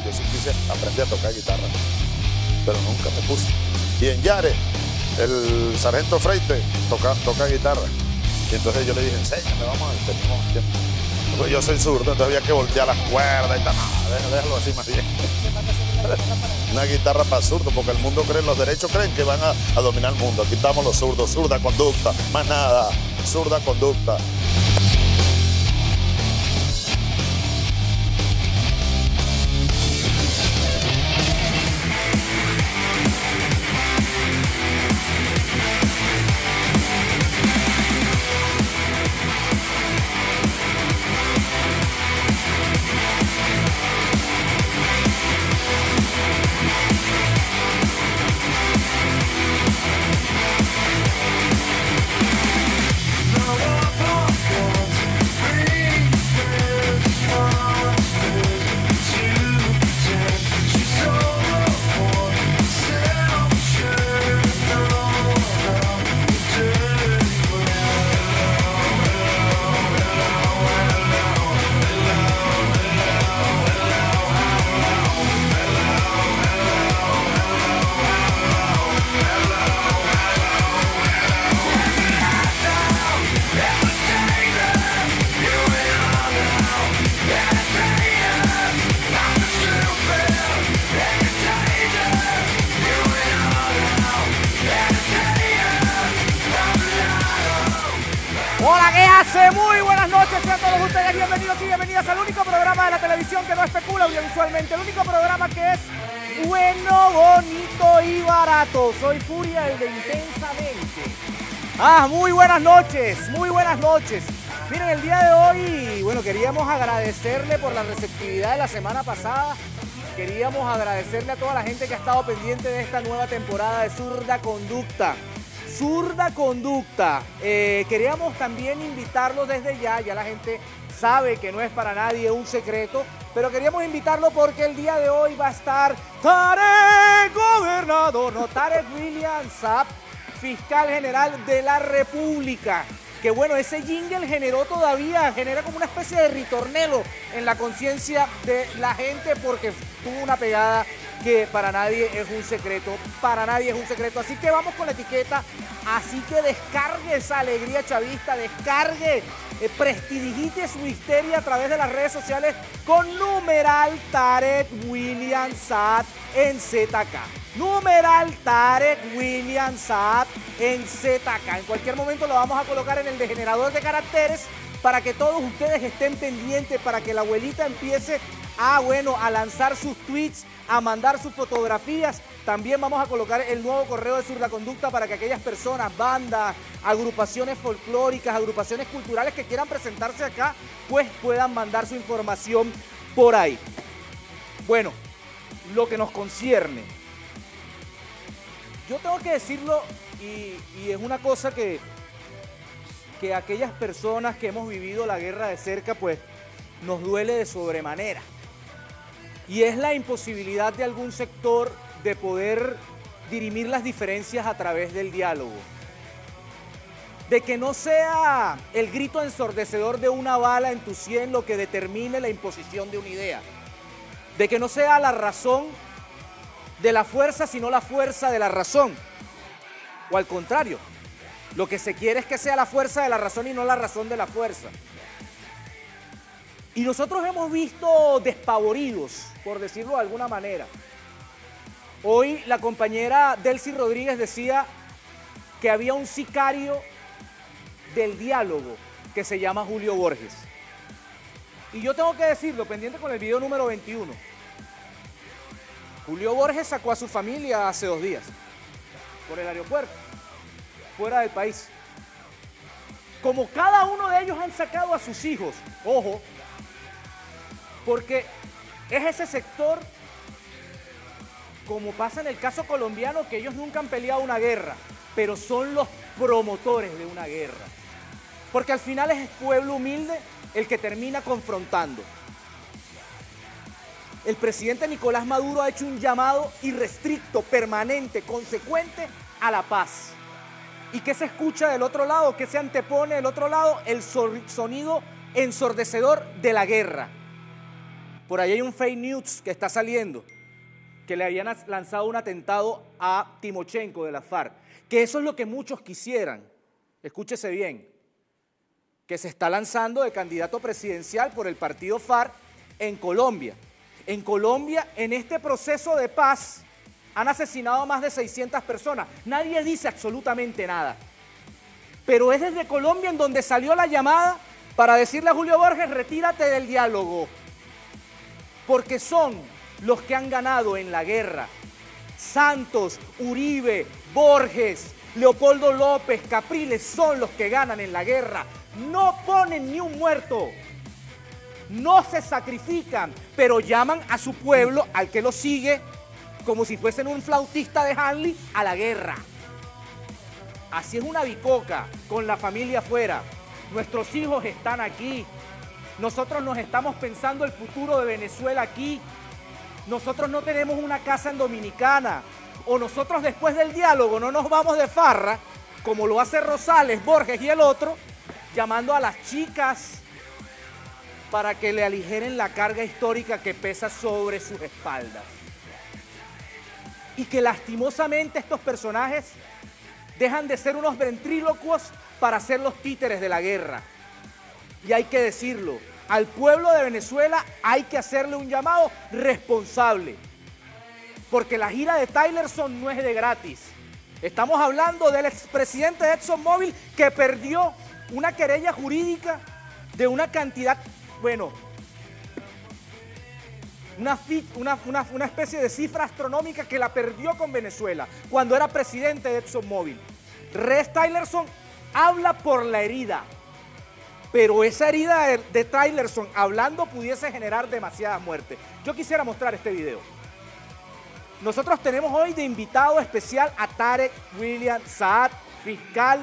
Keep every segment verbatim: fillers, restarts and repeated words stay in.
yo sí quise aprender a tocar guitarra, pero nunca me puse. Y en Yare, el sargento Freite toca, toca guitarra. Y entonces yo le dije, enséñame, vamos a ver, tenemos tiempo. Pues yo soy zurdo, entonces había que voltear las cuerdas y tal. No, déjalo así más bien. Una guitarra para zurdo, porque el mundo cree, los derechos creen que van a, a dominar el mundo. Aquí estamos los zurdos, zurda conducta, más nada, zurda conducta. Hola, ¿qué hace? Muy buenas noches, sean todos ustedes bienvenidos y bienvenidas al único programa de la televisión que no especula audiovisualmente, el único programa que es bueno, bonito y barato. Soy Furia, el de Intensamente. Ah, muy buenas noches, muy buenas noches. Miren, el día de hoy, bueno, queríamos agradecerle por la receptividad de la semana pasada. Queríamos agradecerle a toda la gente que ha estado pendiente de esta nueva temporada de Zurda Conducta. Zurda Conducta. Eh, queríamos también invitarlos desde ya, ya la gente sabe que no es para nadie un secreto, pero queríamos invitarlo porque el día de hoy va a estar Tarek Gobernador, no, Tarek William Saab, fiscal general de la República. Que bueno, ese jingle generó todavía, genera como una especie de ritornelo en la conciencia de la gente porque tuvo una pegada que para nadie es un secreto, para nadie es un secreto. Así que vamos con la etiqueta, así que descargue esa alegría chavista, descargue, eh, prestidigite su histeria a través de las redes sociales con numeral Tarek William Saab en Z K. Numeral Tarek William Saab en Z K. En cualquier momento lo vamos a colocar en el degenerador de caracteres para que todos ustedes estén pendientes, para que la abuelita empiece a, bueno, a lanzar sus tweets, a mandar sus fotografías. También vamos a colocar el nuevo correo de Zurda Conducta para que aquellas personas, bandas, agrupaciones folclóricas, agrupaciones culturales que quieran presentarse acá, pues puedan mandar su información por ahí. Bueno, lo que nos concierne. Yo tengo que decirlo y, y es una cosa que, que aquellas personas que hemos vivido la guerra de cerca, pues nos duele de sobremanera. Y es la imposibilidad de algún sector de poder dirimir las diferencias a través del diálogo. De que no sea el grito ensordecedor de una bala en tu sien lo que determine la imposición de una idea. De que no sea la razón de la fuerza, sino la fuerza de la razón. O al contrario, lo que se quiere es que sea la fuerza de la razón y no la razón de la fuerza. Y nosotros hemos visto despavoridos, por decirlo de alguna manera. Hoy la compañera Delcy Rodríguez decía que había un sicario del diálogo que se llama Julio Borges. Y yo tengo que decirlo, pendiente con el video número veintiuno. Julio Borges sacó a su familia hace dos días por el aeropuerto, fuera del país. Como cada uno de ellos han sacado a sus hijos, ojo, porque es ese sector, como pasa en el caso colombiano, que ellos nunca han peleado una guerra, pero son los promotores de una guerra. Porque al final es el pueblo humilde el que termina confrontando. El presidente Nicolás Maduro ha hecho un llamado irrestricto, permanente, consecuente a la paz. ¿Y qué se escucha del otro lado? ¿Qué se antepone del otro lado? El sonido ensordecedor de la guerra. Por ahí hay un fake news que está saliendo, que le habían lanzado un atentado a Timochenko de la FARC, que eso es lo que muchos quisieran, escúchese bien, que se está lanzando de candidato presidencial por el partido FARC en Colombia. En Colombia, en este proceso de paz, han asesinado a más de seiscientas personas. Nadie dice absolutamente nada. Pero es desde Colombia en donde salió la llamada para decirle a Julio Borges, retírate del diálogo. Porque son los que han ganado en la guerra. Santos, Uribe, Borges, Leopoldo López, Capriles son los que ganan en la guerra. No ponen ni un muerto. No se sacrifican, pero llaman a su pueblo, al que lo sigue, como si fuesen un flautista de Hanley, a la guerra. Así es una bicoca, con la familia afuera. Nuestros hijos están aquí. Nosotros nos estamos pensando el futuro de Venezuela aquí. Nosotros no tenemos una casa en Dominicana. O nosotros después del diálogo no nos vamos de farra, como lo hace Rosales, Borges y el otro, llamando a las chicas para que le aligeren la carga histórica que pesa sobre sus espaldas. Y que lastimosamente estos personajes dejan de ser unos ventrílocuos para ser los títeres de la guerra. Y hay que decirlo, al pueblo de Venezuela hay que hacerle un llamado responsable. Porque la gira de Tillerson no es de gratis. Estamos hablando del expresidente de ExxonMobil que perdió una querella jurídica de una cantidad, bueno, una, una, una, una especie de cifra astronómica que la perdió con Venezuela cuando era presidente de ExxonMobil. Rex Tillerson habla por la herida, pero esa herida de, de Tillerson hablando pudiese generar demasiadas muertes. Yo quisiera mostrar este video. Nosotros tenemos hoy de invitado especial a Tarek William Saad, fiscal,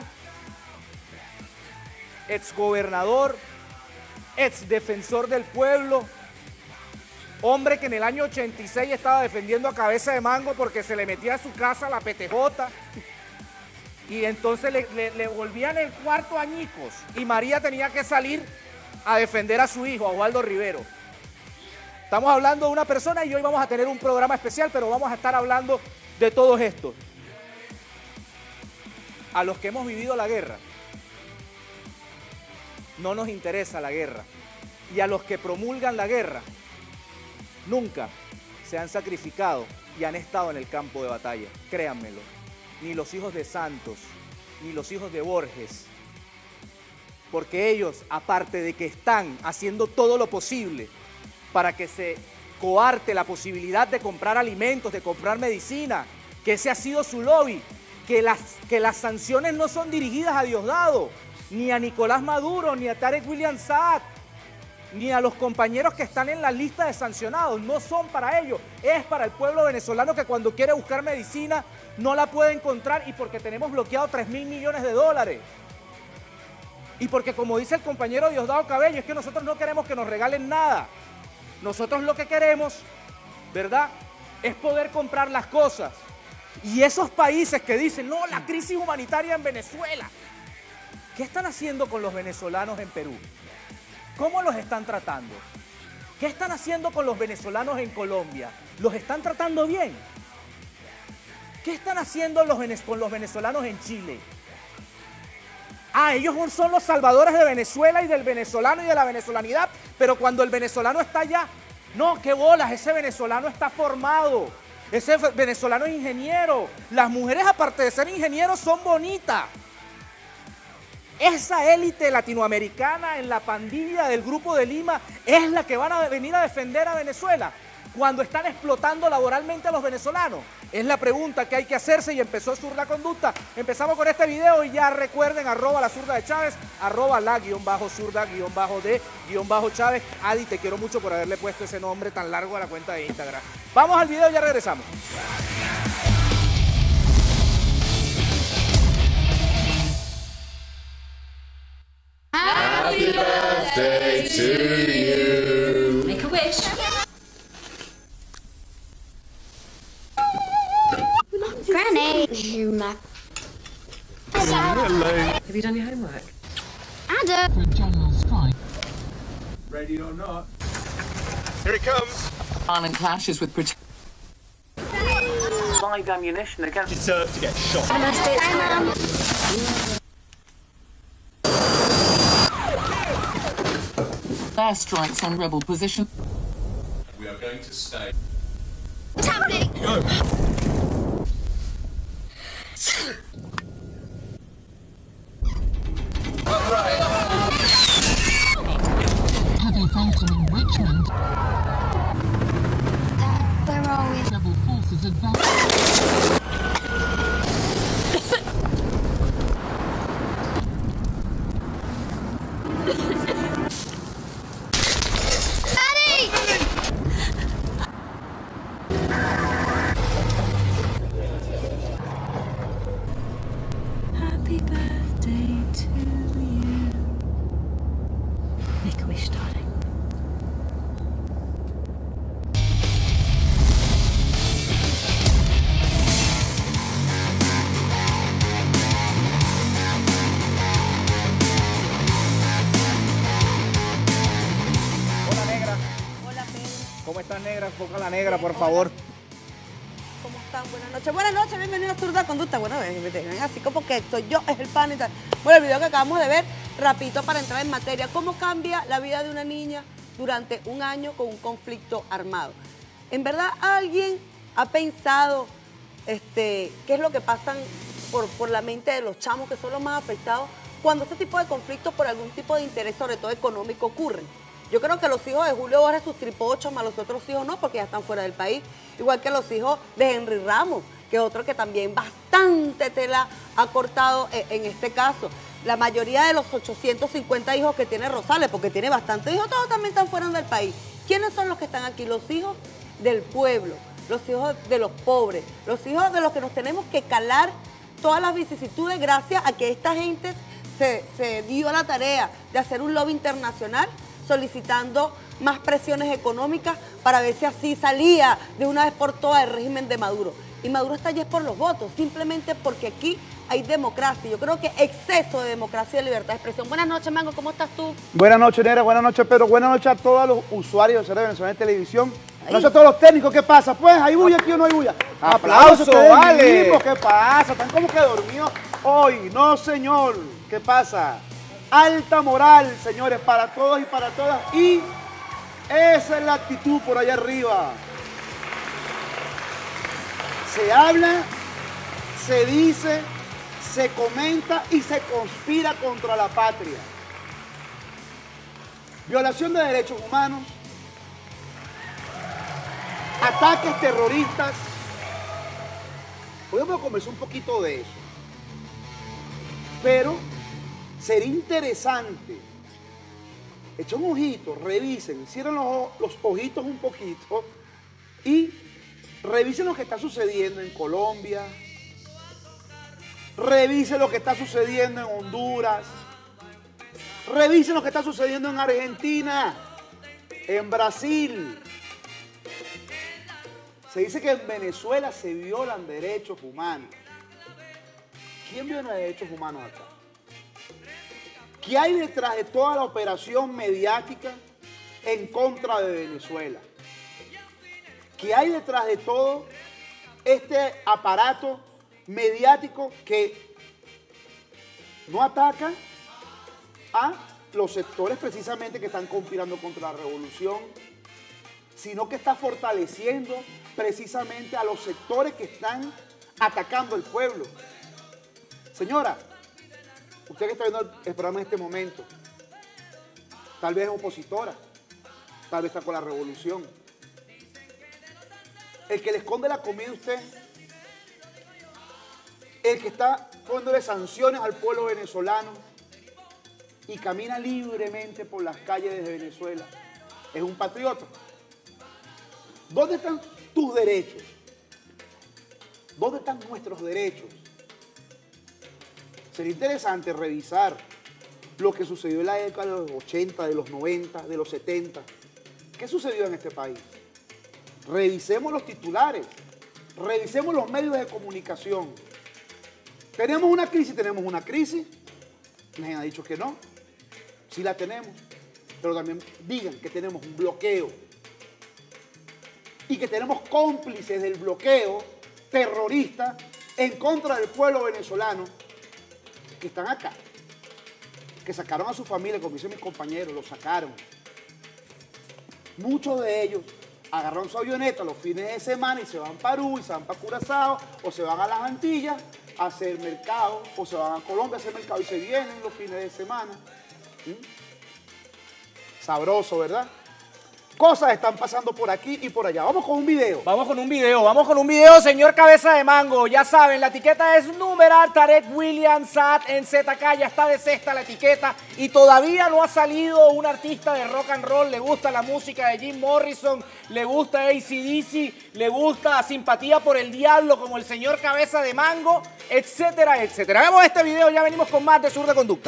exgobernador, exdefensor del pueblo, hombre que en el año ochenta y seis estaba defendiendo a Cabeza de Mango porque se le metía a su casa la P T J y entonces le, le, le volvían el cuarto añicos y María tenía que salir a defender a su hijo, a Osvaldo Rivero. Estamos hablando de una persona y hoy vamos a tener un programa especial, pero vamos a estar hablando de todos estos. A los que hemos vivido la guerra, no nos interesa la guerra. Y a los que promulgan la guerra, nunca se han sacrificado y han estado en el campo de batalla. Créanmelo, ni los hijos de Santos, ni los hijos de Borges. Porque ellos, aparte de que están haciendo todo lo posible para que se coarte la posibilidad de comprar alimentos, de comprar medicina, que ese ha sido su lobby, que las, que las sanciones no son dirigidas a Diosdado, ni a Nicolás Maduro, ni a Tarek William Saad, ni a los compañeros que están en la lista de sancionados, no son para ellos, es para el pueblo venezolano que cuando quiere buscar medicina no la puede encontrar y porque tenemos bloqueado tres mil millones de dólares. Y porque como dice el compañero Diosdado Cabello, es que nosotros no queremos que nos regalen nada. Nosotros lo que queremos, ¿verdad?, es poder comprar las cosas. Y esos países que dicen, no, la crisis humanitaria en Venezuela, ¿qué están haciendo con los venezolanos en Perú? ¿Cómo los están tratando? ¿Qué están haciendo con los venezolanos en Colombia? ¿Los están tratando bien? ¿Qué están haciendo los, con los venezolanos en Chile? Ah, ellos son los salvadores de Venezuela y del venezolano y de la venezolanidad, pero cuando el venezolano está allá, no, qué bolas, ese venezolano está formado, ese venezolano es ingeniero, las mujeres aparte de ser ingenieros son bonitas. Esa élite latinoamericana en la pandilla del Grupo de Lima es la que van a venir a defender a Venezuela cuando están explotando laboralmente a los venezolanos. Es la pregunta que hay que hacerse y empezó Zurda Conducta. Empezamos con este video y ya recuerden, arroba la zurda de Chávez, arroba la guión bajo zurda guión bajo de guión bajo Chávez. Adi, te quiero mucho por haberle puesto ese nombre tan largo a la cuenta de Instagram. Vamos al video y ya regresamos. Happy birthday to you. Make a wish. Granny. Have you done your homework? Adam. For a general strike. Ready or not. Here it comes. Violent clashes with British. Live ammunition against deserve to get shot. Airstrikes on rebel position. We are going to stay. What's happening? Go. Heavy fighting in Richmond. Dad, where are we? Rebel forces advance. Daddy! Happy birthday to you. Make a wish, darling. Hola, negra. Hola, Pedro. ¿Cómo estás, negra? Enfoca a la negra, por favor. ¿Cómo están? Buenas noches. Buenas noches, bienvenido a Zurda Conducta. Bueno, ven, ven, ven, así como que soy yo, es el pan y tal. Bueno, el video que acabamos de ver, rapidito para entrar en materia. ¿Cómo cambia la vida de una niña durante un año con un conflicto armado? ¿En verdad alguien ha pensado este, qué es lo que pasan por, por la mente de los chamos que son los más afectados cuando este tipo de conflictos por algún tipo de interés, sobre todo económico, ocurren? Yo creo que los hijos de Julio Borges, sus tripochos, más los otros hijos no, porque ya están fuera del país. Igual que los hijos de Henry Ramos, que es otro que también bastante tela ha cortado en, en este caso. La mayoría de los ochocientos cincuenta hijos que tiene Rosales, porque tiene bastantes hijos, todos también están fuera del país. ¿Quiénes son los que están aquí? Los hijos del pueblo, los hijos de los pobres, los hijos de los que nos tenemos que calar todas las vicisitudes gracias a que esta gente se, se dio a la tarea de hacer un lobby internacional solicitando más presiones económicas para ver si así salía de una vez por todas el régimen de Maduro. Y Maduro está allí es por los votos, simplemente porque aquí hay democracia. Yo creo que exceso de democracia y de libertad de expresión. Buenas noches, Mango, ¿cómo estás tú? Buenas noches, negra. Buenas noches, Pedro. Buenas noches a todos los usuarios de Serie Venezolana de Televisión. Buenas noches a todos los técnicos. ¿Qué pasa? Pues, ¿hay bulla aquí o no hay bulla? ¡Aplauso, ustedes vale! mismos. ¿Qué pasa? ¿Están como que dormidos hoy? No, señor. ¿Qué pasa? Alta moral, señores, para todos y para todas. Y esa es la actitud por allá arriba. Se habla, se dice, se comenta y se conspira contra la patria. Violación de derechos humanos, ataques terroristas. Podemos conversar un poquito de eso. Pero sería interesante, echen un ojito, revisen, cierren los, los ojitos un poquito y revisen lo que está sucediendo en Colombia, revisen lo que está sucediendo en Honduras, revisen lo que está sucediendo en Argentina, en Brasil. Se dice que en Venezuela se violan derechos humanos. ¿Quién viola derechos humanos acá? ¿Qué hay detrás de toda la operación mediática en contra de Venezuela? ¿Qué hay detrás de todo este aparato mediático que no ataca a los sectores precisamente que están conspirando contra la revolución, sino que está fortaleciendo precisamente a los sectores que están atacando al pueblo? Señora, usted que está viendo el programa en este momento, tal vez es opositora, tal vez está con la revolución. El que le esconde la comida a usted, el que está poniéndole sanciones al pueblo venezolano y camina libremente por las calles de Venezuela, es un patriota. ¿Dónde están tus derechos? ¿Dónde están nuestros derechos? Sería interesante revisar lo que sucedió en la década de los ochenta, de los noventa, de los setenta. ¿Qué sucedió en este país? Revisemos los titulares, revisemos los medios de comunicación. ¿Tenemos una crisis? ¿Tenemos una crisis? Nadie ha dicho que no. Sí la tenemos, pero también digan que tenemos un bloqueo. y que tenemos cómplices del bloqueo terrorista en contra del pueblo venezolano que están acá, que sacaron a su familia, como dicen mis compañeros, los sacaron. Muchos de ellos agarran su avioneta los fines de semana y se van para Perú, y se van para Curazao, o se van a las Antillas a hacer mercado, o se van a Colombia a hacer mercado y se vienen los fines de semana. ¿Mm? Sabroso, ¿verdad? Cosas están pasando por aquí y por allá. Vamos con un video. Vamos con un video, vamos con un video, señor Cabeza de Mango. Ya saben, la etiqueta es numeral Tarek William Saad en Z K. Ya está de sexta la etiqueta y todavía no ha salido un artista de rock and roll. Le gusta la música de Jim Morrison, le gusta A C D C, le gusta Simpatía por el Diablo como el señor Cabeza de Mango, etcétera, etcétera. Vemos este video, ya venimos con más de Zurda Conducta.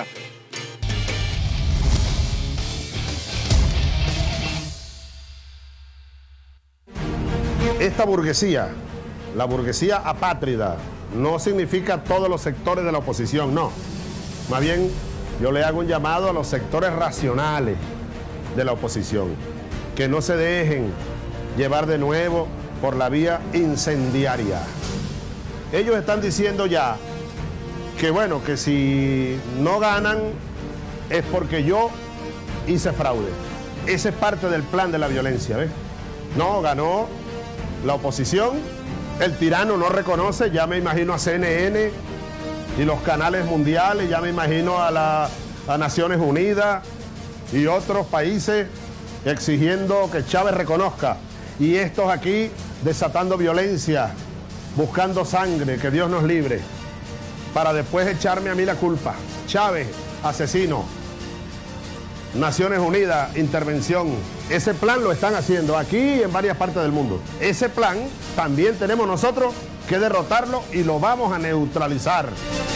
Esta burguesía, la burguesía apátrida, no significa todos los sectores de la oposición, no. Más bien, yo le hago un llamado a los sectores racionales de la oposición, que no se dejen llevar de nuevo por la vía incendiaria. Ellos están diciendo ya que, bueno, que si no ganan es porque yo hice fraude. Ese es parte del plan de la violencia, ¿ves? No, ganó la oposición, el tirano no reconoce, ya me imagino a C N N y los canales mundiales, ya me imagino a, la, a Naciones Unidas y otros países exigiendo que Chávez reconozca. Y estos aquí desatando violencia, buscando sangre, que Dios nos libre, para después echarme a mí la culpa. Chávez, asesino. Naciones Unidas, intervención. Ese plan lo están haciendo aquí y en varias partes del mundo. Ese plan también tenemos nosotros que derrotarlo y lo vamos a neutralizar.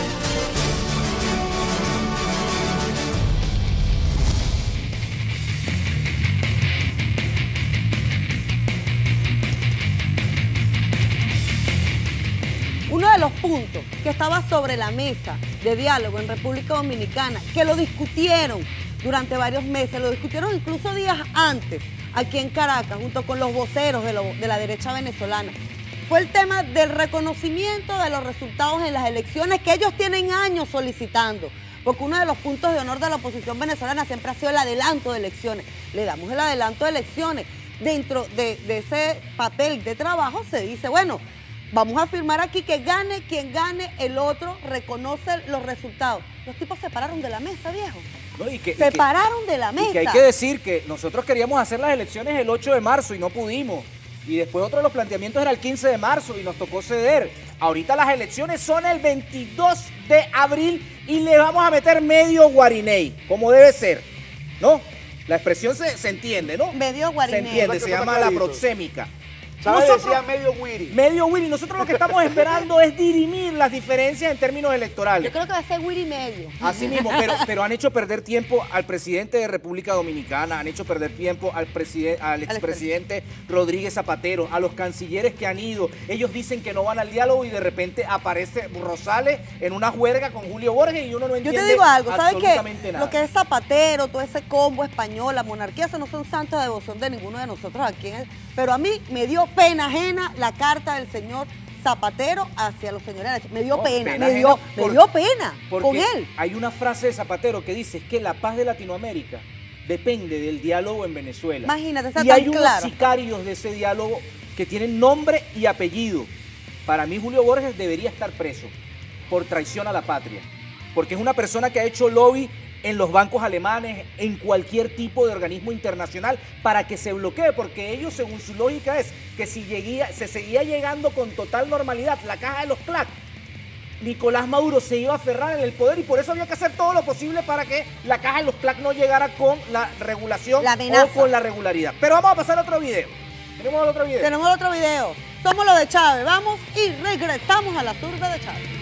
Uno de los puntos que estaba sobre la mesa de diálogo en República Dominicana, que lo discutieron durante varios meses, lo discutieron incluso días antes aquí en Caracas, junto con los voceros de, lo, de la derecha venezolana, fue el tema del reconocimiento de los resultados en las elecciones que ellos tienen años solicitando, porque uno de los puntos de honor de la oposición venezolana siempre ha sido el adelanto de elecciones. Le damos el adelanto de elecciones. Dentro de, de ese papel de trabajo se dice, bueno, vamos a afirmar aquí que gane quien gane, el otro reconoce los resultados. Los tipos se pararon de la mesa, viejo. No, y que, se y que, pararon de la mesa. Y que hay que decir que nosotros queríamos hacer las elecciones el ocho de marzo y no pudimos. Y después otro de los planteamientos era el quince de marzo y nos tocó ceder. Ahorita las elecciones son el veintidós de abril y le vamos a meter medio guariney, como debe ser, ¿no? La expresión se, se entiende, ¿no? Medio guariney. Se entiende, se llama la proxémica. ¿Sabes? Nosotros, decía medio Wiri. Medio Wiri. Nosotros lo que estamos esperando es dirimir las diferencias en términos electorales. Yo creo que va a ser Wiri medio. Así mismo, pero, pero han hecho perder tiempo al presidente de República Dominicana, han hecho perder tiempo al, al expresidente Rodríguez Zapatero, a los cancilleres que han ido. Ellos dicen que no van al diálogo y de repente aparece Rosales en una juerga con Julio Borges y uno no entiende. Yo te digo algo, ¿sabes qué? Nada. Lo que es Zapatero, todo ese combo español, la monarquía, eso no son santos de devoción de ninguno de nosotros aquí. En el, pero a mí me dio pena ajena la carta del señor Zapatero hacia los señores. Me dio no, pena, pena me, dio, por, me dio pena con él. Hay una frase de Zapatero que dice que la paz de Latinoamérica depende del diálogo en Venezuela. Imagínate, está y tan hay unos claro. sicarios de ese diálogo que tienen nombre y apellido. Para mí Julio Borges debería estar preso por traición a la patria, porque es una persona que ha hecho lobby en los bancos alemanes, en cualquier tipo de organismo internacional, para que se bloquee, porque ellos, según su lógica, es que si lleguía, se seguía llegando con total normalidad la caja de los C L A C, Nicolás Maduro se iba a aferrar en el poder y por eso había que hacer todo lo posible para que la caja de los C L A C no llegara con la regulación la o con la regularidad. Pero vamos a pasar a otro video. Tenemos otro video. Tenemos otro video. Somos los de Chávez. Vamos y regresamos a la zurda de Chávez.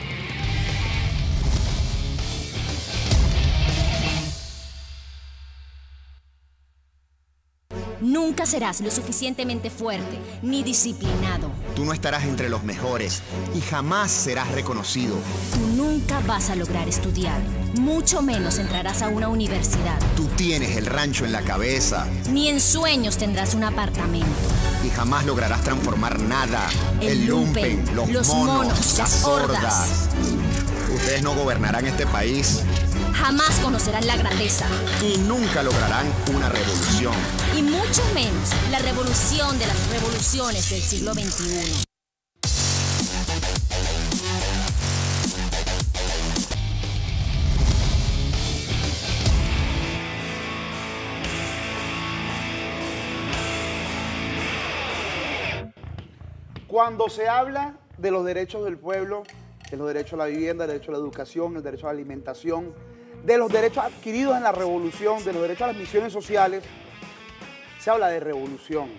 Nunca serás lo suficientemente fuerte ni disciplinado. Tú no estarás entre los mejores y jamás serás reconocido. Tú nunca vas a lograr estudiar, mucho menos entrarás a una universidad. Tú tienes el rancho en la cabeza. Ni en sueños tendrás un apartamento. Y jamás lograrás transformar nada. El, el lumpen, lumpen, los, los monos, monos, las las hordas. hordas. Ustedes no gobernarán este país. Jamás conocerán la grandeza. Y nunca lograrán una revolución. Y mucho menos la revolución de las revoluciones del siglo veintiuno. Cuando se habla de los derechos del pueblo, de los derechos a la vivienda, el derecho a la educación, el derecho a la alimentación, de los derechos adquiridos en la revolución, de los derechos a las misiones sociales, se habla de revolución.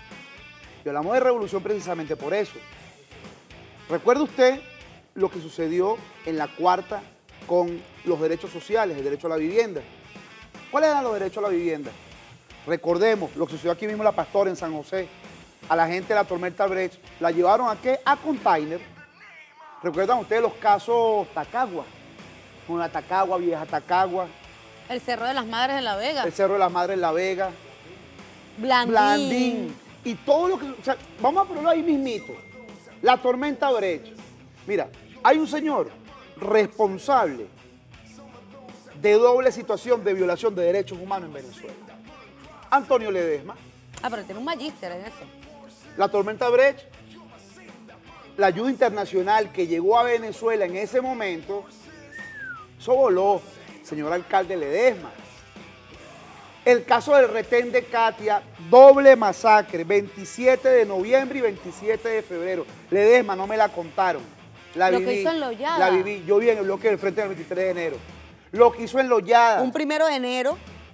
Y hablamos de revolución precisamente por eso. ¿Recuerda usted lo que sucedió en la cuarta con los derechos sociales, el derecho a la vivienda? ¿Cuáles eran los derechos a la vivienda? Recordemos lo que sucedió aquí mismo en La Pastora, en San José. A la gente de la tormenta Brecht, ¿la llevaron a qué? A container. ¿Recuerdan ustedes los casos Tacagua? Con la Tacagua, vieja Tacagua. El Cerro de las Madres de La Vega. El Cerro de las Madres de La Vega. Blandín. Blandín. Y todo lo que... O sea, vamos a ponerlo ahí mismito. La tormenta Brecht. Mira, hay un señor responsable de doble situación de violación de derechos humanos en Venezuela. Antonio Ledesma. Ah, pero tiene un magíster en eso. La tormenta Brecht, la ayuda internacional que llegó a Venezuela en ese momento, eso voló, señor alcalde Ledesma. El caso del retén de Katia, doble masacre, veintisiete de noviembre y veintisiete de febrero. Ledesma, no me la contaron. La Lo viví, que hizo en Lollada. La viví, yo vi en el bloque del frente del veintitrés de enero. Lo que hizo en Lollada. Un primero de enero.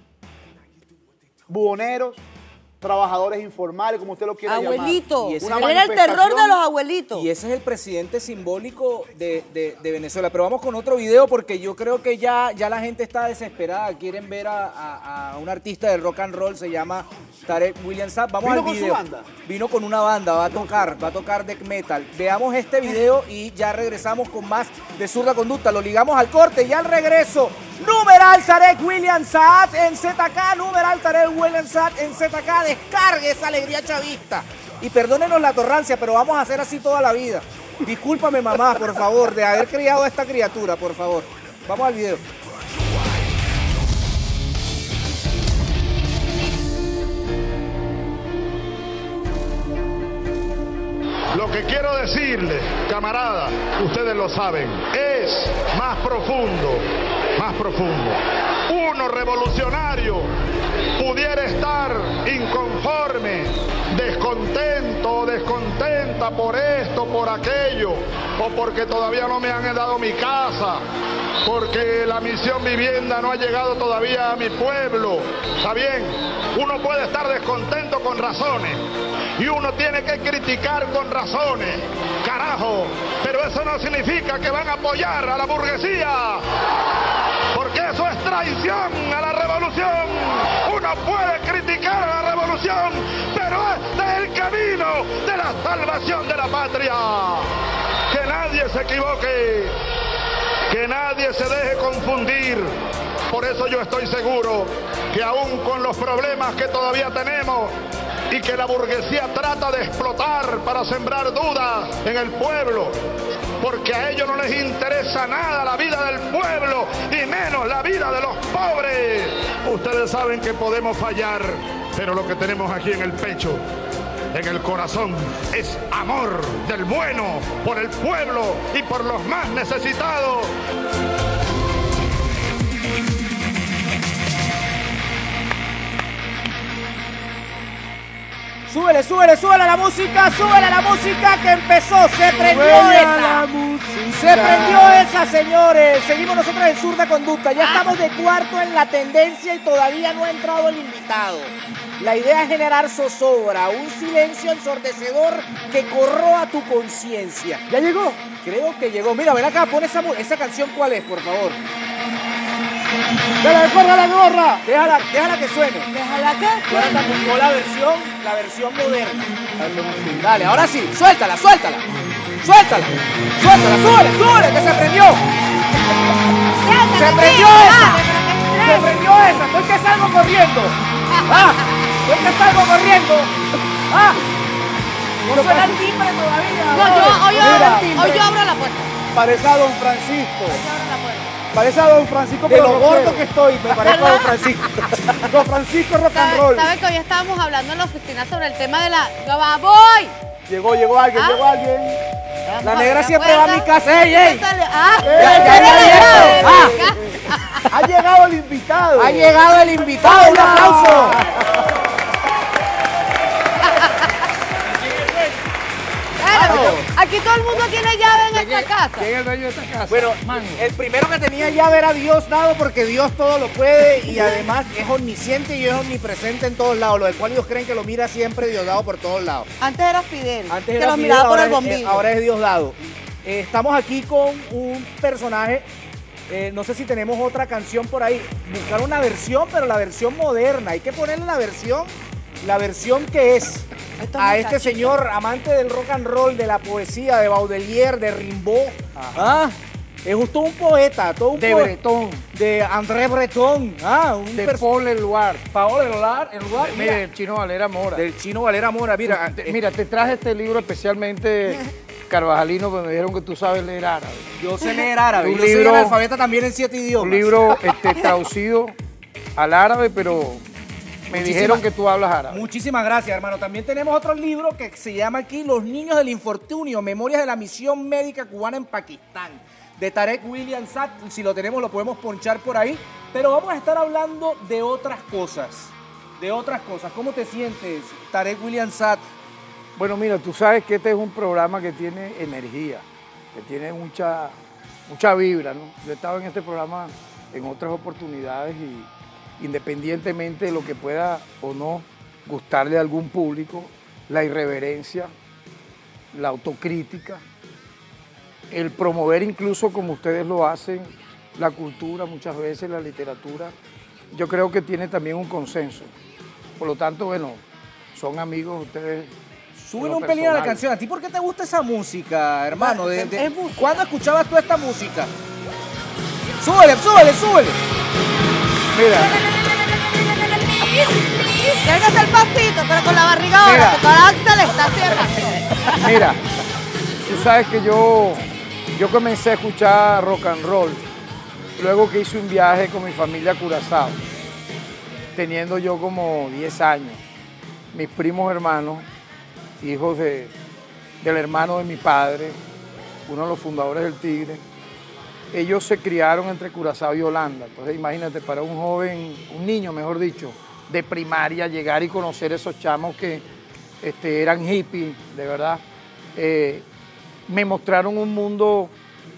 Buhoneros, trabajadores informales, como usted lo quiera Abuelito. llamar. Él era el terror de los abuelitos. Y ese es el presidente simbólico de, de- de Venezuela. Pero vamos con otro video porque yo creo que ya, ya la gente está desesperada. Quieren ver a, a- a un artista del rock and roll, se llama Tarek William Saab. Vamos ¿Vino al con su video. banda? Vino con una banda, va a tocar, va a tocar death metal. Veamos este video y ya regresamos con más de Zurda Conducta. Lo ligamos al corte y al regreso. Numeral Tarek William Saab en Z K, numeral Tarek William Saab en Z K. Descargue esa alegría chavista. Y perdónenos la torrancia, pero vamos a hacer así toda la vida. Discúlpame, mamá, por favor, de haber criado a esta criatura, por favor. Vamos al video. Lo que quiero decirles, camaradas, ustedes lo saben, es más profundo, más profundo. Uno revolucionario pudiera estar inconforme, descontento o descontenta por esto, por aquello, o porque todavía no me han dado mi casa, porque la misión vivienda no ha llegado todavía a mi pueblo. ¿Está bien? Uno puede estar descontento con razones. Y uno tiene que criticar con razones, carajo, pero eso no significa que van a apoyar a la burguesía, porque eso es traición a la revolución. Uno puede criticar a la revolución, pero este es el camino de la salvación de la patria. Que nadie se equivoque, que nadie se deje confundir. Por eso yo estoy seguro que aún con los problemas que todavía tenemos, y que la burguesía trata de explotar para sembrar dudas en el pueblo, porque a ellos no les interesa nada la vida del pueblo y menos la vida de los pobres. Ustedes saben que podemos fallar, pero lo que tenemos aquí en el pecho, en el corazón, es amor del bueno por el pueblo y por los más necesitados. Súbele, súbele, súbele a la música, súbele a la música que empezó, se prendió Súbele a esa. la música. Se prendió esa, señores. Seguimos nosotros en Zurda Conducta. Ya estamos de cuarto en la tendencia y todavía no ha entrado el invitado. La idea es generar zozobra, un silencio ensordecedor que corroa tu conciencia. ¿Ya llegó? Creo que llegó. Mira, ven acá, pon esa, esa canción, ¿cuál es, por favor? ¡Dale, corra la gorra! Déjala, déjala que suene. Déjala que Suelta con la versión, la versión moderna. Dale, ahora sí, suéltala, suéltala. Suéltala, suéltala, súbele, súbele, que se prendió. Se prendió esa. Se prendió esa. Estoy que salgo corriendo. Ah, estoy que salgo corriendo. Ah, no suena el timbre todavía. No, yo, hoy, yo Mira, abro, hoy yo abro la puerta. Parece a Don Francisco. Hoy yo abro la puerta. Parece a Don Francisco. De pero lo rockero. gordo que estoy, me parezco a Don Francisco. Don Francisco rock and roll. ¿Sabes que hoy estábamos hablando en la oficina sobre el tema de la... ¡Ya va, voy! Llegó, llegó alguien, Ah. llegó alguien. La negra siempre va a mi casa. ¡Ey, ey! Ah, Eh, ya, ya, ya, ya. Ah. Ha llegado el invitado. Ha llegado el invitado. ¡Un aplauso! Claro, aquí todo el mundo tiene llave en esta casa. ¿Quién es el dueño de esta casa? Bueno, el primero que tenía llave era Dios dado porque Dios todo lo puede y además es omnisciente y es omnipresente en todos lados, lo del cual ellos creen que lo mira siempre Dios dado por todos lados. Antes era Fidel, Antes que era lo Fidel, miraba por ahora el es- bombillo. ahora es Dios dado. Eh, estamos aquí con un personaje, eh, no sé si tenemos otra canción por ahí, buscar una versión, pero la versión moderna, hay que ponerle la versión, la versión que es. Estos A este muchachitos. señor amante del rock and roll, de la poesía, de Baudelaire, de Rimbaud. Ah, es justo un poeta, todo un De poe- Breton. de André Breton, ah, un De pers- Paul Eluard. Paul Eluard, Eluard, Mira, mira, del chino Valera Mora. del chino Valera Mora, mira, Te- eh, mira, te traje este libro especialmente carvajalino, porque me dijeron que tú sabes leer árabe. yo sé leer árabe, Un yo soy libro- analfabeta también en siete idiomas. Un libro este, traducido al árabe, pero me Muchísimas- dijeron que tú hablas árabe. Muchísimas gracias, hermano. También tenemos otro libro que se llama aquí Los Niños del Infortunio, Memorias de la Misión Médica Cubana en Pakistán, de Tarek William Saad. Si lo tenemos, lo podemos ponchar por ahí. Pero vamos a estar hablando de otras cosas. De otras cosas. ¿Cómo te sientes, Tarek William Saad? Bueno, mira, tú sabes que este es un programa que tiene energía, que tiene mucha, mucha vibra, ¿no? Yo he estado en este programa en otras oportunidades y independientemente de lo que pueda o no gustarle a algún público, la irreverencia, la autocrítica, el promover incluso como ustedes lo hacen, la cultura muchas veces, la literatura, yo creo que tiene también un consenso. Por lo tanto, bueno, son amigos ustedes. Súbele en un lo pelín a la personal. canción. ¿A ti por qué te gusta esa música, hermano? De- de- Es música. ¿Cuándo escuchabas tú esta música? Súbele, súbele, súbele. Mira, Tiene que hacer pasito, pero con la barriga ahora, Mira. porque ahora Axel está haciendo. mira, tú sabes que yo, yo comencé a escuchar rock and roll luego que hice un viaje con mi familia a Curazao, teniendo yo como diez años. Mis primos hermanos, hijos de, del hermano de mi padre, uno de los fundadores del Tigre, ellos se criaron entre Curazao y Holanda. Entonces imagínate, para un joven, un niño mejor dicho, de primaria, llegar y conocer esos chamos que este, eran hippies, de verdad, eh, me mostraron un mundo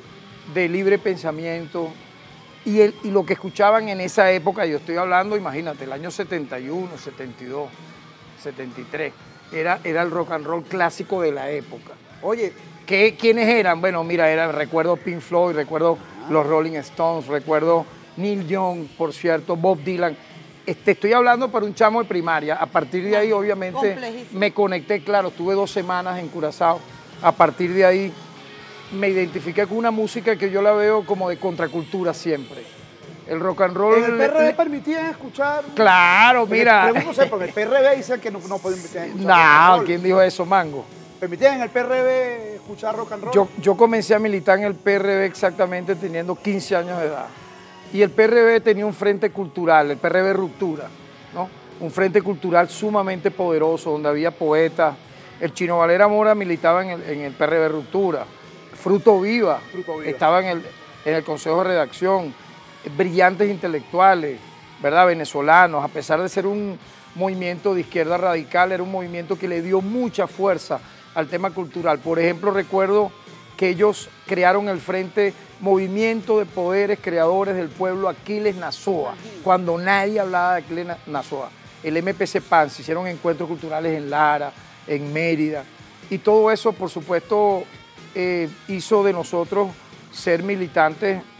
de libre pensamiento y, el, y lo que escuchaban en esa época, yo estoy hablando, imagínate, el año setenta y uno, setenta y dos, setenta y tres, era, era el rock and roll clásico de la época. Oye, ¿Qué, ¿Quiénes eran? Bueno, mira, era, recuerdo Pink Floyd, recuerdo los Rolling Stones, recuerdo Neil Young, por cierto, Bob Dylan. Este, estoy hablando para un chamo de primaria. A partir de ahí, obviamente, Complejísimo. me conecté, claro, estuve dos semanas en Curazao. A partir de ahí, me identifiqué con una música que yo la veo como de contracultura siempre. El rock and roll... ¿En el P R B permitían escuchar? Claro, Porque, mira. pregunto, sé, porque el P R B dice que no, no pueden permitir escuchar rock and No, roll. ¿quién dijo eso, Mango? ¿Permitían en el P R B escuchar rock and roll? Yo, yo comencé a militar en el P R B exactamente teniendo quince años de edad. Y el P R B tenía un frente cultural, el P R B Ruptura, ¿no? Un frente cultural sumamente poderoso, donde había poetas. El Chino Valera Mora militaba en el, en el P R B Ruptura. Fruto Viva, Fruto Viva. estaba en el, en el Consejo de Redacción. Brillantes intelectuales, ¿verdad? Venezolanos, a pesar de ser un movimiento de izquierda radical, era un movimiento que le dio mucha fuerza al tema cultural. Por ejemplo, recuerdo que ellos crearon el Frente Movimiento de Poderes Creadores del Pueblo Aquiles Nazoa, cuando nadie hablaba de Aquiles Nazoa. El M P C P A N, se hicieron encuentros culturales en Lara, en Mérida, y todo eso, por supuesto, eh, hizo de nosotros ser militantes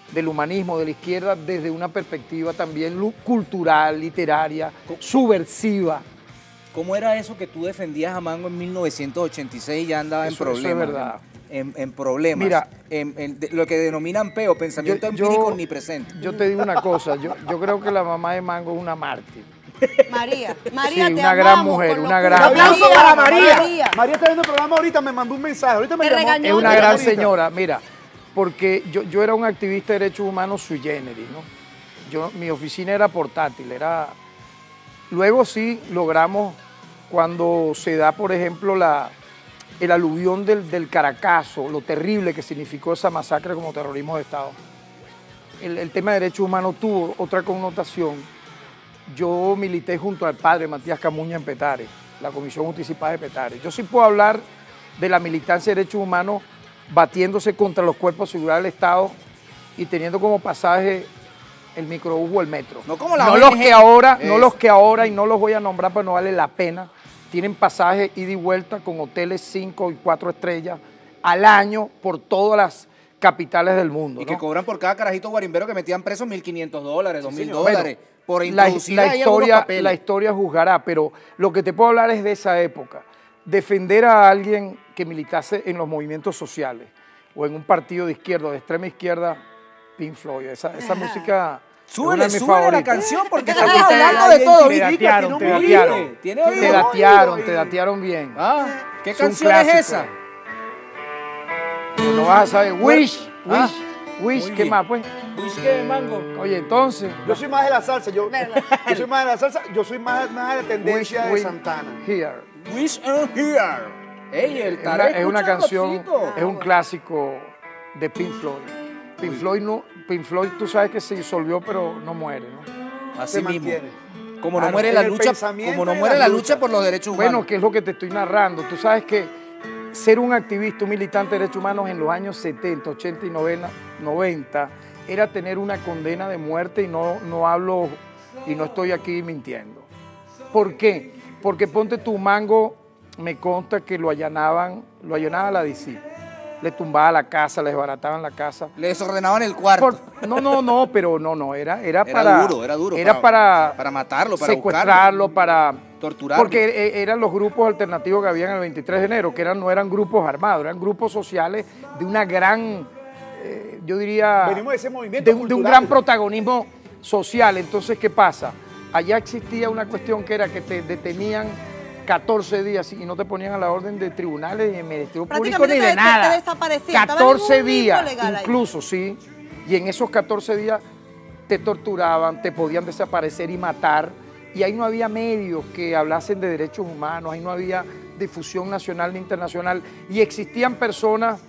del humanismo, de la izquierda, desde una perspectiva también lu- cultural, literaria, subversiva. ¿Cómo era eso que tú defendías a Mango en mil novecientos ochenta y seis y ya andaba en Eso- eso es problemas? verdad. En, en problemas. Mira, en, en de- lo que denominan P E O, pensamiento Yo- empírico yo- ni presente. Yo te digo una cosa, yo, yo creo que la mamá de Mango es una mártir. María, María, Sí, te una gran amamos mujer, con una locura. gran- Un aplauso María, para María. María. María está viendo el programa ahorita, me mandó un mensaje. Ahorita me Te llamó. regañó. Es una Yo gran ahorita. señora, mira, porque yo, yo era un activista de derechos humanos sui generis, ¿no? Yo, mi oficina era portátil, era... Luego sí logramos, cuando se da, por ejemplo, la, el aluvión del, del Caracazo, lo terrible que significó esa masacre como terrorismo de Estado, el, el tema de derechos humanos tuvo otra connotación. Yo milité junto al padre Matías Camuña en Petare, la Comisión Justicia y Paz de Petare. Yo sí puedo hablar de la militancia de derechos humanos batiéndose contra los cuerpos de seguridad del Estado y teniendo como pasaje el microbús o el metro. No como la no O N G. los que ahora, no Es. los que ahora, y no los voy a nombrar, pero no vale la pena, tienen pasaje ida y vuelta con hoteles cinco y cuatro estrellas al año por todas las capitales del mundo. Y ¿no? que cobran por cada carajito guarimbero que metían presos mil quinientos dólares, dos mil señor. dólares, Bueno, por la, introducir la ahí algunos historia, papeles. la historia juzgará, pero lo que te puedo hablar es de esa época. Defender a alguien que militase en los movimientos sociales o en un partido de izquierda, de extrema izquierda, Pink Floyd. Esa, esa música es una Súbele, de mis súbele la favoritas. canción porque Aquí estamos te- hablando de todo. Te ¿viste? datearon, te Tiene oído, datearon. tiene Te oído. datearon, te datearon bien. Ah, ¿qué Es un canción es clásico. esa? Pues no vas a saber. Wish, Ah, Wish, Wish, muy ¿qué bien. más pues? Wish que Mango. Oye, entonces... Yo soy más de la salsa. Yo, yo soy más de la salsa. Yo soy más, más de la tendencia Wish, de wish, Santana. Here. Wish and Here. Ey, el Es una, es una canción, es un clásico. clásico de Pink Floyd. Pink Floyd, no, Pink Floyd, tú sabes que se disolvió, pero no muere, ¿no? Así Se mismo. mantiene. Como no Claro, muere en la el lucha, pensamiento como no y muere la la lucha. lucha por los derechos humanos. Bueno, que es lo que te estoy narrando. Tú sabes que ser un activista, un militante de derechos humanos en los años setenta, ochenta y noventa era tener una condena de muerte y no, no hablo y no estoy aquí mintiendo. ¿Por qué? Porque ponte tu Mango, me consta que lo allanaban, lo allanaba la D C. Le tumbaba la casa, le desbarataban la casa. Le desordenaban el cuarto. Por- no, no, no, pero no, no, era, era, Era para... duro, era duro, Era para, para- para matarlo, para secuestrarlo, para... Torturarlo. Porque e- eran los grupos alternativos que habían el veintitrés de enero, que eran, no eran grupos armados, eran grupos sociales de una gran, eh, yo diría... Venimos de ese movimiento de, un- de un cultural. gran protagonismo social. Entonces, ¿qué pasa? Allá existía una cuestión que era que te detenían catorce días y no te ponían a la orden de tribunales, ni de Ministerio Público, ni Prácticamente de te- te nada. desaparecían, estaban en un catorce limbo días, legal ahí. incluso, sí. Y en esos catorce días te torturaban, te podían desaparecer y matar. Y ahí no había medios que hablasen de derechos humanos, ahí no había difusión nacional ni internacional. Y existían personas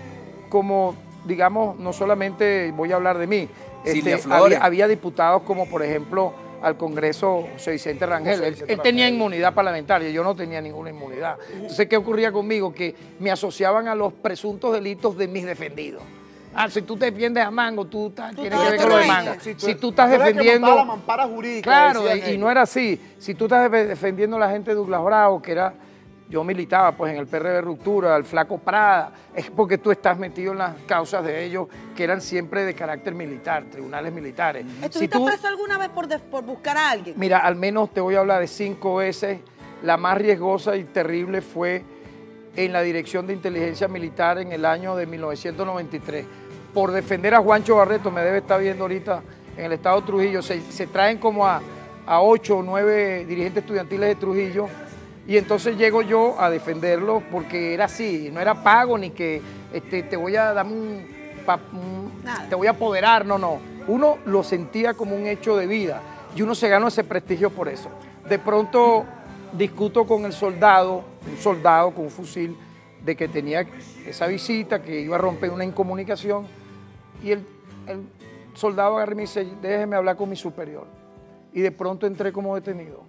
como, digamos, no solamente voy a hablar de mí, Silvia este, Flores. había, había diputados como, por ejemplo, al Congreso José Vicente Rangel. José Él, Vicente él tenía Rangel. inmunidad parlamentaria, yo no tenía ninguna inmunidad. Entonces, ¿qué ocurría conmigo? Que me asociaban a los presuntos delitos de mis defendidos. Ah, si tú te defiendes a Mango, tú estás- tienes que estás ver con lo de terrorista. Mango. Sí, Si tú estás tú eres el que defendiendo... montaba la mampara jurídica, Claro, decían y, y ellos. no era así. Si tú estás defe- defendiendo a la gente de Douglas Bravo, que era... Yo militaba pues en el P R de Ruptura, el Flaco Prada, es porque tú estás metido en las causas de ellos que eran siempre de carácter militar, tribunales militares. Si ¿Estuviste tú, preso alguna vez por, de- por buscar a alguien? mira, al menos te voy a hablar de cinco veces. La más riesgosa y terrible fue en la Dirección de Inteligencia Militar en el año de mil novecientos noventa y tres. Por defender a Juancho Barreto, me debe estar viendo ahorita en el estado de Trujillo, se, se traen como a, a ocho o nueve dirigentes estudiantiles de Trujillo y entonces llego yo a defenderlos porque era así, no era pago ni que este, te voy a dar un, pa- un- Nada. te voy a apoderar, no, no. Uno lo sentía como un hecho de vida y uno se ganó ese prestigio por eso. De pronto discuto con el soldado, un soldado con un fusil, de que tenía esa visita, que iba a romper una incomunicación, y el, el soldado agarra y me dice, déjeme hablar con mi superior. Y de pronto entré como detenido.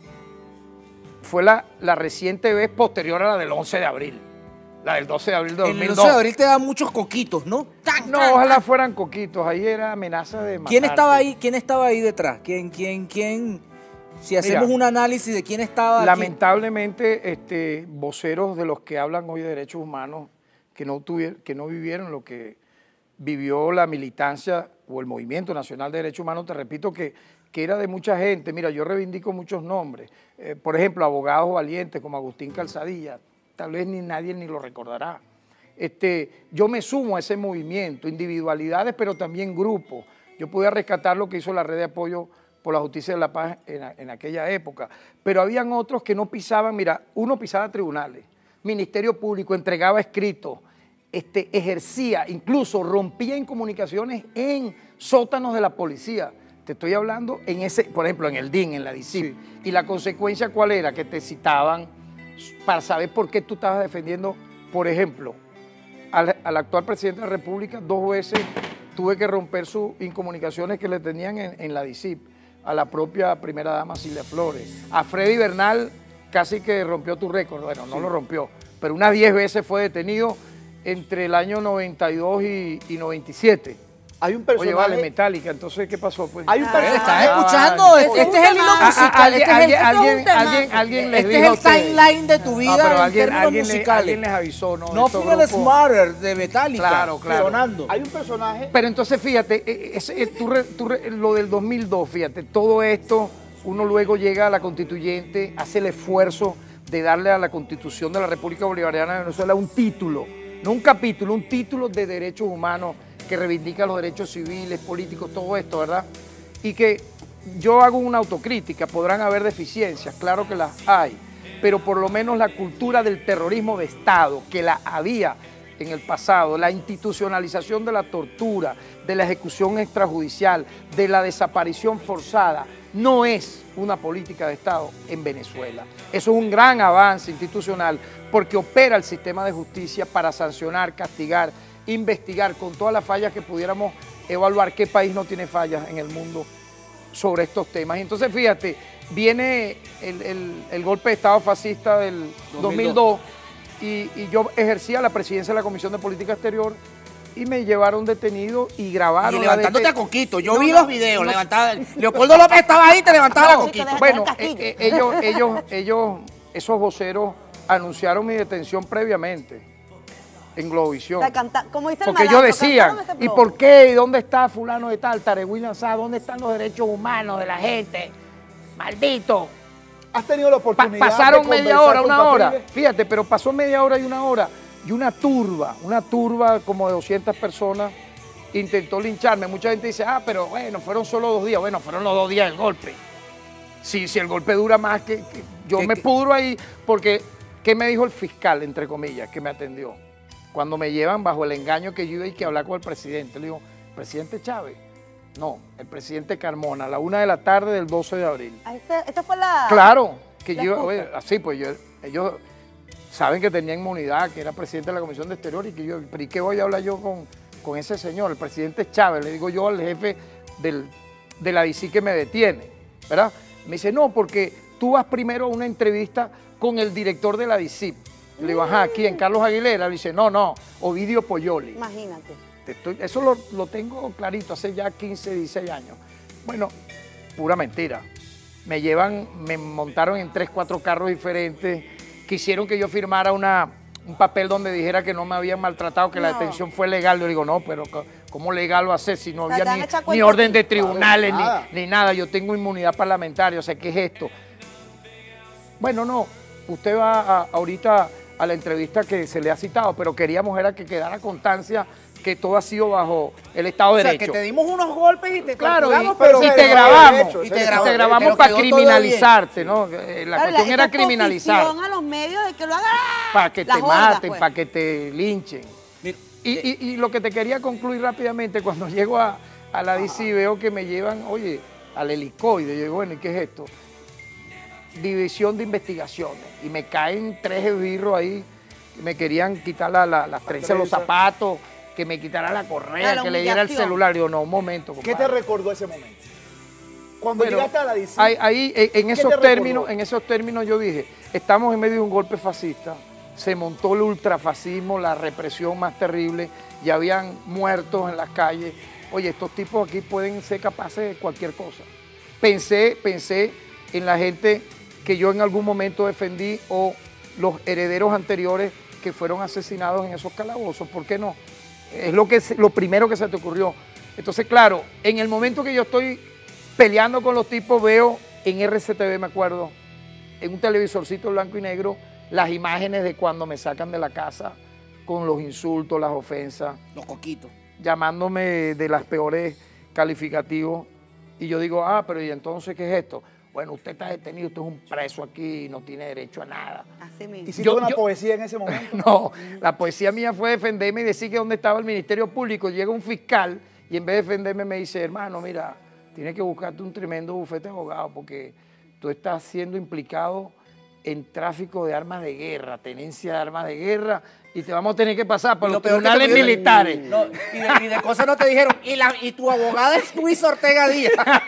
Fue la, la reciente vez posterior a la del once de abril, la del doce de abril de dos El mil dos. once de abril te da muchos coquitos, ¿no? Tan, No, tan, ojalá tan. fueran coquitos, ahí era amenaza de matarte. ¿Quién estaba ahí? ¿Quién estaba ahí detrás? ¿Quién, quién, quién? Si hacemos Mira, un análisis de quién estaba aquí. Lamentablemente, este, voceros de los que hablan hoy de derechos humanos, que no, tuvier- que no vivieron lo que vivió la militancia o el Movimiento Nacional de Derechos Humanos, te repito que, que era de mucha gente. Mira, yo reivindico muchos nombres. Eh, por ejemplo, abogados valientes como Agustín Calzadilla, tal vez ni nadie ni lo recordará. Este, yo me sumo a ese movimiento, individualidades, pero también grupos. Yo pude rescatar lo que hizo la Red de Apoyo por la Justicia de la Paz en, en aquella época. Pero habían otros que no pisaban, mira, uno pisaba tribunales, Ministerio Público, entregaba escritos, este, ejercía, incluso rompía incomunicaciones en sótanos de la policía. Te estoy hablando en ese, por ejemplo, en el D I N, en la D I C I P. Sí. Y la consecuencia, ¿cuál era? Que te citaban para saber por qué tú estabas defendiendo, por ejemplo, al, al actual presidente de la República. Dos veces tuve que romper sus incomunicaciones que le tenían en, en la D I C I P, a la propia primera dama Silvia Flores. A Freddy Bernal casi que rompió tu récord, bueno, no sí. lo rompió, pero unas diez veces fue detenido entre el año noventa y dos y, y noventa y siete. Hay un personaje... Oye, vale, Metallica, entonces, ¿qué pasó? Pues, hay un personaje... ¿Estás escuchando? Este, este es el hilo musical. Este alguien, es el, alguien, alguien, alguien les este dijo es el timeline de tu vida no, pero en alguien, términos alguien musicales. Alguien les avisó, ¿no? No fue el Smarter de Metallica. Claro, claro. Sonando. Hay un personaje... Pero entonces, fíjate, es, es, tú, tú, lo del dos mil dos, fíjate, todo esto, uno luego llega a la constituyente, hace el esfuerzo de darle a la Constitución de la República Bolivariana de Venezuela un título, no un capítulo, un título de derechos humanos que reivindica los derechos civiles, políticos, todo esto, ¿verdad? Y que yo hago una autocrítica, podrán haber deficiencias, claro que las hay, pero por lo menos la cultura del terrorismo de Estado, que la había en el pasado, la institucionalización de la tortura, de la ejecución extrajudicial, de la desaparición forzada, no es una política de Estado en Venezuela. Eso es un gran avance institucional porque opera el sistema de justicia para sancionar, castigar, investigar con todas las fallas que pudiéramos evaluar. ¿Qué país no tiene fallas en el mundo sobre estos temas? Y entonces, fíjate, viene el, el, el golpe de Estado fascista del dos mil dos y, y yo ejercía la presidencia de la Comisión de Política Exterior y me llevaron detenido y grabaron. Y levantándote la a coquito. Yo no, vi no, los videos. No, levantaba, Leopoldo López estaba ahí y te levantaba no, a coquito. Bueno, eh, eh, ellos, ellos, ellos, esos voceros anunciaron mi detención previamente en Globovisión. O sea, canta, como dice el Porque malandro, ellos decían, ese ¿y por qué? ¿Y dónde está fulano de tal? Tarek William Saab, ¿dónde están los derechos humanos de la gente? ¡Maldito! ¿Has tenido la oportunidad pa Pasaron de media hora, una hora. Capriles? Fíjate, pero pasó media hora y una hora. Y una turba, una turba como de doscientas personas intentó lincharme. Mucha gente dice, ah, pero bueno, fueron solo dos días. Bueno, fueron los dos días del golpe. Si, si el golpe dura más, que, que yo ¿Qué, me qué? pudro ahí, porque, ¿qué me dijo el fiscal, entre comillas, que me atendió? Cuando me llevan bajo el engaño que yo iba y que hablar con el presidente. Le digo, ¿presidente Chávez? No, el presidente Carmona, a la una de la tarde del doce de abril. Ah, esa, esa fue la... Claro, que la yo, excusa. oye, así pues, yo, ellos saben que tenía inmunidad, que era presidente de la Comisión de Exterior y que yo, pero ¿y qué voy a hablar yo con, con ese señor, el presidente Chávez? Le digo yo al jefe del, de la D I C I que me detiene, ¿verdad? Me dice, no, porque tú vas primero a una entrevista con el director de la D I C I. Le digo, ajá, ¿quién? Carlos Aguilera. Le dice, no, no, Ovidio Poyoli. Imagínate. Te estoy, eso lo, lo tengo clarito, hace ya quince, dieciséis años. Bueno, pura mentira. Me llevan, me montaron en tres, cuatro carros diferentes, quisieron que yo firmara una, un papel donde dijera que no me habían maltratado, que No. la detención fue legal. Yo digo, no, pero ¿cómo legal va a ser si no O sea, había te han ni, echado ni cuenta orden aquí. de tribunales, Claro, nada. ni, ni nada? Yo tengo inmunidad parlamentaria, o sea, ¿qué es esto? Bueno, no, usted va a- ahorita a la entrevista que se le ha citado, pero queríamos era que quedara constancia que todo ha sido bajo el Estado de O sea, Derecho. que te dimos unos golpes y te Claro, y, torturamos, pero y se te dejó grabamos, derecho, y se te, dejó te derecho. grabamos Pero para quedó todo criminalizarte, ¿no? Eh, La Claro, cuestión era esa criminalizar, exposición a los medios de que lo hagan para que las te hordas, maten, pues. para que te linchen. Mira, Y, y- y lo que te quería concluir rápidamente, cuando llego a, a la D C I veo que me llevan, oye, al helicoide. Yo digo, bueno, ¿y qué es esto? División de Investigaciones. Y me caen tres esbirros ahí, que me querían quitar la, la- las trenzas, los trenza. zapatos, que me quitara la correa, Ah, la que le diera el humillación. celular. Digo, no, un momento, ¿Qué te compadre. recordó ese momento? Cuando Bueno, llegaste a la D I C I, ahí, ahí, en, en ¿qué esos te términos, recordó? en esos términos yo dije, estamos en medio de un golpe fascista, se montó el ultrafascismo, la represión más terrible, ya habían muertos en las calles. Oye, estos tipos aquí pueden ser capaces de cualquier cosa. Pensé, pensé en la gente que yo en algún momento defendí o los herederos anteriores que fueron asesinados en esos calabozos. ¿Por qué no? Es lo, que, se- lo primero que se te ocurrió. Entonces, claro, en el momento que yo estoy peleando con los tipos, veo en R C T V, me acuerdo, en un televisorcito blanco y negro, las imágenes de cuando me sacan de la casa con los insultos, las ofensas. Los coquitos. Llamándome de las peores calificativos. Y yo digo, ah, pero ¿y entonces qué es esto? Bueno, usted está detenido, usted es un preso aquí y no tiene derecho a nada. Así mismo. ¿Hiciste una poesía en ese momento? No, la poesía mía fue defenderme y decir que dónde estaba el Ministerio Público. Llega un fiscal y en vez de defenderme me dice, hermano, mira, tienes que buscarte un tremendo bufete de abogados porque tú estás siendo implicado en tráfico de armas de guerra, tenencia de armas de guerra, y te vamos a tener que pasar por los tribunales militares. No, y, de, y de cosas no te dijeron, y, la, y tu abogada es Luis Ortega Díaz.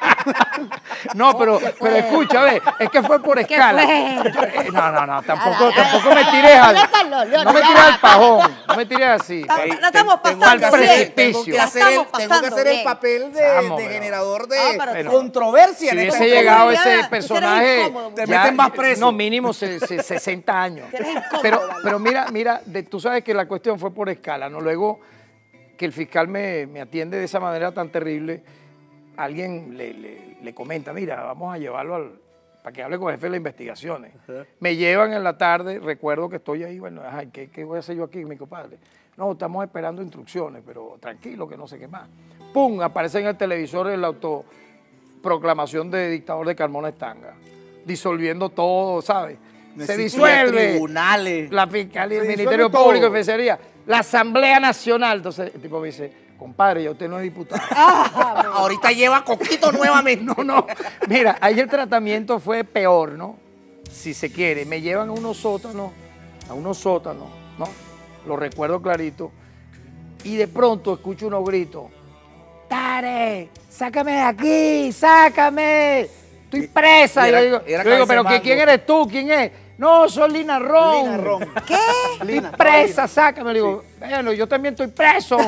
No, pero, pero escucha, ve, es que fue por escala. Yo, no, no, no, tampoco, tampoco me tires al, no me tires al pajón, no me tires así. No estamos pasando al precipicio. Tengo que hacer el, tengo que hacer el papel de, Vamos, de pero, generador de ah, pero, controversia. Si en hubiese esta llegado historia. ese personaje, Te ya, meten más preso. No, mínimo sesenta años. Pero, pero mira, mira, de, tú sabes que la cuestión fue por escala, ¿no? Luego que el fiscal me, me atiende de esa manera tan terrible, alguien le, le, le comenta, mira, vamos a llevarlo al, para que hable con el jefe de las investigaciones. Uh-huh. Me llevan en la tarde, recuerdo que estoy ahí, bueno, ay, ¿qué, ¿qué voy a hacer yo aquí, mi compadre? No, estamos esperando instrucciones, pero tranquilo, que no sé qué más. ¡Pum! Aparece en el televisor la autoproclamación de dictador de Carmona Estanga, disolviendo todo, ¿sabes? Se disuelve tribunales, la fiscalía, el Ministerio Público de Defensoría, la Asamblea Nacional. Entonces el tipo me dice, compadre, ya usted no es diputado. Ah, ahorita lleva coquito nuevamente. No, no. Mira, ahí el tratamiento fue peor, ¿no? Si se quiere. Me llevan a unos sótanos, a unos sótanos, ¿no? Lo recuerdo clarito. Y de pronto escucho unos gritos. ¡Tare! ¡Sácame de aquí! ¡Sácame! Estoy presa. Y, era, y yo digo, yo digo pero ¿qué, ¿quién eres tú? ¿Quién es? No, soy Lina Ron. Lina Ron. ¿Qué? Estoy presa, sácame. Le digo, sí. Bueno, yo también estoy preso.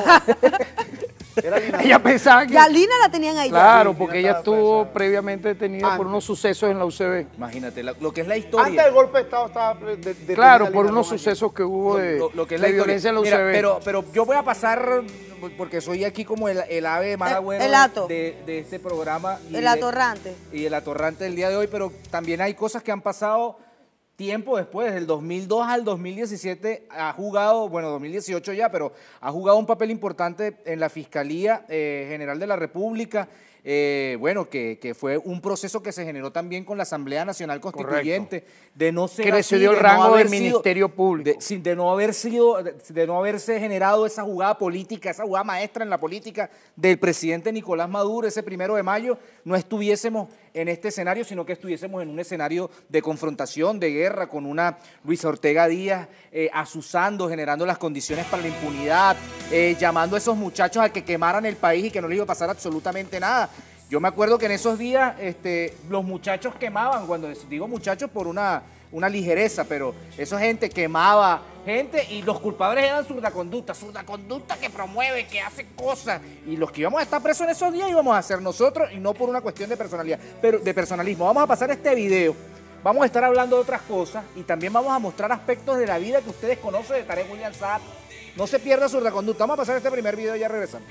Era Lina ella pensaba que... Ya Lina la tenían ahí. Claro, ya. porque ella estuvo presa. previamente detenida Antes. por unos sucesos en la U C B. Imagínate, la, lo que es la historia. Antes del golpe de Estado estaba de, de Claro, por unos sucesos que hubo de, lo, lo que es de la violencia en la U C B. Mira, pero, pero yo voy a pasar, porque soy aquí como el, el ave más agüero de, de este programa. El atorrante. Y el atorrante del día de hoy, pero también hay cosas que han pasado tiempo después, del dos mil dos al dos mil diecisiete, ha jugado, bueno, dos mil dieciocho ya, pero ha jugado un papel importante en la Fiscalía eh, General de la República, eh, bueno, que, que fue un proceso que se generó también con la Asamblea Nacional Constituyente, Correcto. de no ser que así, recibió el de rango no del sido, Ministerio Público. De, de no haber sido, de, de no haberse generado esa jugada política, esa jugada maestra en la política del presidente Nicolás Maduro ese primero de mayo, no estuviésemos en este escenario, sino que estuviésemos en un escenario de confrontación, de guerra, con una Luis Ortega Díaz eh, asusando, generando las condiciones para la impunidad, eh, llamando a esos muchachos a que quemaran el país y que no les iba a pasar absolutamente nada. Yo me acuerdo que en esos días este, los muchachos quemaban, cuando digo muchachos por una, una ligereza, pero esa gente quemaba gente y los culpables eran surdaconducta, surdaconducta que promueve, que hace cosas, y los que íbamos a estar presos en esos días íbamos a ser nosotros y no por una cuestión de personalidad, pero de personalismo. Vamos a pasar este video, vamos a estar hablando de otras cosas y también vamos a mostrar aspectos de la vida que ustedes conocen de Tarek William Saab. No se pierda surdaconducta. Vamos a pasar este primer video y ya regresamos.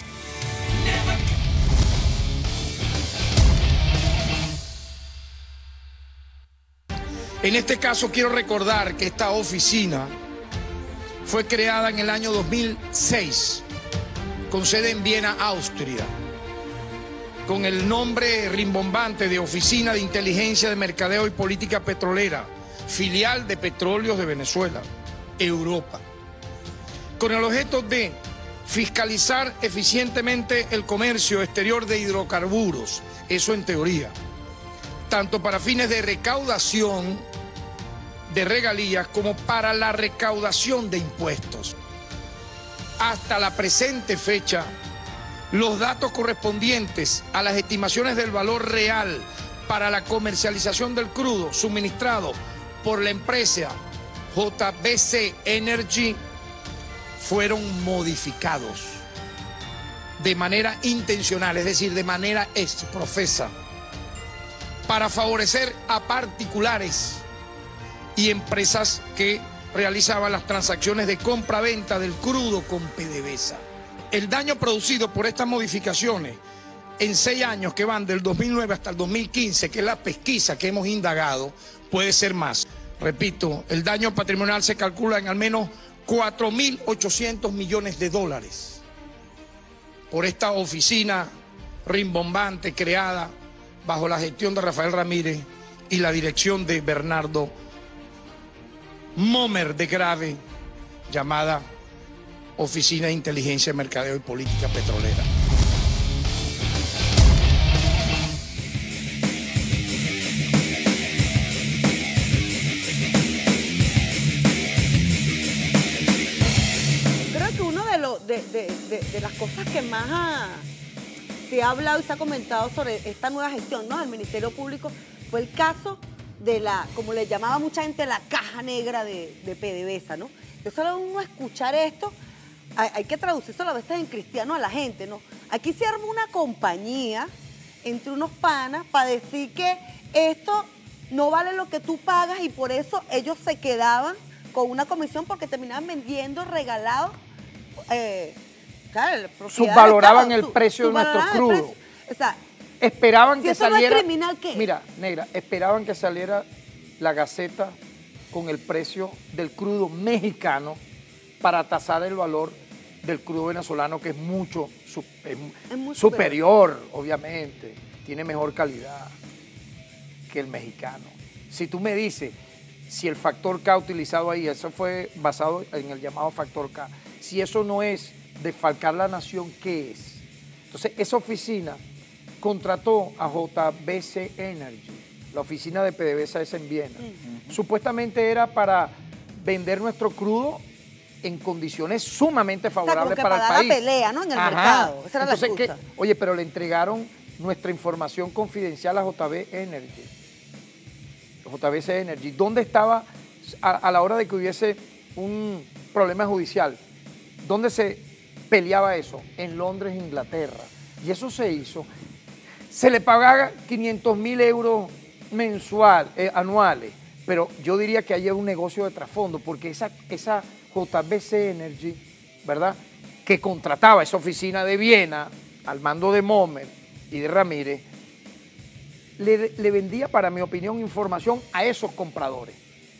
En este caso quiero recordar que esta oficina fue creada en el año dos mil seis, con sede en Viena, Austria, con el nombre rimbombante de Oficina de Inteligencia de Mercadeo y Política Petrolera, filial de Petróleos de Venezuela, Europa, con el objeto de fiscalizar eficientemente el comercio exterior de hidrocarburos, eso en teoría, tanto para fines de recaudación de regalías como para la recaudación de impuestos. Hasta la presente fecha, los datos correspondientes a las estimaciones del valor real para la comercialización del crudo suministrado por la empresa J B C Energy fueron modificados de manera intencional, es decir, de manera exprofesa, para favorecer a particulares y empresas que realizaban las transacciones de compra-venta del crudo con PDVSA. el daño producido por estas modificaciones en seis años que van del dos mil nueve hasta el dos mil quince, que es la pesquisa que hemos indagado, puede ser más. Repito, el daño patrimonial se calcula en al menos cuatro mil ochocientos millones de dólares por esta oficina rimbombante creada bajo la gestión de Rafael Ramírez y la dirección de Bernardo Momer de Grave, llamada Oficina de Inteligencia, Mercadeo y Política Petrolera. Creo que uno de, lo, de, de, de, de las cosas que más ha, se ha hablado y se ha comentado sobre esta nueva gestión, ¿no?, del Ministerio Público fue el caso de la, como le llamaba mucha gente, la caja negra de, de PDVSA, ¿no? Yo solo uno escuchar esto, hay, hay que traducirlo a veces en cristiano a la gente, ¿no? Aquí se arma una compañía entre unos panas para decir que esto no vale lo que tú pagas y por eso ellos se quedaban con una comisión porque terminaban vendiendo regalados. Eh, claro, subvaloraban el precio de nuestro crudo. O sea, esperaban si que eso saliera. No es criminal, ¿qué? Mira, negra, esperaban que saliera la Gaceta con el precio del crudo mexicano para tasar el valor del crudo venezolano, que es mucho su, es es muy superior, superior, obviamente, tiene mejor calidad que el mexicano. Si tú me dices si el factor K utilizado ahí, eso fue basado en el llamado factor K, si eso no es desfalcar la nación, ¿qué es? Entonces, esa oficina contrató a J B C Energy, la oficina de PDVSA es en Viena. Uh-huh. Supuestamente era para vender nuestro crudo en condiciones sumamente favorables, o sea, para, para el país. La pelea, ¿no?, en el Ajá. mercado. Esa era Entonces, la excusa. ¿qué? Oye, pero le entregaron nuestra información confidencial a J B Energy. J B C Energy. ¿Dónde estaba a, a la hora de que hubiese un problema judicial? ¿Dónde se peleaba eso? En Londres, Inglaterra. Y eso se hizo. Se le pagaba quinientos mil euros mensual, eh, anuales, pero yo diría que hay un negocio de trasfondo, porque esa, esa J B C Energy, ¿verdad?, que contrataba esa oficina de Viena al mando de Momer y de Ramírez, le, le vendía, para mi opinión, información a esos compradores.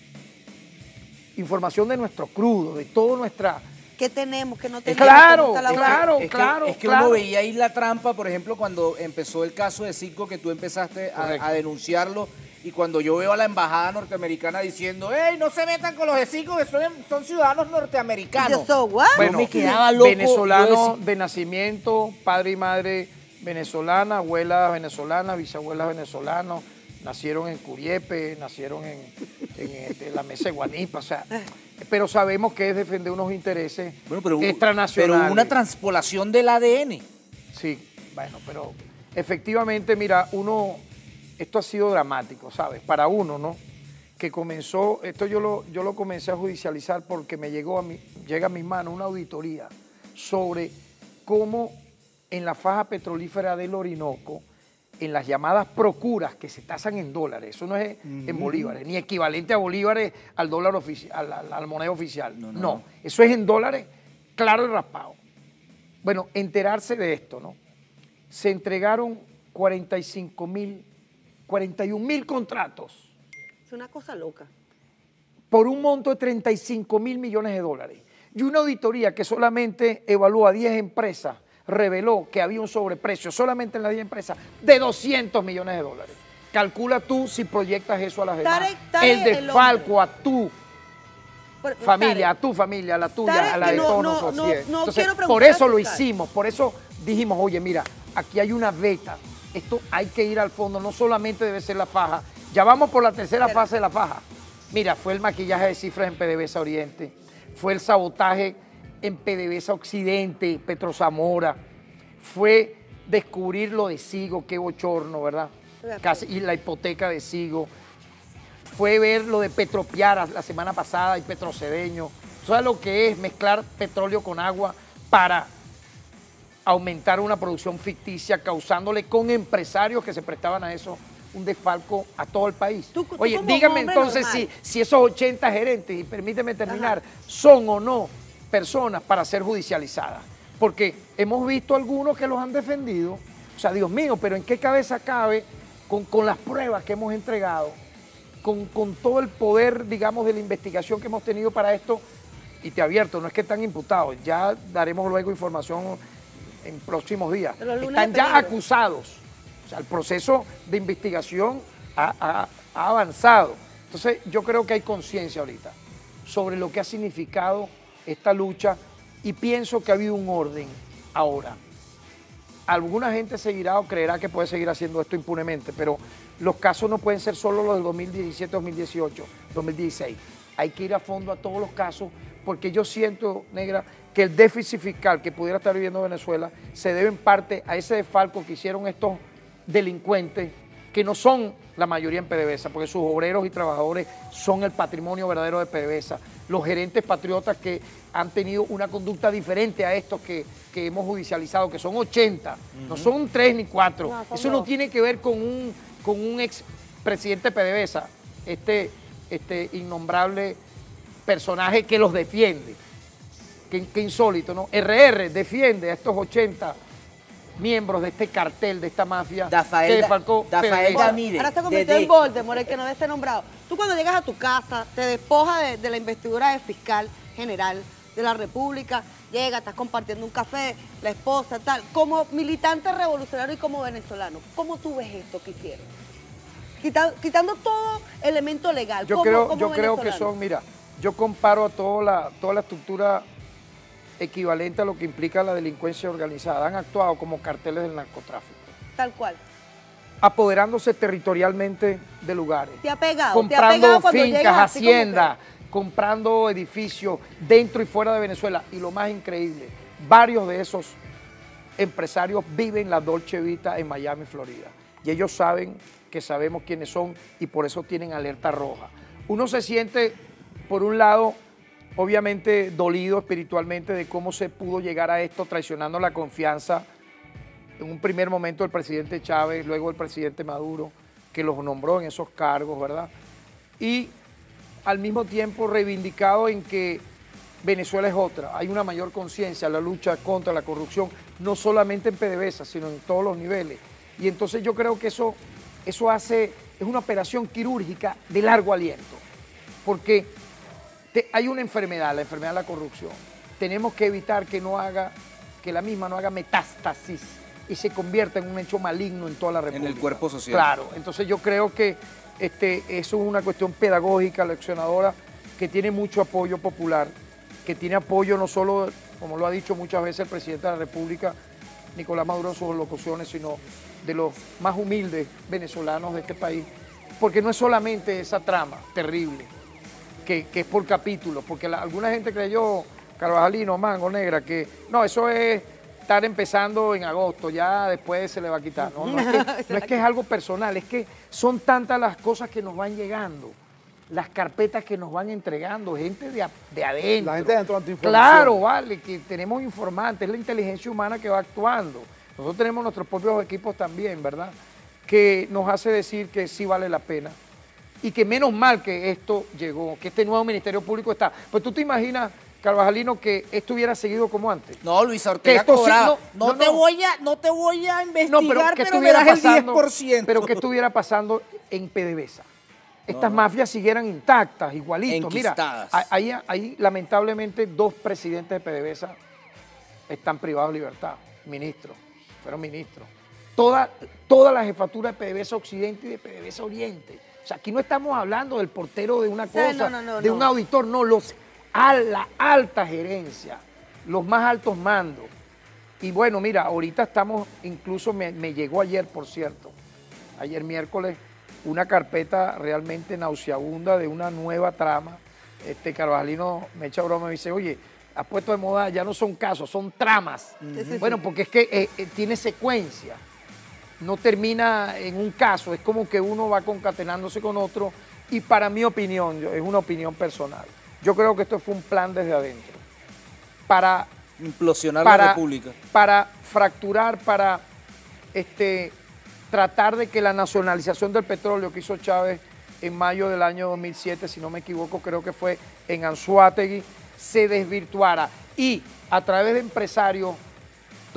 Información de nuestro crudo, de toda nuestra... ¿Qué tenemos? ¿Qué no tenemos? Claro, claro, claro, es claro. Que, es que claro. uno veía ahí la trampa, por ejemplo, cuando empezó el caso de Citgo, que tú empezaste a, a denunciarlo, y cuando yo veo a la embajada norteamericana diciendo, ¡ey, no se metan con los de Citgo, que son, son ciudadanos norteamericanos! So, what? Bueno, yo me quedaba loco. Venezolano de nacimiento, padre y madre venezolana, abuelas venezolanas, bisabuelas venezolanos, nacieron en Curiepe, nacieron en, en este, la Mesa de Guanipa, o sea, pero sabemos que es defender unos intereses bueno, pero, extranacionales. Pero una transpolación del A D N. Sí, bueno, pero efectivamente, mira, uno, esto ha sido dramático, ¿sabes? Para uno, ¿no? Que comenzó, esto yo lo, yo lo comencé a judicializar porque me llegó a mi, llega a mis manos una auditoría sobre cómo en la faja petrolífera del Orinoco, en las llamadas procuras que se tasan en dólares, eso no es uh-huh. en bolívares, ni equivalente a bolívares al dólar oficial, a la, a la moneda oficial. No, no, no, eso es en dólares, claro y raspado. Bueno, enterarse de esto, ¿no? Se entregaron cuarenta y cinco mil, cuarenta y un mil contratos. Es una cosa loca. Por un monto de treinta y cinco mil millones de dólares. Y una auditoría que solamente evaluó a diez empresas reveló que había un sobreprecio solamente en las diez empresas de doscientos millones de dólares. Calcula tú si proyectas eso a las demás. Tare, tare el desfalco a tu por, familia, tare. a tu familia, a la tuya, Tare, a la de no, todos no, nosotros. no, no Entonces, quiero por eso lo preguntar. hicimos, por eso dijimos, oye, mira, aquí hay una beta, esto hay que ir al fondo, no solamente debe ser la faja. Ya vamos por la tercera Pero, fase de la faja. Mira, fue el maquillaje de cifras en PDVSA Oriente, fue el sabotaje en PDVSA Occidente, Petrozamora, fue descubrir lo de Sigo, qué bochorno, ¿verdad? Casi, y la hipoteca de Sigo. Fue ver lo de Petropiara la semana pasada y Petrocedeño. ¿Sabes lo que es mezclar petróleo con agua para aumentar una producción ficticia, causándole con empresarios que se prestaban a eso un desfalco a todo el país? ¿Tú, tú Oye, dígame entonces si, si esos ochenta gerentes, y permíteme terminar, Ajá. son o no personas para ser judicializadas. porque hemos visto algunos que los han defendido. O sea, Dios mío, pero ¿en qué cabeza cabe con, con las pruebas que hemos entregado, con, con todo el poder, digamos, de la investigación que hemos tenido para esto? Y te advierto, no es que están imputados, ya daremos luego información en próximos días. Están ya acusados. O sea, el proceso de investigación ha, ha, ha avanzado. Entonces, yo creo que hay conciencia ahorita sobre lo que ha significado esta lucha y pienso que ha habido un orden ahora. Alguna gente seguirá o creerá que puede seguir haciendo esto impunemente, pero los casos no pueden ser solo los del dos mil diecisiete, dos mil dieciocho, dos mil dieciséis. Hay que ir a fondo a todos los casos porque yo siento, Negra, que el déficit fiscal que pudiera estar viviendo Venezuela se debe en parte a ese desfalco que hicieron estos delincuentes que no son la mayoría en PDVSA, porque sus obreros y trabajadores son el patrimonio verdadero de PDVSA. Los gerentes patriotas que han tenido una conducta diferente a estos que, que hemos judicializado, que son ochenta, uh-huh. no son tres ni cuatro. No, Eso no tiene que ver con un, con un ex presidente de PDVSA, este, este innombrable personaje que los defiende. Qué, qué insólito, ¿no? R R defiende a estos ochenta miembros de este cartel, de esta mafia Rafael, que defalcó Rafael Ramírez. Ahora se convirtió en Voldemort, el que no debe ser nombrado. Tú cuando llegas a tu casa, te despojas de, de la investidura del fiscal general de la República, llegas, estás compartiendo un café, la esposa, tal. Como militante revolucionario y como venezolano, ¿cómo tú ves esto que hicieron? Quitando, quitando todo elemento legal. Yo, ¿cómo, creo, cómo yo creo que son, mira, yo comparo a toda la, toda la estructura equivalente a lo que implica la delincuencia organizada. Han actuado como carteles del narcotráfico. Tal cual. Apoderándose territorialmente de lugares. Te ha pegado. Comprando te ha pegado cuando fincas, llegas así haciendas, que... comprando edificios dentro y fuera de Venezuela. Y lo más increíble, varios de esos empresarios viven la Dolce Vita en Miami, Florida. Y ellos saben que sabemos quiénes son y por eso tienen alerta roja. Uno se siente, por un lado, obviamente dolido espiritualmente de cómo se pudo llegar a esto, traicionando la confianza en un primer momento del presidente Chávez, luego el presidente Maduro, que los nombró en esos cargos, ¿verdad? Y al mismo tiempo reivindicado en que Venezuela es otra, hay una mayor conciencia en la lucha contra la corrupción, no solamente en PDVSA, sino en todos los niveles. Y entonces yo creo que eso, eso hace, es una operación quirúrgica de largo aliento, porque Te, hay una enfermedad, la enfermedad de la corrupción. Tenemos que evitar que no haga, que la misma no haga metástasis y se convierta en un hecho maligno en toda la República. En el cuerpo social. Claro, entonces yo creo que este, eso es una cuestión pedagógica, leccionadora, que tiene mucho apoyo popular, que tiene apoyo no solo, como lo ha dicho muchas veces el presidente de la República, Nicolás Maduro en sus locuciones, sino de los más humildes venezolanos de este país, porque no es solamente esa trama terrible, Que, que es por capítulos, porque la, alguna gente creyó, Carvajalino, Mango, Negra, que no, eso es estar empezando en agosto, ya después se le va a quitar. No, no, es, que, no es que es algo personal, es que son tantas las cosas que nos van llegando, las carpetas que nos van entregando, gente de, de adentro. La gente de adentro de información. Claro, vale, que tenemos informantes, es la inteligencia humana que va actuando. Nosotros tenemos nuestros propios equipos también, ¿verdad? Que nos hace decir que sí vale la pena. Y que menos mal que esto llegó, que este nuevo Ministerio Público está. Pues tú te imaginas, Carvajalino, que esto hubiera seguido como antes. No, Luis Ortega cobraba. Sí, no, no, no, te no. Voy a, no te voy a investigar, no, pero, pero me das el diez por ciento. Pero ¿qué estuviera pasando en PDVSA? Estas no, no. mafias siguieran intactas, igualitos. Mira, ahí, ahí lamentablemente dos presidentes de PDVSA están privados de libertad, ministros, fueron ministros. Toda, toda la jefatura de PDVSA Occidente y de PDVSA Oriente. O sea, aquí no estamos hablando del portero de una cosa, sí, no, no, no, de un no. auditor, no, los, a la alta gerencia, los más altos mandos. Y bueno, mira, ahorita estamos, incluso me, me llegó ayer, por cierto, ayer miércoles, una carpeta realmente nauseabunda de una nueva trama. Este Carvajalino me echa broma y me dice, oye, has puesto de moda, ya no son casos, son tramas. Sí, sí, bueno, sí. porque es que eh, eh, tiene secuencia. No termina en un caso, es como que uno va concatenándose con otro y para mi opinión, es una opinión personal, yo creo que esto fue un plan desde adentro para implosionar para, la República, para fracturar, para este, tratar de que la nacionalización del petróleo que hizo Chávez en mayo del año dos mil siete, si no me equivoco, creo que fue en Anzoátegui, se desvirtuara y a través de empresarios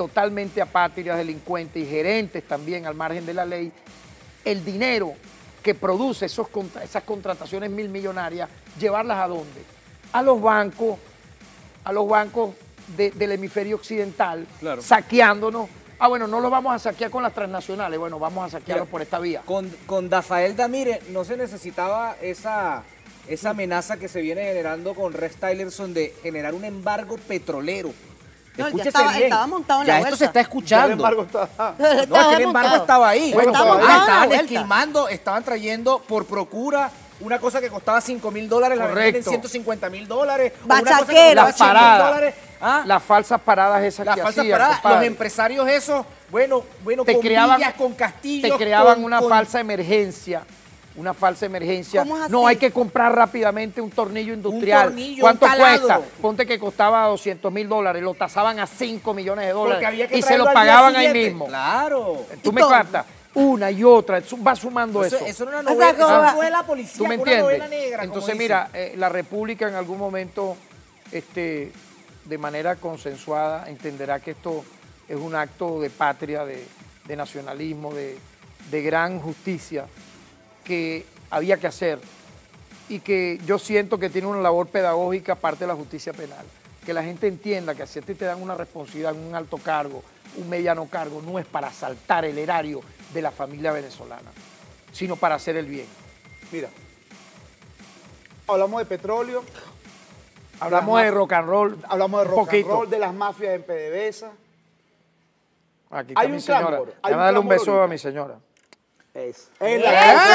totalmente apátridas, delincuentes y gerentes también al margen de la ley, el dinero que produce esos, esas contrataciones mil millonarias, llevarlas a dónde? A los bancos, a los bancos de, del hemisferio occidental, claro. saqueándonos. Ah, bueno, no los vamos a saquear con las transnacionales, bueno, vamos a saquearlos por esta vía. Con, con Dafael Damire no se necesitaba esa, esa amenaza que se viene generando con Rex Tillerson de generar un embargo petrolero. No, Escúchese ya estaba, bien. estaba montado en ya la esto vuelta. se está escuchando. Ya el embargo está... No, es que el embargo estaba ahí. Bueno, estaba estaba ah, ahí. estaban Vuelta. esquilmando, estaban trayendo por procura una cosa que costaba cinco mil dólares, la vendían en ciento cincuenta mil dólares. Bachaquero. Las paradas, dólares. ¿Ah? las falsas paradas esas Las que falsas hacían, paradas, compadre. los empresarios esos, bueno, bueno, te con creaban, villas, con castillos. te creaban con, una con... falsa emergencia, una falsa emergencia. ¿Cómo es así? No, hay que comprar rápidamente un tornillo industrial. Un tornillo, ¿Cuánto un taladro? cuesta? Ponte que costaba doscientos mil dólares, lo tasaban a cinco millones de dólares Porque había que y se lo traerlo al día pagaban ahí siguiente. mismo. Claro. ¿Tú ¿Y me todo? captas? Una y otra, va sumando Eso, eso. eso era una O sea, novela, como- eso fue la policía, ¿Tú me una novela entiendes? negra. Entonces, como mira, eh, la República en algún momento, este, de manera consensuada, entenderá que esto es un acto de patria, de, de nacionalismo, de, de gran justicia que había que hacer y que yo siento que tiene una labor pedagógica aparte de la justicia penal. Que la gente entienda que si a ti te dan una responsabilidad en un alto cargo, un mediano cargo, no es para asaltar el erario de la familia venezolana, sino para hacer el bien. Mira, hablamos de petróleo, Hablamos Las de maf- rock and roll. hablamos de un rock and poquito. roll, de las mafias en PDVSA. Aquí está Hay mi un señora. clamor, hay Déjame un darle un clamor beso ahorita. a mi señora. Es. En la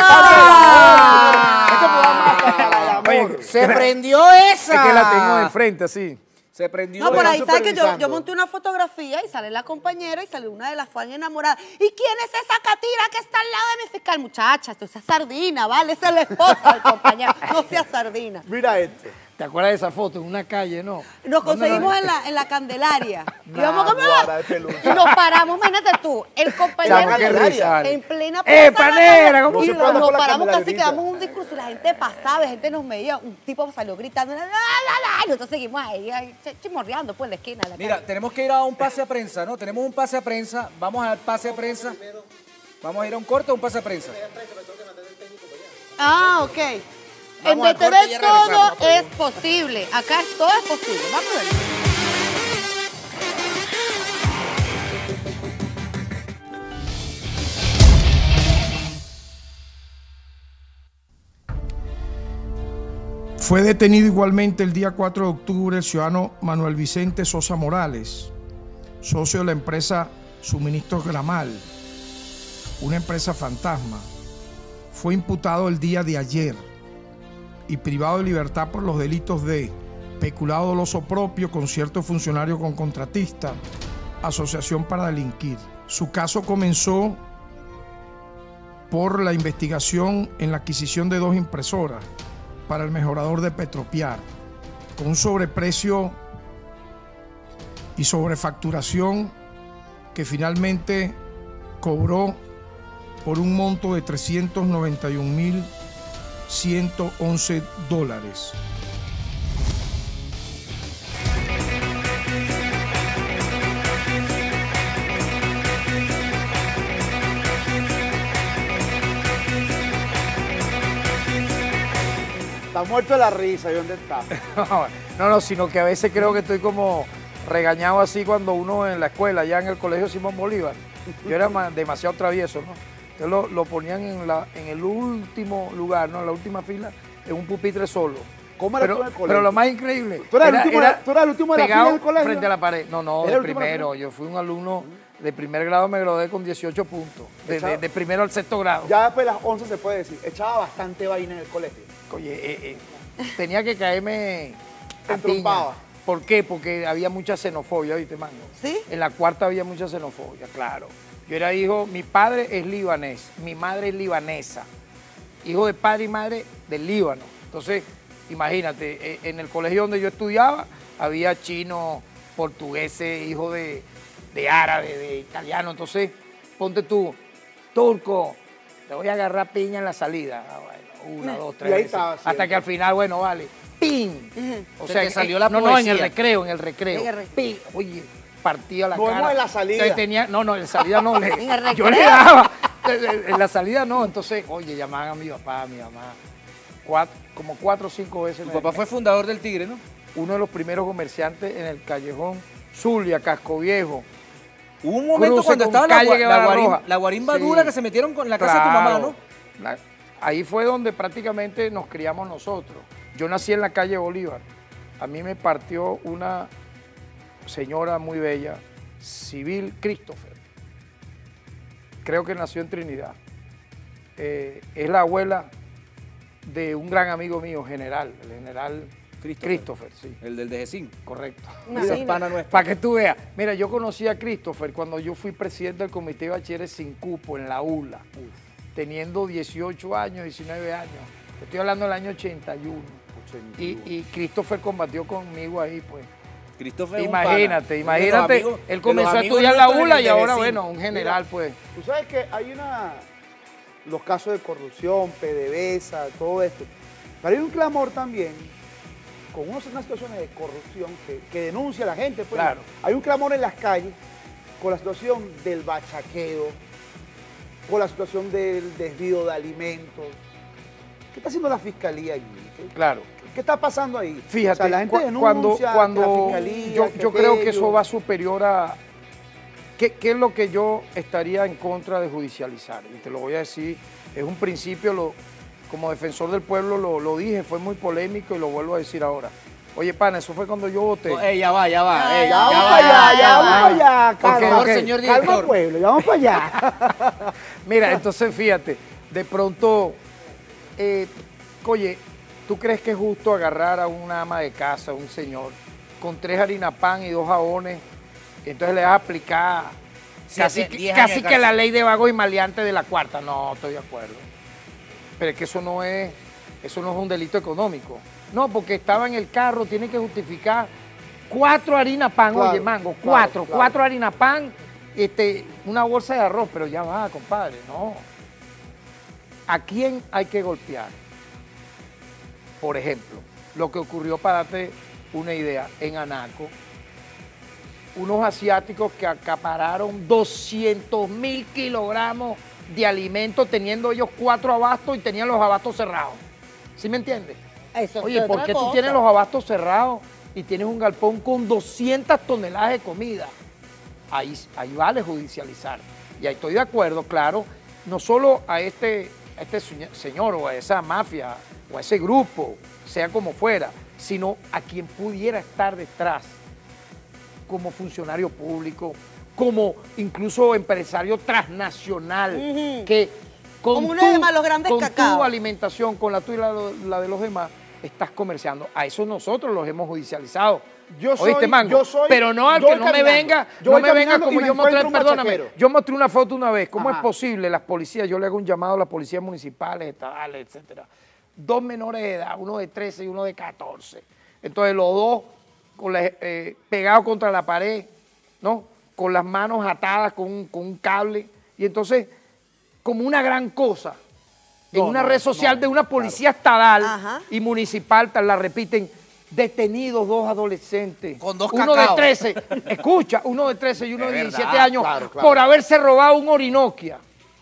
¡Esa! Este programa es para el amor. Oye, Se prendió esa. Es que la tengo de frente así. Se prendió. No, por ahí, Están ¿sabes que yo, yo supervisando. monté una fotografía y sale la compañera y sale una de las fans enamoradas? ¿Y quién es esa catira que está al lado de mi fiscal? Muchacha, esto es sardina, ¿vale? Esa es la esposa del compañero. No sea sardina. Mira esto. ¿Te acuerdas de esa foto en una calle, no? Nos ¿Dónde conseguimos la- en la, en la Candelaria. Y Nah, vamos como- guara de peluche. y nos paramos, imagínate tú, el compañero Chamo, qué risa, vale. en plena ¡Eh, plaza panera! Candelaria, ¿Cómo y se nos, pasa nos por la paramos Candelaria casi que ahorita? damos un discurso, la gente pasaba, la gente nos veía, un tipo salió gritando, la, la, la, la, y nosotros seguimos ahí, ahí ch- chimorreando pues en la esquina de la Mira, calle. tenemos que ir a un pase a prensa, ¿no? Tenemos un pase a prensa. Vamos al pase a prensa. Vamos a ir a un corte o un pase a prensa. Ah, ok. En Vamos al B T corte y V ya todo regresamos. es posible. Acá todo es posible. Vamos a ver. Fue detenido igualmente el día cuatro de octubre el ciudadano Manuel Vicente Sosa Morales, socio de la empresa Suministros Gramal, una empresa fantasma. Fue imputado el día de ayer y privado de libertad por los delitos de peculado doloso propio, concierto funcionario con contratista, asociación para delinquir. Su caso comenzó por la investigación en la adquisición de dos impresoras para el mejorador de Petropiar, con un sobreprecio y sobrefacturación que finalmente cobró por un monto de trescientos noventa y un mil ciento once dólares. Está muerto de la risa, ¿y dónde está? No, no, sino que a veces creo que estoy como regañado así cuando uno en la escuela, ya en el colegio Simón Bolívar. Yo era ma- demasiado travieso, ¿no? Entonces lo, lo ponían en, la, en el último lugar, ¿no? En la última fila, en un pupitre solo. ¿Cómo era pero, tú en el colegio? pero lo más increíble. ¿Tú eras el era- último, era ¿tú eras el último de la pegado fila del colegio? frente a la pared. No, no, ¿Era de el último de la primero. fila? Yo fui un alumno de primer grado, me gradué con dieciocho puntos. De, de- de primero al sexto grado. Ya después de las once se puede decir, echaba bastante vaina en el colegio. Oye, eh, eh, tenía que caerme Te a entrompaba. piña. ¿Por qué? Porque había mucha xenofobia, ¿viste, Mango? ¿Sí? En la cuarta había mucha xenofobia, claro. Yo era hijo, mi padre es libanés, mi madre es libanesa. Hijo de padre y madre del Líbano. Entonces, imagínate, eh, en el colegio donde yo estudiaba había chinos, portugueses, hijos de, de árabe, de italiano. Entonces, ponte tú, turco, te voy a agarrar piña en la salida. Ah, bueno, una, dos, tres Y ahí veces. estaba Hasta siempre. que al final, bueno, vale, ¡pin! O Se sea, te salió eh, la no, no, en el poesía. recreo, en el recreo. En el re- ¡Pin! Oye, partía la Nos cara. vemos en la salida. Entonces tenía, no, no, en la salida no. le, En el yo le recreo. daba. En la salida no. Entonces, oye, llamaban a mi papá, a mi mamá. Cuatro, como cuatro o cinco veces. Tu me- papá fue fundador del Tigre, ¿no? Uno de los primeros comerciantes en el callejón Zulia, Casco Viejo. Hubo un momento Cruce cuando con estaba la, calle gua- la, Guevara guarim- Roja. la guarimba Sí. dura que se metieron con la casa de tu mamá, Claro. ¿no? La- ahí fue donde prácticamente nos criamos nosotros. Yo nací en la calle Bolívar. A mí me partió una señora muy bella, Civil Christopher. Creo que nació en Trinidad. Eh, es la abuela de un gran amigo mío, general, el general Christopher. Christopher, sí. El del D G cinco. Correcto. Esa es pana nuestra. Para que tú veas. Mira, yo conocí a Christopher cuando yo fui presidente del Comité de Bachilleres sin cupo en la U L A, teniendo dieciocho años, diecinueve años. Te estoy hablando del año ochenta y uno. Y, y Christopher combatió conmigo ahí, pues. Christopher es un pana. Imagínate, De los imagínate. amigos- Él de los comenzó a amigos estudiar la nuestros U L A del y ahora, D G cinco. bueno, un general, pues. Tú sabes que hay una. Los casos de corrupción, PDVSA, todo esto. Pero hay un clamor también, con unas unas situaciones de corrupción que, que denuncia la gente. Pues. Claro. Hay un clamor en las calles con la situación del bachaqueo, con la situación del desvío de alimentos. ¿Qué está haciendo la fiscalía allí? ¿Qué, Claro. ¿Qué está pasando ahí? Fíjate, O sea, la gente cu- denuncia cuando, que la cuando fiscalía, yo, que yo creo que aquello. eso va superior a... ¿qué, ¿Qué es lo que yo estaría en contra de judicializar? Y te lo voy a decir, es un principio, lo, como defensor del pueblo lo, lo dije, fue muy polémico y lo vuelvo a decir ahora. Oye, pana, eso fue cuando yo voté. No, ey, ya va, ya va. Ya, ey, ya Ya vamos va, para allá, ya vamos va. para allá. Por calma, favor, ok. señor Calma, director. pueblo, ya vamos para allá. Mira, entonces fíjate, de pronto, eh, oye, ¿tú crees que es justo agarrar a una ama de casa, un señor, con tres harina pan y dos jabones, y entonces le vas a aplicar Sí, casi, hace que- diez años casi de que la cárcel. ley de vagos y maleantes de la cuarta? No, estoy de acuerdo. Pero es que eso no es, eso no es un delito económico. No, porque estaba en el carro, tiene que justificar cuatro harina pan, Claro, oye, mango, claro, cuatro, claro. cuatro harina pan, este, una bolsa de arroz, pero ya va, compadre, no. ¿A quién hay que golpear? Por ejemplo, lo que ocurrió, para darte una idea, en Anaco, unos asiáticos que acapararon doscientos mil kilogramos de alimentos teniendo ellos cuatro abastos y tenían los abastos cerrados. ¿Sí me entiendes? Eso Oye, es ¿por otra qué tú cosa. tienes los abastos cerrados y tienes un galpón con doscientas toneladas de comida? Ahí, ahí vale judicializar. Y ahí estoy de acuerdo, claro, no solo a este, a este suñe- señor o a esa mafia o a ese grupo, sea como fuera, sino a quien pudiera estar detrás como funcionario público, como incluso empresario transnacional, Ujú. que con, Como uno tu, de los grandes con cacao. tu alimentación, con la tuya y la, la de los demás, estás comerciando. A eso nosotros los hemos judicializado. Yo soy- ¿Oíste, Mango? yo soy- Pero no al yo que voy no me caminando. venga, Yo no voy me venga caminando como y me yo mostré, encuentro un perdóname, bachachero. yo mostré una foto una vez. ¿Cómo Ajá. es posible las policías? Yo le hago un llamado a las policías municipales, estatales, etcétera. Dos menores de edad, uno de trece y uno de catorce. Entonces los dos con la- eh, pegados contra la pared, ¿no? Con las manos atadas con un, con un cable. Y entonces, como una gran cosa, en No, una no, red social no, de una policía estadal Ajá. y municipal, tal, la repiten, detenidos dos adolescentes. Con dos uno de cacao. trece, escucha, uno de trece y uno Es de verdad, diecisiete años claro, claro. por haberse robado un Orinoquia.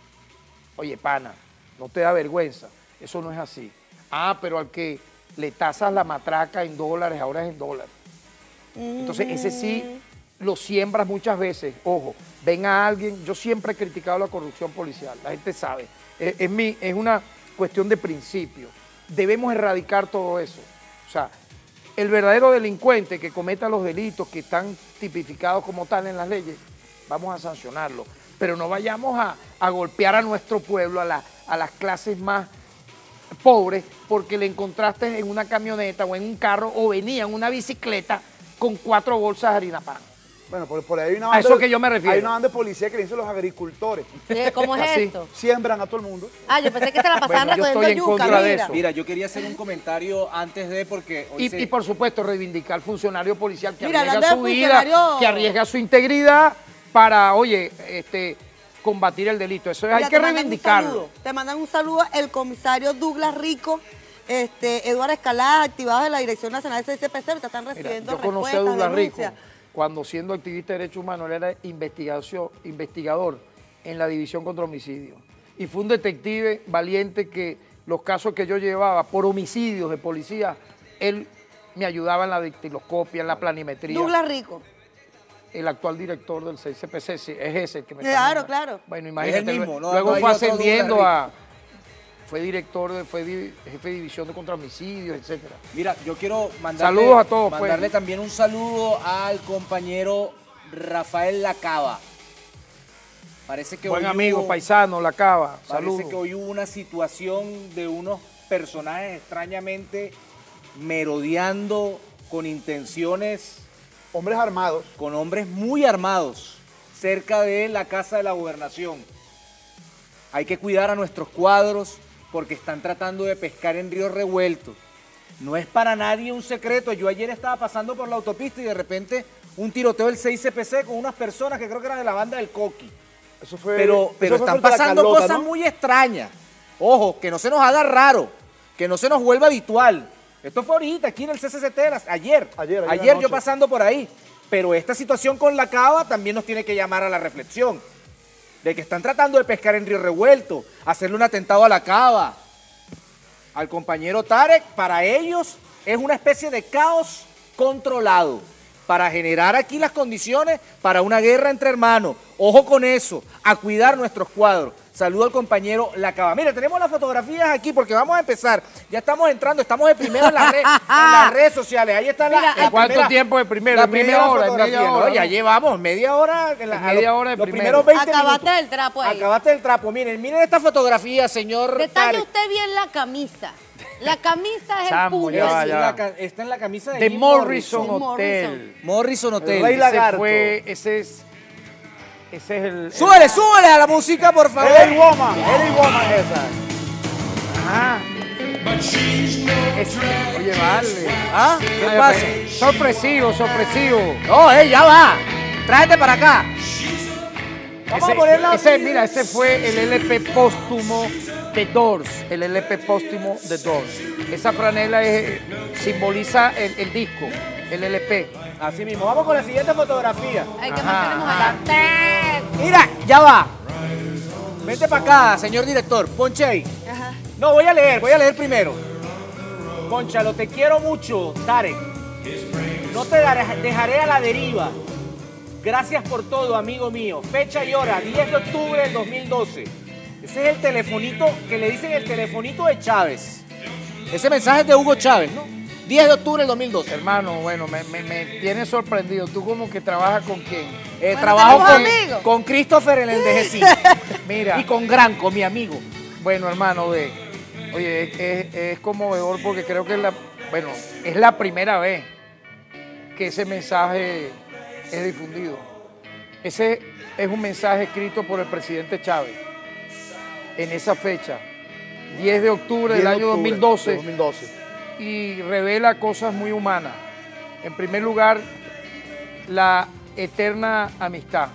Oye, pana, no te da vergüenza. Eso no es así. Ah, pero al que le tasas la matraca en dólares, ahora es en dólares. Entonces, ese sí lo siembras muchas veces. Ojo, ven a alguien, yo siempre he criticado la corrupción policial, la gente sabe. Es, es, mi, es una cuestión de principio. Debemos erradicar todo eso. O sea, el verdadero delincuente que cometa los delitos que están tipificados como tal en las leyes, vamos a sancionarlo. Pero no vayamos a, a golpear a nuestro pueblo, a, la, a las clases más pobres, porque le encontraste en una camioneta o en un carro o venía en una bicicleta con cuatro bolsas de harina pan. Bueno, por, por ahí hay una A banda eso de- que yo me refiero. Hay una banda de policía que le dicen los agricultores. Eh, ¿Cómo es Así. esto? Siembran a todo el mundo. Ah, yo pensé que se la pasaban Bueno, yo recogiendo estoy en yuca, contra de mira. eso. Mira, yo quería hacer un comentario antes de, porque hoy Y, se- y por supuesto reivindicar al funcionario policial que Mira, arriesga hablando su de vida, funcionario- que arriesga su integridad para, oye, este, combatir el delito. Eso Mira, hay te que mandan un reivindicarlo. saludo. Te mandan un saludo el comisario Douglas Rico, este, Eduardo Escalada, activados de la Dirección Nacional de C C P C, te están recibiendo yo conocí a respuestas, Douglas denuncias. Rico. cuando siendo activista de derechos humanos, él era investigación, investigador en la División contra Homicidios. Y fue un detective valiente que los casos que yo llevaba por homicidios de policía, él me ayudaba en la dactiloscopia, en la planimetría. Douglas Rico. El actual director del C I C P C, sí, es ese el que me Claro, está claro. Bueno, imagínate, Es el mismo, no- luego no hay fue otro ascendiendo Douglas a... Fue director, de, fue di- jefe de división de contra homicidios, etcétera. Mira, yo quiero mandarle, Saludos a todos, pues. mandarle también un saludo al compañero Rafael Lacaba. Parece que Buen hoy amigo, hubo- paisano, la cava. Parece Saludos. que hoy hubo una situación de unos personajes extrañamente merodeando con intenciones... Hombres armados. Con hombres muy armados cerca de la Casa de la Gobernación. Hay que cuidar a nuestros cuadros porque están tratando de pescar en ríos revueltos. No es para nadie un secreto. Yo ayer estaba pasando por la autopista y de repente un tiroteo del C I C P C con unas personas que creo que eran de la banda del Coqui. Eso fue, Pero, pero eso fue están frente a la pasando Carlota, cosas ¿no? muy extrañas. Ojo, que no se nos haga raro, que no se nos vuelva habitual. Esto fue ahorita, aquí en el C C C T, las- ayer. Ayer, ayer Ayer yo anoche. pasando por ahí. Pero esta situación con la cava también nos tiene que llamar a la reflexión. De que están tratando de pescar en río revuelto, hacerle un atentado a la cava, al compañero Tarek. Para ellos es una especie de caos controlado para generar aquí las condiciones para una guerra entre hermanos. Ojo con eso, a cuidar nuestros cuadros. Saludo al compañero Lacaba. Mira, tenemos las fotografías aquí porque vamos a empezar. Ya estamos entrando, estamos de primero en, la red- en las redes sociales. Ahí está la, Mira, la ¿en cuánto primera- tiempo de primero? La ¿En media primera hora? ¿En fotografía, media ¿no? hora, Ya no? llevamos media hora. En la, En a media los- hora de los primero. primeros veinte Acabaste minutos. el trapo ahí. Acabaste el trapo. Miren, miren esta fotografía, señor Detalle Tarek. usted bien la camisa. La camisa es Chamo, el puño. ya va, Es ya la va. ca- está en la camisa de, De Jim Morrison Morrison. Hotel. Morrison Hotel. El Rey Ese Lagarto. fue, ese es, ese es el... Súbele, súbele a la música, por favor. L A Woman, L A Woman esa. Ah. Es- oye, vale. ¿Ah? ¿Qué Ay, pasa? pe- Sorpresivo, sorpresivo. No, eh, ya va. Tráete para acá. Vamos Ese, a ponerla ese, así. mira, ese fue el L P póstumo de Doors, el L P póstumo de Doors. Esa franela es- simboliza el, el disco, el L P. Así mismo. Vamos con la siguiente fotografía. Hay que Ajá, mantenemos ajá. allá. Mira, ya va. Vente para acá, señor director. Ponche ahí. Ajá. No, voy a leer, voy a leer primero. Conchalo, te quiero mucho, Tarek. No te daré- dejaré a la deriva. Gracias por todo, amigo mío. Fecha y hora, diez de octubre del dos mil doce. Ese es el telefonito que le dicen el telefonito de Chávez. Ese mensaje es de Hugo Chávez, ¿no? diez de octubre del dos mil doce. Hermano, bueno, me, me, me tienes sorprendido. ¿Tú como que trabajas con quién? Eh, Bueno, trabajo tenemos con, amigos. con Christopher en el D G C. Mira, Y con Granco, mi amigo. bueno, hermano, ve. Oye, es, es, es conmovedor porque creo que es la, bueno, es la primera vez que ese mensaje es difundido. Ese es un mensaje escrito por el presidente Chávez en esa fecha, diez de octubre del diez de año dos octubre mil doce, de dos mil doce. y revela cosas muy humanas. En primer lugar, la eterna amistad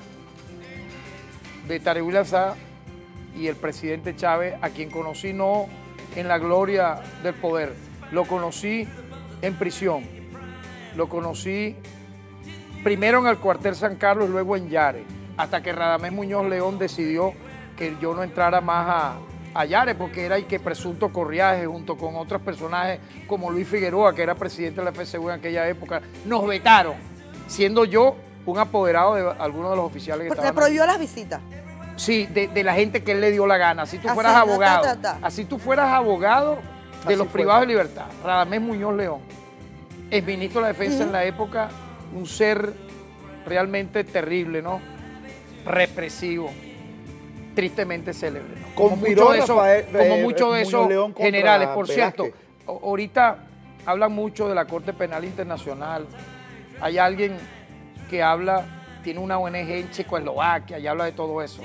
de Tarek William Saá y el presidente Chávez, a quien conocí no en la gloria del poder, lo conocí en prisión, lo conocí primero en el cuartel San Carlos, luego en Yare, hasta que Radamés Muñoz León decidió que yo no entrara más a, a Yare, porque era el que presunto corriaje junto con otros personajes como Luis Figueroa, que era presidente de la F C U en aquella época, nos vetaron, siendo yo un apoderado de algunos de los oficiales que Le estaban prohibió las visitas. Sí, de, de la gente que él le dio la gana. Así tú Así, fueras ta, abogado. ta, ta. Así tú fueras abogado de Así los fue. privados de libertad. Radamés Muñoz León, el ministro de la Defensa Ujú. en la época, un ser realmente terrible, ¿no? Represivo, tristemente célebre, ¿no? Como Conspiró muchos de esos, Rafael- como eh, muchos de Muñoz esos León contra generales. Por cierto, Velázquez. o- ahorita hablan mucho de la Corte Penal Internacional. Hay alguien que habla, tiene una O N G en Checoslovaquia y habla de todo eso.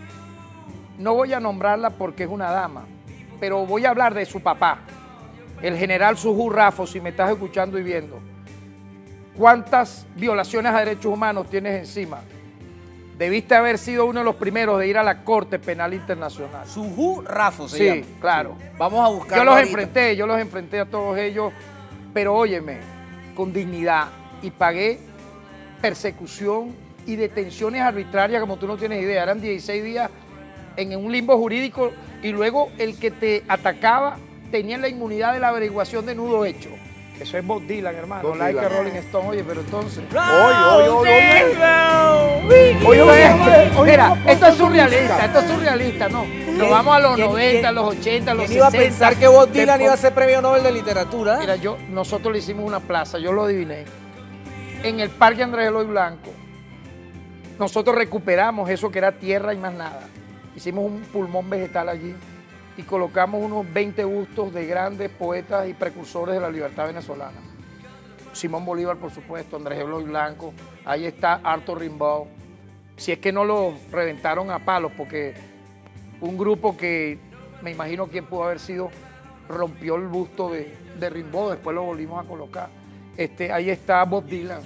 No voy a nombrarla porque es una dama, pero voy a hablar de su papá, el general Sujú Rafo, si me estás escuchando y viendo. ¿Cuántas violaciones a derechos humanos tienes encima? Debiste haber sido uno de los primeros de ir a la Corte Penal Internacional. Sujú Rafo se Sí, llama. claro. Vamos a buscar. Yo los enfrenté, yo los enfrenté a todos ellos, pero óyeme, con dignidad, y pagué persecución y detenciones arbitrarias como tú no tienes idea. Eran dieciséis días en un limbo jurídico y luego el que te atacaba tenía la inmunidad de la averiguación de nudo hecho. Eso es Bob Dylan, hermano. Bob Like a Dylan. Rolling Stone. Oye, pero entonces... Oye, oye, oye, Oye, oye, oye, mira, oye, esto es oye, surrealista, música. esto es surrealista, no. Nos vamos a los ¿Quién- noventa, quién- a los ochenta, a los ¿Quién iba a sesenta. pensar que Bob Dylan Después- iba a ser premio Nobel de Literatura? Mira, yo, nosotros le hicimos una plaza, yo lo adiviné. En el Parque Andrés Eloy Blanco, nosotros recuperamos eso que era tierra y más nada. Hicimos un pulmón vegetal allí y colocamos unos veinte bustos de grandes poetas y precursores de la libertad venezolana. Simón Bolívar, por supuesto, Andrés Eloy Blanco, ahí está Arthur Rimbaud. Si es que no lo reventaron a palos, porque un grupo que me imagino quién pudo haber sido, rompió el busto de, de Rimbaud, después lo volvimos a colocar. Este, ahí está Bob Dylan,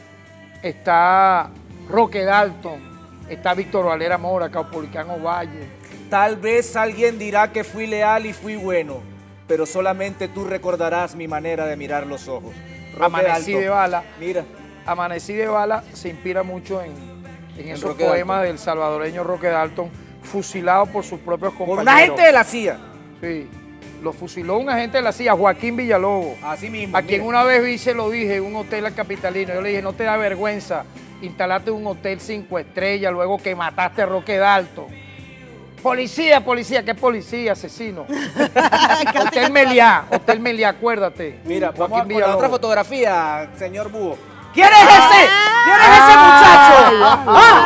está Roque Dalton, está Víctor Valera Mora, Caupolicán Valle. Tal vez alguien dirá que fui leal y fui bueno, pero solamente tú recordarás mi manera de mirar los ojos. Roque Amanecí Dalton. de bala. Mira. Amanecí de bala se inspira mucho en, en esos Roque poemas Dalton. del salvadoreño Roque Dalton, fusilado por sus propios compañeros. Por un agente de la C I A. Sí, lo fusiló un agente de la C I A, Joaquín Villalobos. Así mismo. A quien mira. una vez vi, se lo dije, en un hotel al capitalino. Yo le dije, no te da vergüenza instalarte un hotel cinco estrellas luego que mataste a Roque Dalton. Policía, policía, ¿qué policía, asesino? Hotel Meliá, Hotel Meliá, acuérdate. Mira, vamos Joaquín a- con la Villalobos. otra fotografía, señor Búho. ¿Quién es ese? ¿Quién es ese muchacho?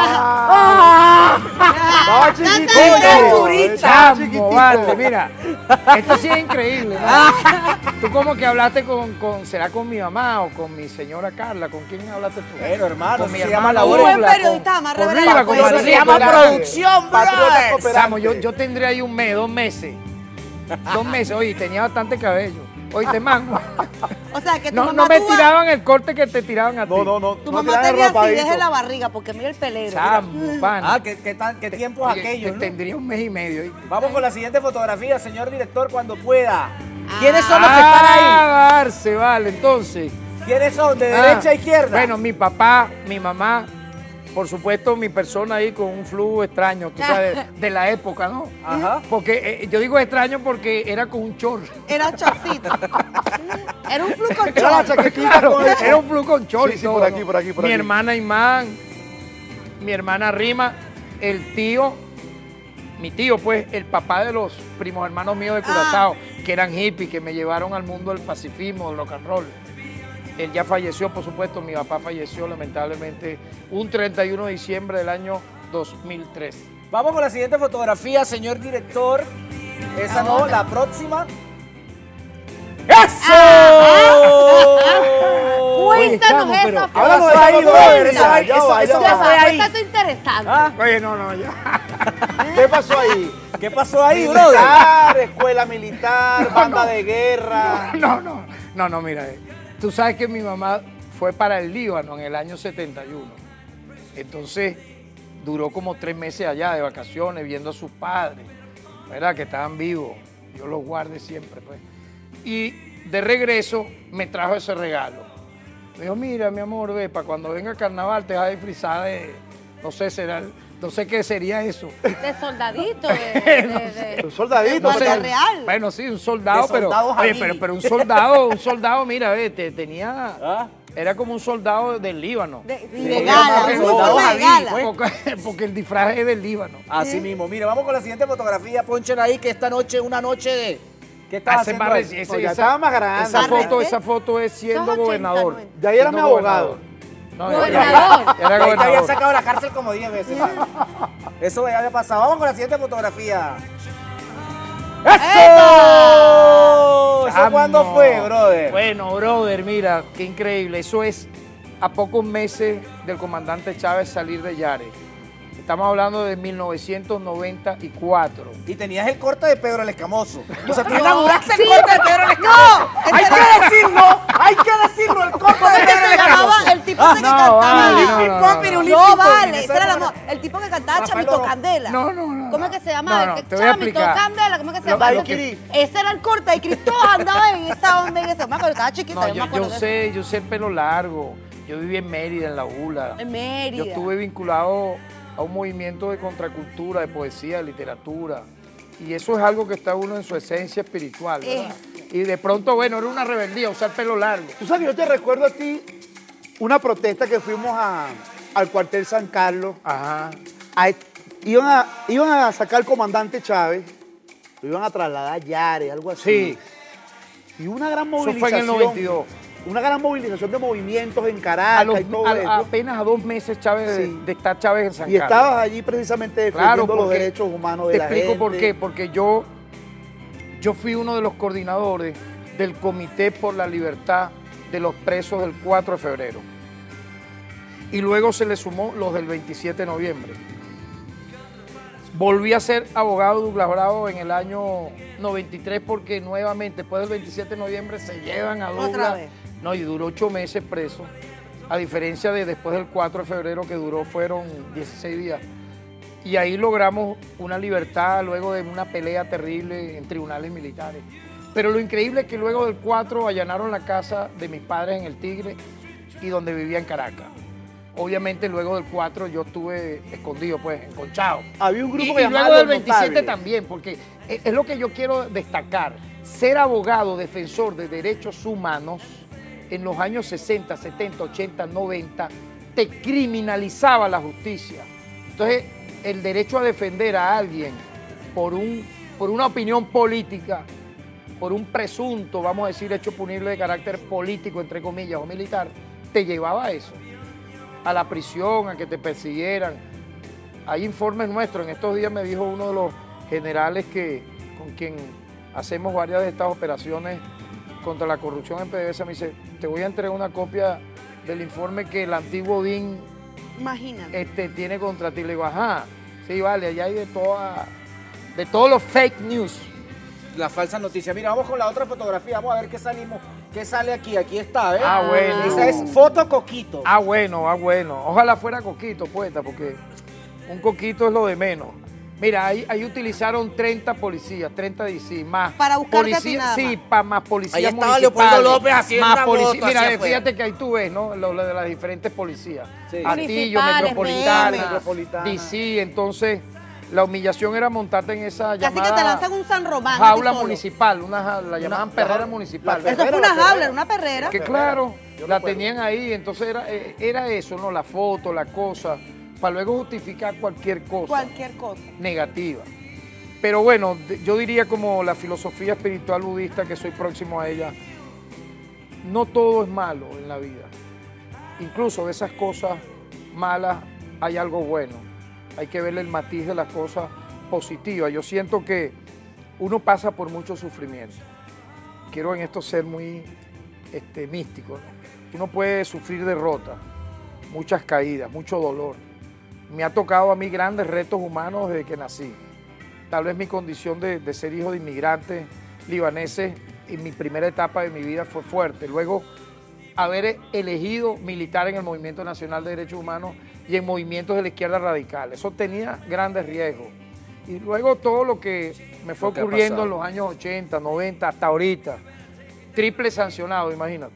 ¡Ah! Estaba chiquito. Oye, Chamo, vale, mira, esto sí es increíble, ¿no? Tú como que hablaste con, con, ¿será con mi mamá o con mi señora Carla? ¿Con quién hablaste tú? Bueno, hermano, Con mi se hermana llama la Un hora. buen Douglas, periodista, con- más con reverendo. Riva, con Eso María se llama Escolante. producción, Patriota brother. cooperante. Chamo, yo, yo tendría ahí un mes, dos meses. Dos meses, oye, tenía bastante cabello. Oye, mango. O sea, que tu No, mamá no me tuvo- tiraban el corte que te tiraban a ti. No, no, no. Tu no mamá tiraban tenía rapadito. acidez en la barriga, porque mira el pelero. Chamo, pana. Ah, ¿qué, qué, tan- qué tiempos Oye, aquellos, te- ¿no? Tendría un mes y medio. ¿oíste? Vamos con la siguiente fotografía, señor director, cuando pueda. ¿Quiénes son los que están ahí? Ah, Arce, vale, entonces. ¿Quiénes son? ¿De Ah, derecha a izquierda? Bueno, mi papá, mi mamá, por supuesto mi persona ahí con un flujo extraño, tú sabes, de, de la época, ¿no? Ajá. Porque eh, yo digo extraño porque era con un short. Era chorcito. Era un flu con Era la chor. chaquetita Claro, con eso. era un flujo con short. Sí, y sí, todo, por aquí, ¿no? por aquí, por Mi aquí. hermana Imán, mi hermana Rima, el tío, mi tío, pues, el papá de los primos hermanos míos de Curazao, que eran hippies, que me llevaron al mundo del pacifismo, del rock and roll. Él ya falleció, por supuesto, mi papá falleció lamentablemente un treinta y uno de diciembre del año dos mil tres. Vamos con la siguiente fotografía, señor director. Esa no, la próxima. ¡Eso! Cuéntanos chamo, pero esa háblanos de foto. ahí, brother, Cuéntanos. esa- ya va, ya eso va. que fue ahí. Está interesante. Ah, Oye, no, no, ya. ¿Qué pasó ahí? ¿Qué pasó ahí, brother? Militar, escuela militar, banda de guerra. No, no, no, no, mira, eh, tú sabes que mi mamá fue para el Líbano en el año setenta y uno. Entonces, duró como tres meses allá de vacaciones, viendo a sus padres, ¿verdad? Que estaban vivos. Yo los guarde siempre, pues. Y de regreso me trajo ese regalo. Me dijo, mira, mi amor, ve, para cuando venga el carnaval te vas a disfrazar de, no sé, será, no sé qué sería eso. De soldadito, de, de, de- Un soldadito. de guardia porque- real. Bueno, sí, un soldado, De pero, soldado oye, Jamili. pero, pero un soldado, un soldado, mira, ve, te- tenía, ¿Ah? era como un soldado del Líbano. De, Sí, de gala, porque un soldado uniforme de Javí, gala. pues. Porque, porque el disfraz es del Líbano. Así mismo. Mire, vamos con la siguiente fotografía. Ponchen ahí que esta noche es una noche de... ¿Qué estás Hace haciendo más ahí? reci- ese- No, ya esa- estaba más grande. Esa Más foto, recién. esa foto es siendo Sos ochenta, gobernador. noventa. Ya era Siendo mi abogado. No, Gobernador. Era, era Ahí te habían gobernador. sacado de la cárcel como diez veces. Eso ya había pasado. Vamos con la siguiente fotografía. ¡Eso! ¿Eso Chamo. cuándo fue, brother? Bueno, brother, mira, qué increíble. Eso es a pocos meses del comandante Chávez salir de Yare. Estamos hablando de mil novecientos noventa y cuatro. Y tenías el corte de Pedro el Escamoso. O sea, tú No, inauguraste sí, el corte de Pedro el Escamoso. No, Hay ese que era- decirlo, hay que decirlo, el corte ¿Cómo de es que Pedro el se llamaba Escamoso. el tipo ese que no, cantaba? vale, no, no, Hip hop, pirulí, No, pipón, en vale, esa ese era la época. mo- el tipo que cantaba Rafael Chamito Oro- Candela. No, no, no. ¿Cómo es que se llama? No, El no, que- te voy a Chamito explicar. Candela, ¿cómo es que se Los llama? Daiquiri. Ese era el corte, y todos andaban en esa onda, en ese. Me acuerdo, estaba chiquita, No, yo me yo, acuerdo yo de sé, yo sé el pelo largo. Yo viví en Mérida, en la U L A. En Mérida. Yo estuve vinculado a un movimiento de contracultura, de poesía, de literatura. Y eso es algo que está uno en su esencia espiritual, ¿verdad? Y de pronto, bueno, era una rebeldía, usar pelo largo. Tú sabes, yo te recuerdo a ti una protesta que fuimos a, al cuartel San Carlos. Ajá. A, iban, a, iban a sacar al comandante Chávez, lo iban a trasladar a Yare, algo así. Sí. Y una gran movilización. Eso fue en el noventa y dos. Una gran movilización de movimientos en Caracas A los, y todo a, eso. apenas a dos meses Chávez Sí. de, de estar Chávez en San Y Carlos. estabas allí precisamente defendiendo Claro, los derechos humanos de te la gente. explico por qué. Porque yo, yo fui uno de los coordinadores del Comité por la Libertad de los Presos del cuatro de febrero. Y luego se le sumó los del veintisiete de noviembre. Volví a ser abogado de Douglas Bravo en el año noventa y tres porque nuevamente después del veintisiete de noviembre se llevan a Otra Douglas. vez. No, y duró ocho meses preso, a diferencia de después del cuatro de febrero que duró fueron dieciséis días. Y ahí logramos una libertad luego de una pelea terrible en tribunales militares. Pero lo increíble es que luego del cuatro allanaron la casa de mis padres en El Tigre y donde vivía en Caracas. Obviamente luego del cuatro yo estuve escondido, pues, enconchado. Había un grupo y, que y llamaba luego del Los veintisiete Notables. también, porque es, es lo que yo quiero destacar. Ser abogado, defensor de derechos humanos, en los años sesenta, setenta, ochenta, noventa, te criminalizaba la justicia. Entonces, el derecho a defender a alguien por, un, por una opinión política, por un presunto, vamos a decir, hecho punible de carácter político, entre comillas, o militar, te llevaba a eso, a la prisión, a que te persiguieran. Hay informes nuestros. En estos días me dijo uno de los generales que, con quien hacemos varias de estas operaciones contra la corrupción en PDVSA, me dice, te voy a entregar una copia del informe que el antiguo D I N Imagínate. este, tiene contra ti. Le digo, ajá, sí, vale, allá hay de, toda, de todos los fake news. La falsa noticia. Mira, vamos con la otra fotografía. Vamos a ver qué salimos, qué sale aquí. Aquí está, ¿ves? Ah, bueno. Esa es foto Coquito. Ah, bueno, ah, bueno. Ojalá fuera Coquito, poeta, porque un Coquito es lo de menos. Mira, ahí, ahí utilizaron treinta policías, treinta D C, más Para buscarte a ti policías, nada sí, más. pa, más policías Ahí estaba municipales, Leopoldo López haciendo más una policía- moto Mira, hacia eh, afuera. fíjate que ahí tú ves, ¿no? Lo, lo de las diferentes policías. Sí. Atillo, Municipales, Metropolitana, Metropolitana. D C, entonces la humillación era montarte en esa Casi que te llamada lanzan un San Román. jaula a ti solo. municipal, una, ja- la llamaban perrera municipal. Eso fue una jaula, era una perrera. Que claro, la tenían ahí, entonces era, eh, era eso, ¿no? La foto, la cosa, para luego justificar cualquier cosa Cualquier cosa. negativa. Pero bueno, de- yo diría como la filosofía espiritual budista, que soy próximo a ella, no todo es malo en la vida. Incluso de esas cosas malas hay algo bueno. Hay que verle el matiz de las cosas positivas. Yo siento que uno pasa por mucho sufrimiento. Quiero en esto ser muy este, místico, ¿no? Uno puede sufrir derrota, muchas caídas, mucho dolor. Me ha tocado a mí grandes retos humanos desde que nací. Tal vez mi condición de, de ser hijo de inmigrantes libaneses en mi primera etapa de mi vida fue fuerte. Luego, haber elegido militar en el Movimiento Nacional de Derechos Humanos y en movimientos de la izquierda radical. Eso tenía grandes riesgos. Y luego todo lo que me fue Lo que ha ocurriendo pasado. en los años ochenta, noventa, hasta ahorita. Triple sancionado, imagínate.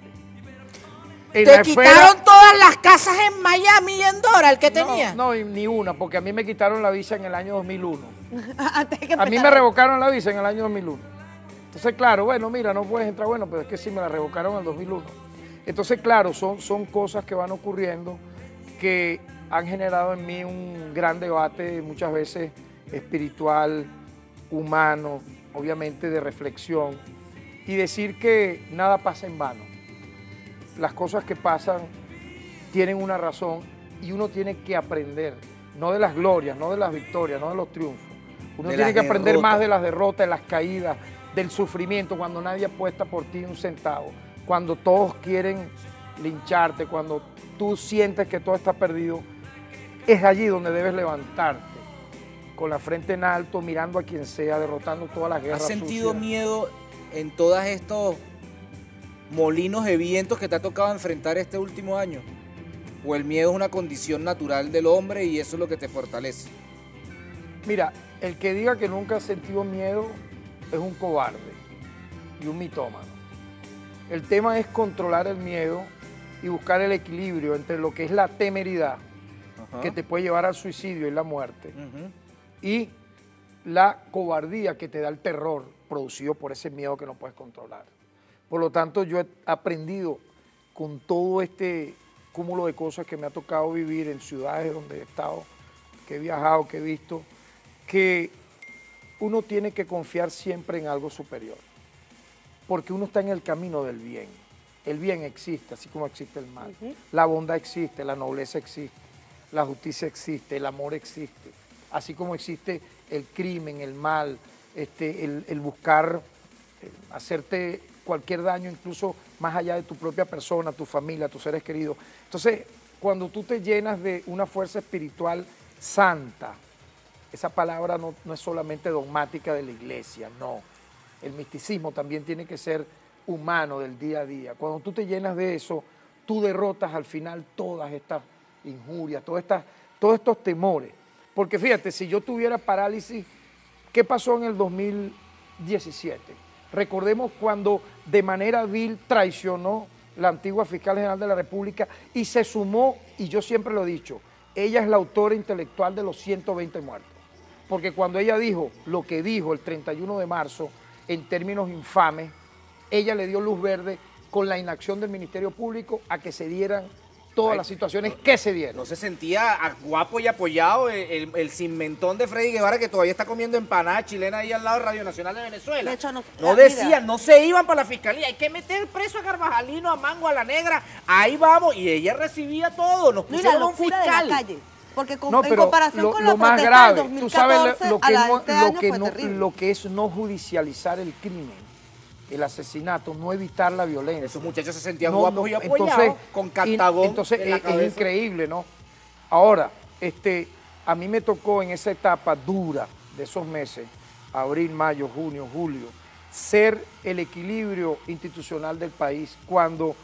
En Te la esfera- quitaron todas las casas en Miami y en Doral que tenía. No, no, ni una, porque a mí me quitaron la visa en el año dos mil uno. Antes que A mí me empezara. revocaron la visa en el año dos mil uno. Entonces, claro, bueno, mira, no puedes entrar, bueno, pero es que sí me la revocaron en el dos mil uno. Entonces, claro, son, son cosas que van ocurriendo que han generado en mí un gran debate, muchas veces espiritual, humano, obviamente de reflexión, y decir que nada pasa en vano. Las cosas que pasan tienen una razón y uno tiene que aprender, no de las glorias, no de las victorias, no de los triunfos. Uno De tiene las que aprender derrotas. más de las derrotas, de las caídas, del sufrimiento, cuando nadie apuesta por ti un centavo, cuando todos quieren lincharte, cuando tú sientes que todo está perdido, es allí donde debes levantarte, con la frente en alto, mirando a quien sea, derrotando todas las guerras ¿Has sentido sucias. miedo en todos estos molinos de vientos que te ha tocado enfrentar este último año? ¿O el miedo es una condición natural del hombre y eso es lo que te fortalece? Mira, el que diga que nunca ha sentido miedo es un cobarde y un mitómano. El tema es controlar el miedo y buscar el equilibrio entre lo que es la temeridad, Ajá. que te puede llevar al suicidio y la muerte, Ujú. y la cobardía que te da el terror producido por ese miedo que no puedes controlar. Por lo tanto, yo he aprendido con todo este cúmulo de cosas que me ha tocado vivir en ciudades donde he estado, que he viajado, que he visto, que uno tiene que confiar siempre en algo superior, porque uno está en el camino del bien. El bien existe, así como existe el mal. Uh-huh. La bondad existe, la nobleza existe, la justicia existe, el amor existe, así como existe el crimen, el mal, este, el, el buscar el hacerte cualquier daño, incluso más allá de tu propia persona, tu familia, tus seres queridos. Entonces, cuando tú te llenas de una fuerza espiritual santa, esa palabra no, no es solamente dogmática de la iglesia, no. El misticismo también tiene que ser humano del día a día. Cuando tú te llenas de eso, tú derrotas al final todas estas injurias, todas estas, todos estos temores. Porque fíjate, si yo tuviera parálisis, ¿qué pasó en el dos mil diecisiete? Recordemos cuando de manera vil traicionó la antigua fiscal general de la República y se sumó, y yo siempre lo he dicho, ella es la autora intelectual de los ciento veinte muertos. Porque cuando ella dijo lo que dijo el treinta y uno de marzo, en términos infames, ella le dio luz verde con la inacción del Ministerio Público a que se dieran todas Ay, las situaciones no, que se dieron. No se sentía guapo y apoyado el, el, el cimentón de Freddy Guevara, que todavía está comiendo empanada chilena ahí al lado de Radio Nacional de Venezuela. De hecho, no, no decían, no se iban para la fiscalía, hay que meter preso a Carvajalino, a Mango, a la Negra, ahí vamos, y ella recibía todo, nos pusieron Mira, un fiscal. De la calle. Porque con, no, en pero comparación lo, con lo la más protesta grave, del dos mil tú sabes catorce, lo que, a la no, este lo, año que fue no, terrible. lo que es no judicializar el crimen, el asesinato, no evitar la violencia. Esos muchachos se sentían no, guapos no, y apoyados, entonces, con Cartagón Entonces en la es, cabeza. es increíble, ¿no? Ahora, este, a mí me tocó en esa etapa dura de esos meses, abril, mayo, junio, julio, ser el equilibrio institucional del país cuando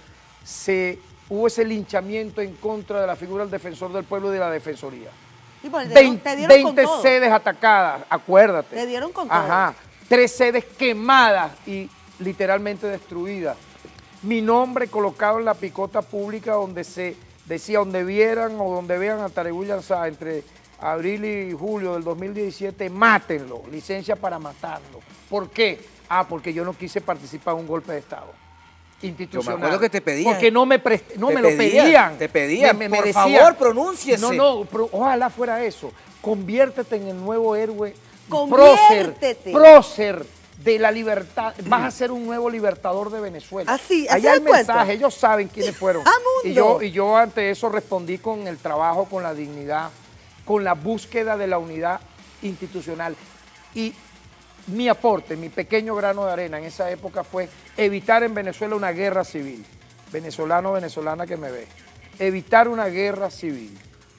se hubo ese linchamiento en contra de la figura del defensor del pueblo y de la defensoría. Sí, pues, veinte, te dieron con veinte todo. sedes atacadas, acuérdate. Te dieron con todo. Ajá, tres sedes quemadas y literalmente destruidas. Mi nombre colocado en la picota pública donde se decía, donde vieran o donde vean a Tareguy Lanzá entre abril y julio del dos mil diecisiete, mátenlo, licencia para matarlo. ¿Por qué? Ah, porque yo no quise participar en un golpe de Estado institucional. Yo me acuerdo que te pedían. Porque no me, prest, no te me lo pedían, pedían. Te pedían, me, me, por me favor, decían, pronúnciese. No, no, pero ojalá fuera eso. Conviértete en el nuevo héroe Conviértete. prócer, prócer de la libertad. Vas a ser un nuevo libertador de Venezuela. Así, así Allá el das cuenta. mensaje, ellos saben quiénes fueron. ¡Ah, y, mundo! yo, y yo ante eso respondí con el trabajo, con la dignidad, con la búsqueda de la unidad institucional. Y mi aporte, mi pequeño grano de arena en esa época fue evitar en Venezuela una guerra civil. Venezolano, venezolana que me ve. Evitar una guerra civil.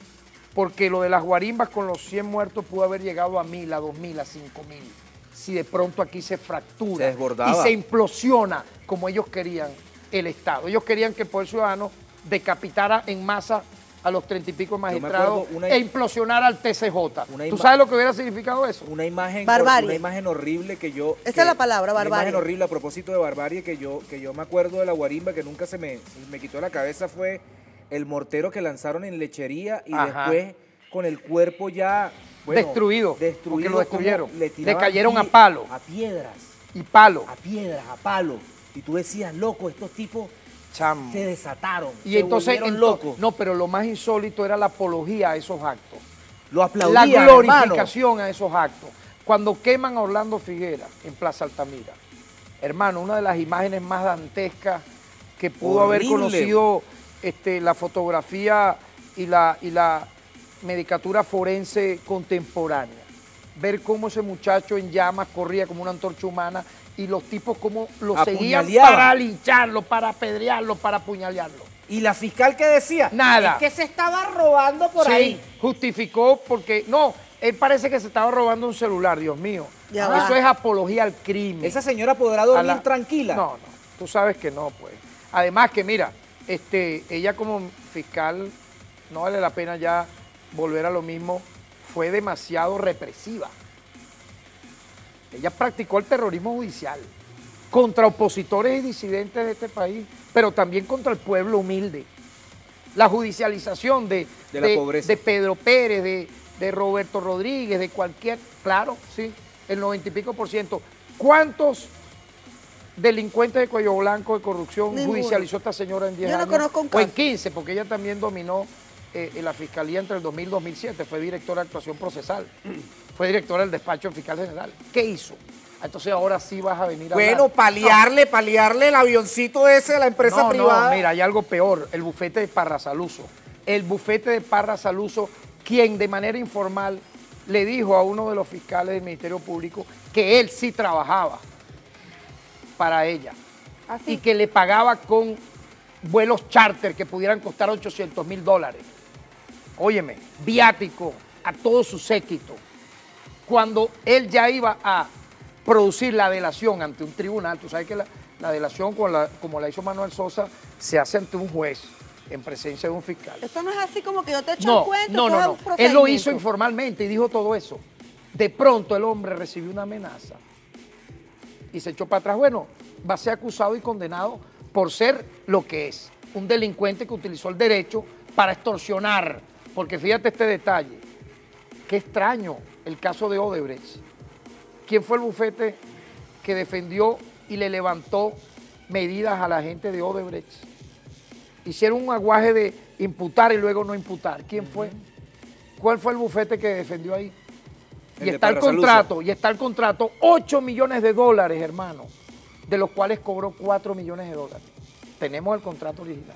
Porque lo de las guarimbas con los cien muertos pudo haber llegado a mil, a dos mil, a cinco mil. Si de pronto aquí se fractura Se desbordaba. y se implosiona como ellos querían el Estado. Ellos querían que el Poder Ciudadano decapitara en masa a los treinta y pico magistrados una, e implosionara al T C J. Una ¿Tú sabes lo que hubiera significado eso? Una imagen, Barbarie. una imagen horrible que yo... Esa que, es la palabra, Una barbarie. imagen horrible a propósito de barbarie que yo, que yo me acuerdo de la guarimba que nunca se me, se me quitó de la cabeza fue el mortero que lanzaron en lechería y Ajá. después con el cuerpo ya... Bueno, destruido, destruido, porque lo destruyeron. como Le, Le tiraban cayeron a pie- palo. A piedras. Y palo. A piedras, a palo. Y tú decías, loco, estos tipos Chamo. se desataron. Y se entonces, volvieron ento- locos. no, pero lo más insólito era la apología a esos actos. Lo aplaudían, La hermano. glorificación a esos actos. Cuando queman a Orlando Figuera en Plaza Altamira, hermano, una de las imágenes más dantescas que pudo haber Horrible. conocido este, la fotografía y la, y la medicatura forense contemporánea. Ver cómo ese muchacho en llamas corría como una antorcha humana y los tipos cómo lo seguían Apuñaleaban. para lincharlo, para apedrearlo, para apuñalearlo. ¿Y la fiscal qué decía? Nada. Es que se estaba robando por Sí, ahí. justificó porque, no, él parece que se estaba robando un celular, Dios mío. Ya Eso va. es apología al crimen. ¿Esa señora podrá dormir A la- tranquila? No, no, tú sabes que no, pues. Además que, mira, este, ella como fiscal, no vale la pena ya volver a lo mismo, fue demasiado represiva. Ella practicó el terrorismo judicial. contra opositores y disidentes de este país, pero también contra el pueblo humilde. La judicialización de, De la pobreza. de Pedro Pérez, de, de Roberto Rodríguez, de cualquier, claro, sí, el noventa y pico por ciento. ¿Cuántos delincuentes de cuello blanco de corrupción Ninguno. judicializó esta señora en diez Yo no años? conozco un O en caso. quince, porque ella también dominó eh, en la fiscalía entre el dos mil y dos mil siete, fue directora de actuación procesal, fue directora del despacho del fiscal general. ¿Qué hizo? Entonces ahora sí vas a venir a Bueno, hablar. paliarle, paliarle el avioncito ese de la empresa No, privada. no, mira, hay algo peor, el bufete de Parra Saluso. El bufete de Parra Saluso, quien de manera informal le dijo a uno de los fiscales del Ministerio Público que él sí trabajaba para ella y que le pagaba con vuelos charter que pudieran costar ochocientos mil dólares. Óyeme, viático a todo su séquito. Cuando él ya iba a producir la delación ante un tribunal, tú sabes que la, la delación, como la, como la hizo Manuel Sosa, se hace ante un juez en presencia de un fiscal. Eso no es así como que yo te echo No, el cuento. no, eso no, es no. un Él lo procedimiento. hizo informalmente y dijo todo eso. De pronto el hombre recibió una amenaza y se echó para atrás. Bueno, va a ser acusado y condenado por ser lo que es, un delincuente que utilizó el derecho para extorsionar. Porque fíjate este detalle, qué extraño el caso de Odebrecht. ¿Quién fue el bufete que defendió y le levantó medidas a la gente de Odebrecht? Hicieron un aguaje de imputar y luego no imputar. ¿Quién fue? ¿Cuál fue el bufete que defendió ahí? El Y de está el Parra Saluso. contrato, y está el contrato, ocho millones de dólares, hermano, de los cuales cobró cuatro millones de dólares. Tenemos el contrato original.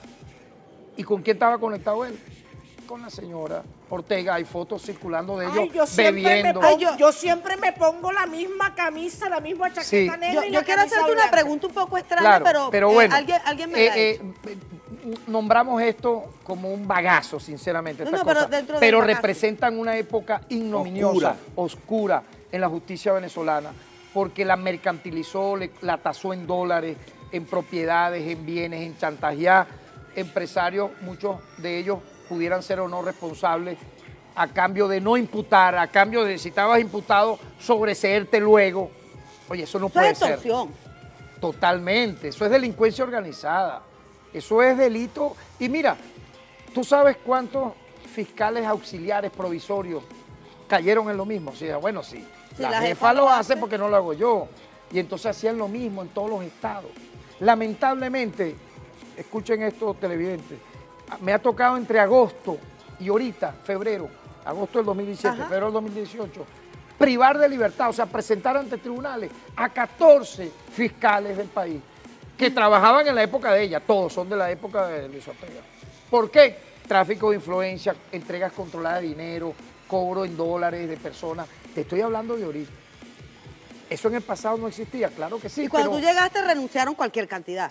¿Y con quién estaba conectado él? Con la señora Ortega. Hay fotos circulando de ellos Ay, yo siempre, me bebiendo. pongo, yo, yo siempre me pongo la misma camisa, la misma chaqueta Sí. negra Yo, y yo la quiero camisa hacerte una blanca. pregunta un poco extraña, Claro, pero, pero eh, bueno, alguien, alguien me eh, la ha eh, hecho. nombramos esto como un bagazo, sinceramente, No, esta no, pero cosa, dentro del pero bagazo. representan una época ignominiosa, Oscura. oscura en la justicia venezolana, porque la mercantilizó, le- la tasó en dólares, en propiedades, en bienes, en chantajear empresarios, muchos de ellos pudieran ser o no responsables, a cambio de no imputar, a cambio de si estabas imputado, sobreseerte luego. Oye, eso no Eso puede es ser. extorsión. Totalmente, eso es delincuencia organizada, eso es delito. Y mira, ¿tú sabes cuántos fiscales auxiliares provisorios cayeron en lo mismo? O sea, bueno, sí, Sí, la, la jefa, jefa lo lo hace hace. porque no lo hago yo. Y entonces hacían lo mismo en todos los estados. Lamentablemente, escuchen esto, televidentes, me ha tocado entre agosto y ahorita, febrero, agosto del dos mil diecisiete, Ajá. febrero del dos mil dieciocho, privar de libertad, o sea, presentar ante tribunales a catorce fiscales del país que trabajaban en la época de ella, todos son de la época de Luis Ortega. ¿Por qué? Tráfico de influencia, entregas controladas de dinero, cobro en dólares de personas. Te estoy hablando de ahorita. ¿Eso en el pasado no existía? Claro que sí, Y cuando pero tú llegaste renunciaron cualquier cantidad.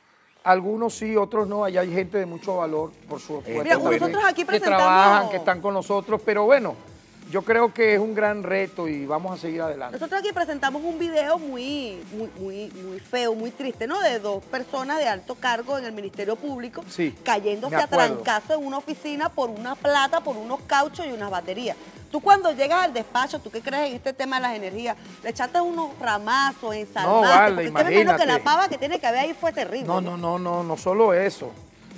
algunos sí, otros no. Allá hay gente de mucho valor, por supuesto. Mira, también, nosotros aquí que presentamos- trabajan, que están con nosotros, pero bueno, yo creo que es un gran reto y vamos a seguir adelante. Nosotros aquí presentamos un video muy, muy, muy, muy feo, muy triste, ¿no? De dos personas de alto cargo en el Ministerio Público Sí, cayéndose me a acuerdo. trancazo en una oficina por una plata, por unos cauchos y unas baterías. Tú cuando llegas al despacho, tú que crees en este tema de las energías, le echaste unos ramazos, ensalmaste, vale, porque es que me imagino que la imagínate. pava que tiene que haber ahí fue terrible. No, no, no, no, no solo eso.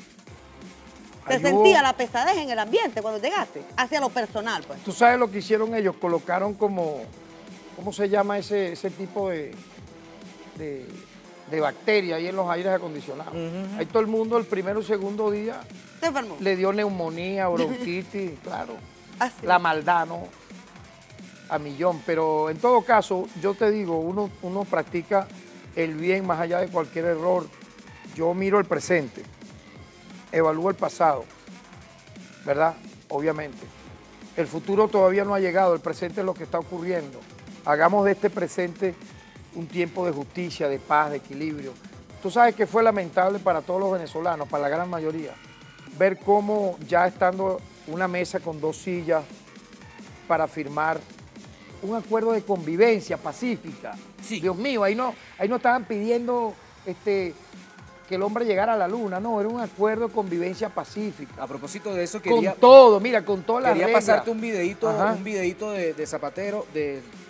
Se Ahí sentía hubo- la pesadez en el ambiente cuando llegaste, hacia lo personal, pues. Tú sabes lo que hicieron ellos, colocaron como, ¿cómo se llama ese, ese tipo de, de, de bacteria ahí en los aires acondicionados? Ahí todo el mundo el primero y segundo día ¿Se enfermó? le dio neumonía, bronquitis, claro. Así. La maldad, ¿no? A millón. Pero en todo caso, yo te digo, uno, uno practica el bien más allá de cualquier error. Yo miro el presente, evalúo el pasado, ¿verdad? Obviamente. El futuro todavía no ha llegado, el presente es lo que está ocurriendo. Hagamos de este presente un tiempo de justicia, de paz, de equilibrio. Tú sabes que fue lamentable para todos los venezolanos, para la gran mayoría, ver cómo ya estando una mesa con dos sillas para firmar un acuerdo de convivencia pacífica. Dios mío, ahí no, ahí no estaban pidiendo este, que el hombre llegara a la luna, no, era un acuerdo de convivencia pacífica. A propósito de eso, Con quería, todo, mira, con todas las quería reglas. pasarte un videíto, Ajá. un videíto de, de Zapatero, de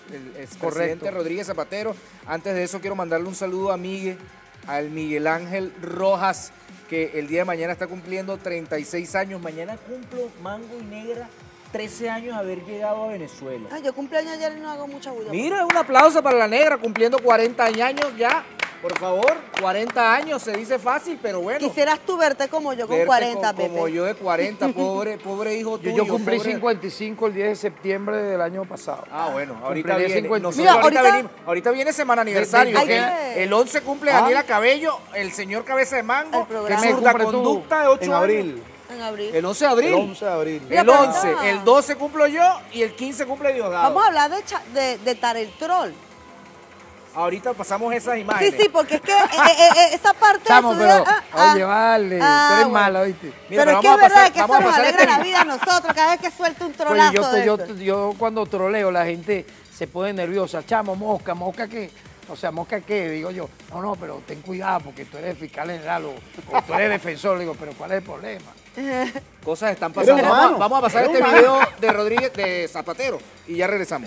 el expresidente Rodríguez Zapatero. Antes de eso quiero mandarle un saludo a Miguel, al Miguel Ángel Rojas, que el día de mañana está cumpliendo treinta y seis años. Mañana cumplo, Mango y Negra, trece años de haber llegado a Venezuela. Ah, yo cumpleaños ayer y no hago mucha bulla. Mira, un aplauso para la Negra, cumpliendo cuarenta años ya. Por favor, cuarenta años, se dice fácil, pero bueno. Quisieras tú verte como yo con Verte cuarenta, co- Pepe. Como yo de cuarenta, pobre, pobre hijo Yo, tuyo. yo cumplí pobre- cincuenta y cinco el diez de septiembre del año pasado. Ah, bueno, ahorita Cumpliré viene. cincuenta. Nosotros Mira, ahorita, ahorita- venimos- ahorita viene semana aniversario. ¿De- de- que de- el once cumple Ah. Daniela Cabello, el señor Cabeza de Mango, programa. que ¿Qué mes zurda cumple tú? conducta de ocho En años. abril. En abril. El once de abril. El once de abril. El Mira, pero once, no. el doce cumplo yo y el quince cumple Diosdado. Vamos a hablar de, cha- de, de Tarel Troll. Ahorita pasamos esas Sí, imágenes. sí, porque es que eh, eh, eh, esa parte Chamo, de su vida- pero, ah, ah, oye, vale, ah, tú eres bueno. mala, ¿oíste? Mira, pero es pero que es vamos a verdad pasar- que vamos eso a nos pasar alegra este- la vida a nosotros cada vez que suelta un Oye, trolazo yo, de yo, eso. yo cuando troleo, la gente se pone nerviosa. Chamo, mosca, mosca qué. O sea, mosca qué, digo yo. No, no, pero ten cuidado porque tú eres fiscal general o, o tú eres defensor. Digo, pero ¿cuál es el problema? Cosas están pasando. Eres Vamos, a- humano, vamos a pasar eres este humano. video de Rodríguez, de Zapatero, y ya regresamos.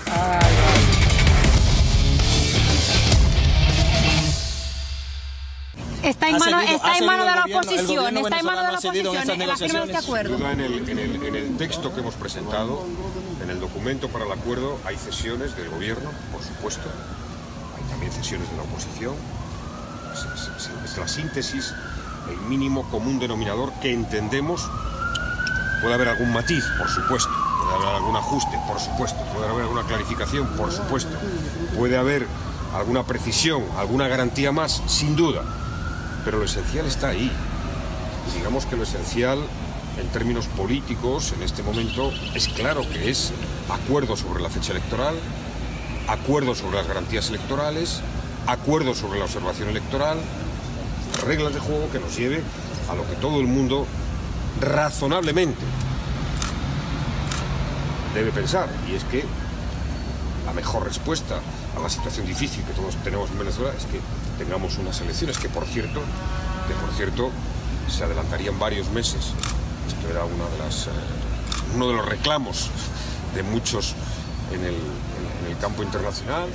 Está en Ha mano, cedido- está ha en mano cedido de el la gobierno- el oposición, gobierno está en mano de la venezolano ha cedido en oposición estas en la firma de este negociaciones. acuerdo. En el, en, el, en el texto que hemos presentado, en el documento para el acuerdo, hay cesiones del gobierno, por supuesto, hay también cesiones de la oposición. Es, es- es- es la síntesis, el mínimo común denominador que entendemos. Puede haber algún matiz, por supuesto, puede haber algún ajuste, por supuesto, puede haber alguna clarificación, por supuesto, puede haber alguna precisión, alguna garantía más, sin duda. Pero lo esencial está ahí. Y digamos que lo esencial en términos políticos en este momento es claro que es acuerdo sobre la fecha electoral, acuerdo sobre las garantías electorales, acuerdo sobre la observación electoral, reglas de juego que nos lleve a lo que todo el mundo razonablemente debe pensar, y es que la mejor respuesta a la situación difícil que todos tenemos en Venezuela es que tengamos unas elecciones que, por cierto, que por cierto se adelantarían varios meses. Esto era una de las, eh, uno de los reclamos de muchos en el, en- en el campo internacional.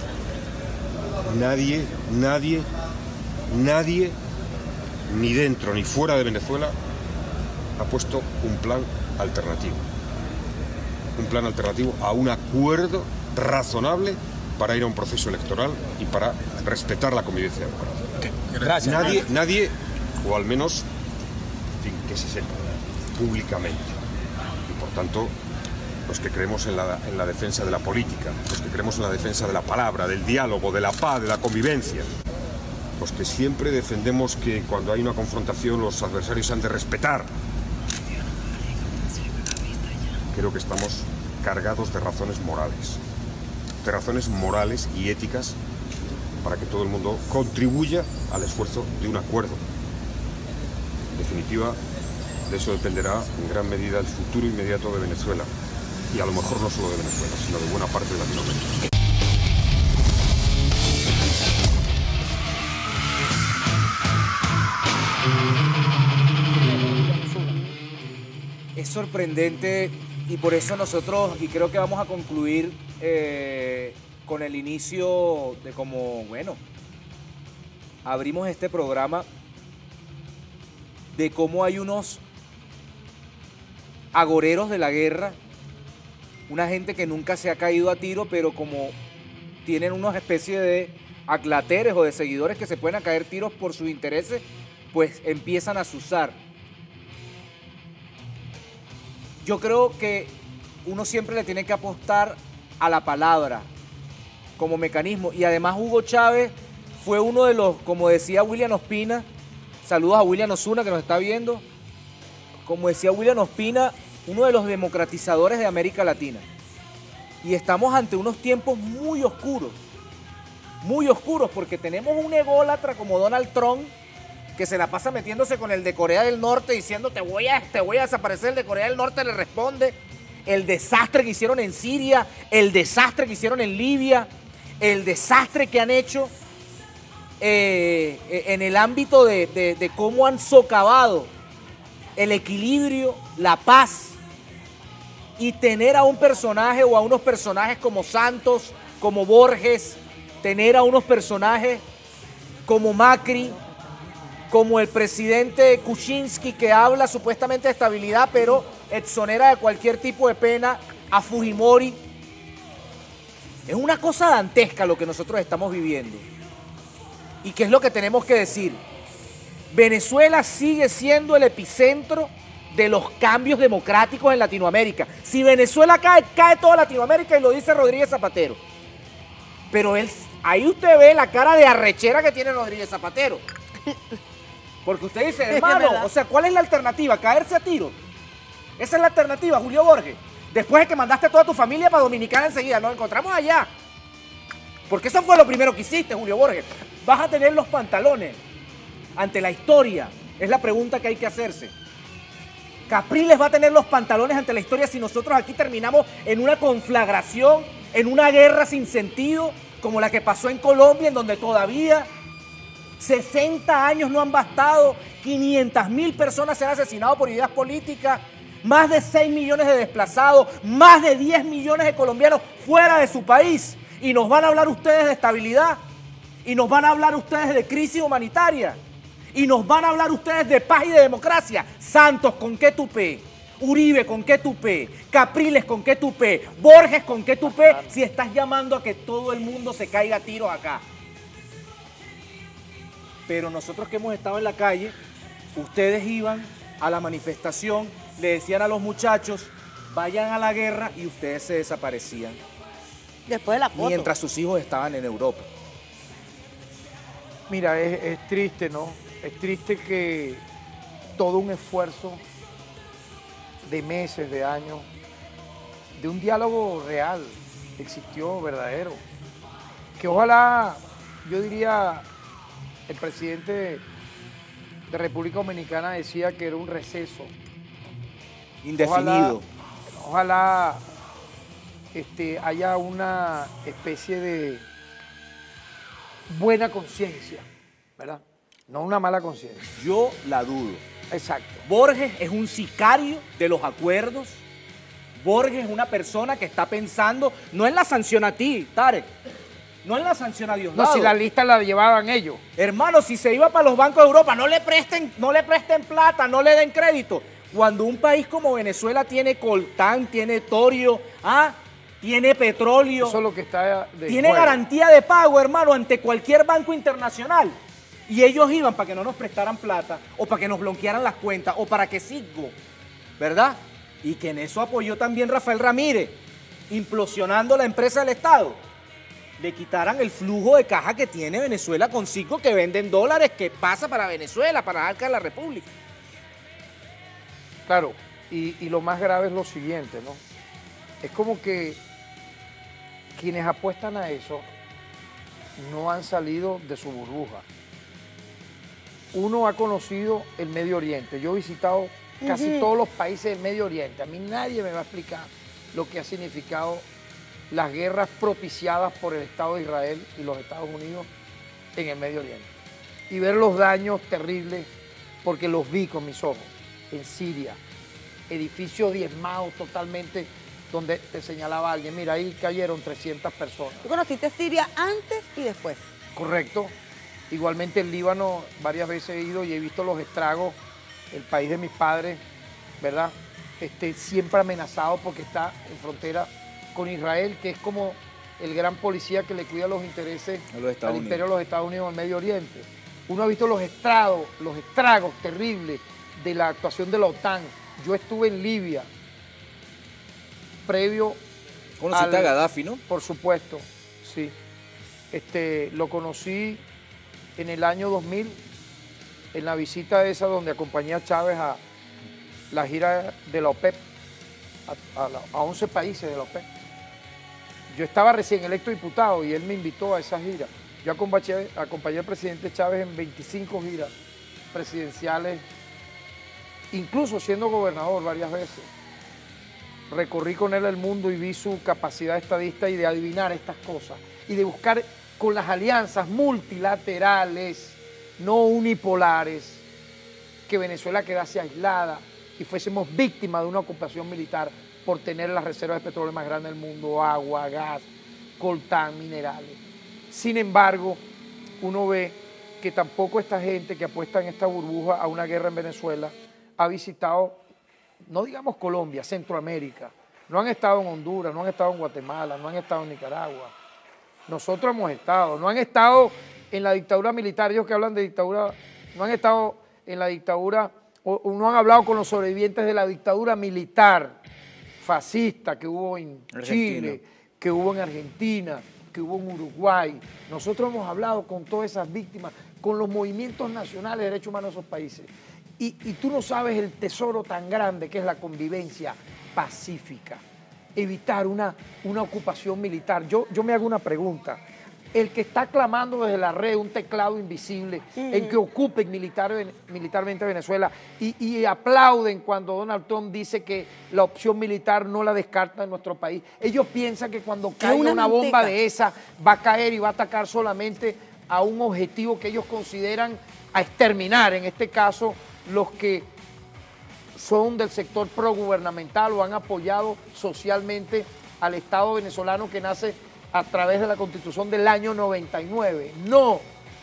Nadie, nadie, nadie, ni dentro ni fuera de Venezuela, ha puesto un plan alternativo. Un plan alternativo a un acuerdo razonable para ir a un proceso electoral y para respetar la convivencia democrática. Gracias. Nadie, nadie, o al menos, en fin, que se sepa públicamente. Y por tanto, los que creemos en la, en la defensa de la política, los que creemos en la defensa de la palabra, del diálogo, de la paz, de la convivencia, los que siempre defendemos que cuando hay una confrontación los adversarios se han de respetar, creo que estamos cargados de razones morales, de razones morales y éticas para que todo el mundo contribuya al esfuerzo de un acuerdo. En definitiva, de eso dependerá en gran medida el futuro inmediato de Venezuela, y a lo mejor no solo de Venezuela, sino de buena parte de Latinoamérica. Es sorprendente y por eso nosotros, y creo que vamos a concluir eh, con el inicio de como, bueno, abrimos este programa de cómo hay unos agoreros de la guerra, una gente que nunca se ha caído a tiro, pero como tienen unas especies de aclateres o de seguidores que se pueden caer tiros por sus intereses, pues empiezan a azuzar. Yo creo que uno siempre le tiene que apostar a la palabra como mecanismo. Y además Hugo Chávez fue uno de los, como decía William Ospina, saludos a William Osuna que nos está viendo, como decía William Ospina, uno de los democratizadores de América Latina. Y estamos ante unos tiempos muy oscuros, muy oscuros, porque tenemos un ególatra como Donald Trump, que se la pasa metiéndose con el de Corea del Norte diciendo te voy a, te voy a desaparecer. El de Corea del Norte le responde el desastre que hicieron en Siria, el desastre que hicieron en Libia, el desastre que han hecho eh, en el ámbito de, de, de cómo han socavado el equilibrio, la paz y tener a un personaje o a unos personajes como Santos, como Borges, tener a unos personajes como Macri, como el presidente Kuczynski, que habla supuestamente de estabilidad, pero exonera de cualquier tipo de pena, a Fujimori. Es una cosa dantesca lo que nosotros estamos viviendo. ¿Y qué es lo que tenemos que decir? Venezuela sigue siendo el epicentro de los cambios democráticos en Latinoamérica. Si Venezuela cae, cae toda Latinoamérica, y lo dice Rodríguez Zapatero. Pero él, ahí usted ve la cara de arrechera que tiene Rodríguez Zapatero. Porque usted dice, hermano, o sea, ¿cuál es la alternativa? ¿Caerse a tiro? Esa es la alternativa, Julio Borges. Después de que mandaste a toda tu familia para Dominicana enseguida, nos encontramos allá. Porque eso fue lo primero que hiciste, Julio Borges. ¿Vas a tener los pantalones ante la historia? Es la pregunta que hay que hacerse. Capriles va a tener los pantalones ante la historia si nosotros aquí terminamos en una conflagración, en una guerra sin sentido, como la que pasó en Colombia, en donde todavía sesenta años no han bastado, quinientas mil personas se han asesinado por ideas políticas, más de seis millones de desplazados, más de diez millones de colombianos fuera de su país. Y nos van a hablar ustedes de estabilidad, y nos van a hablar ustedes de crisis humanitaria, y nos van a hablar ustedes de paz y de democracia. Santos, ¿con qué tupé? Uribe, ¿con qué tupé? Capriles, ¿con qué tupé? Borges, ¿con qué tupé? Si estás llamando a que todo el mundo se caiga a tiros acá. Pero nosotros que hemos estado en la calle, ustedes iban a la manifestación, le decían a los muchachos, vayan a la guerra, y ustedes se desaparecían. Después de la foto. Mientras sus hijos estaban en Europa. Mira, es, es triste, ¿no? Es triste que todo un esfuerzo de meses, de años, de un diálogo real, existió, verdadero. Que ojalá, yo diría, el presidente de República Dominicana decía que era un receso. Indefinido. Ojalá, ojalá este, haya una especie de buena conciencia, ¿verdad? No una mala conciencia. Yo la dudo. Exacto. Borges es un sicario de los acuerdos. Borges es una persona que está pensando, no en la sanción a ti, Tarek, no en la sanción a Diosdado. No, si la lista la llevaban ellos. Hermano, si se iba para los bancos de Europa, no le presten, no le presten plata, no le den crédito. Cuando un país como Venezuela tiene coltán, tiene torio, ¿ah? tiene petróleo, eso es lo que está de tiene juego. Garantía de pago, hermano, ante cualquier banco internacional. Y ellos iban para que no nos prestaran plata, o para que nos bloquearan las cuentas, o para que Citgo, ¿verdad? Y que en eso apoyó también Rafael Ramírez, implosionando la empresa del Estado. Le quitaran el flujo de caja que tiene Venezuela con Citgo, que venden dólares, que pasa para Venezuela, para Arca de la República. Claro, y, y lo más grave es lo siguiente, ¿no? Es como que quienes apuestan a eso no han salido de su burbuja. Uno ha conocido el Medio Oriente. Yo he visitado casi uh-huh. todos los países del Medio Oriente. A mí nadie me va a explicar lo que ha significado las guerras propiciadas por el Estado de Israel y los Estados Unidos en el Medio Oriente. Y ver los daños terribles, porque los vi con mis ojos, en Siria. Edificios diezmados totalmente, donde te señalaba alguien, mira, ahí cayeron trescientas personas. ¿Tú conociste Siria antes y después? Correcto. Igualmente el Líbano, varias veces he ido y he visto los estragos, el país de mis padres, ¿verdad? Este, siempre amenazado porque está en frontera con Israel, que es como el gran policía que le cuida los intereses al imperio de los Estados Unidos en el Medio Oriente. Uno ha visto los estragos, los estragos terribles de la actuación de la OTAN. Yo estuve en Libia, previo ¿Conociste al, a Gaddafi, no? Por supuesto, sí. Este, lo conocí en el año dos mil, en la visita esa donde acompañé a Chávez a la gira de la OPEP, a, a, a once países de la OPEP. Yo estaba recién electo diputado y él me invitó a esa gira. Yo acompañé, acompañé al presidente Chávez en veinticinco giras presidenciales, incluso siendo gobernador varias veces. Recorrí con él el mundo y vi su capacidad estadista y de adivinar estas cosas y de buscar con las alianzas multilaterales, no unipolares, que Venezuela quedase aislada, y fuésemos víctimas de una ocupación militar por tener las reservas de petróleo más grandes del mundo, agua, gas, coltán, minerales. Sin embargo, uno ve que tampoco esta gente que apuesta en esta burbuja a una guerra en Venezuela ha visitado, no digamos Colombia, Centroamérica. No han estado en Honduras, no han estado en Guatemala, no han estado en Nicaragua. Nosotros hemos estado, no han estado en la dictadura militar, ellos que hablan de dictadura, no han estado en la dictadura, o, o no han hablado con los sobrevivientes de la dictadura militar fascista que hubo en Argentina. Chile, que hubo en Argentina, que hubo en Uruguay. Nosotros hemos hablado con todas esas víctimas, con los movimientos nacionales de derechos humanos de esos países. Y, y tú no sabes el tesoro tan grande que es la convivencia pacífica, evitar una, una ocupación militar. Yo, yo me hago una pregunta. El que está clamando desde la red un teclado invisible mm. en que ocupen militar, militarmente Venezuela y, y aplauden cuando Donald Trump dice que la opción militar no la descarta en nuestro país. Ellos piensan que cuando caiga una, una bomba de esa va a caer y va a atacar solamente a un objetivo que ellos consideran a exterminar, en este caso los que son del sector progubernamental o han apoyado socialmente al Estado venezolano que nace a través de la Constitución del año noventa y nueve. No,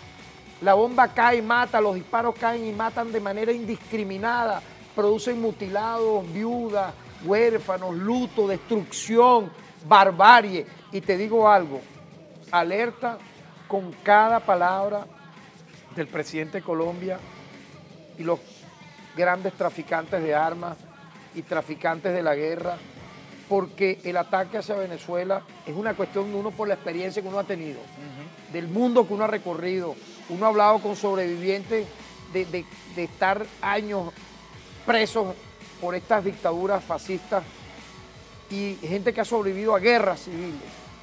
la bomba cae y mata, los disparos caen y matan de manera indiscriminada, producen mutilados, viudas, huérfanos, luto, destrucción, barbarie. Y te digo algo, alerta con cada palabra del presidente de Colombia y los grandes traficantes de armas y traficantes de la guerra, porque el ataque hacia Venezuela es una cuestión de uno por la experiencia que uno ha tenido, uh-huh. del mundo que uno ha recorrido. Uno ha hablado con sobrevivientes de, de, de estar años presos por estas dictaduras fascistas y gente que ha sobrevivido a guerras civiles.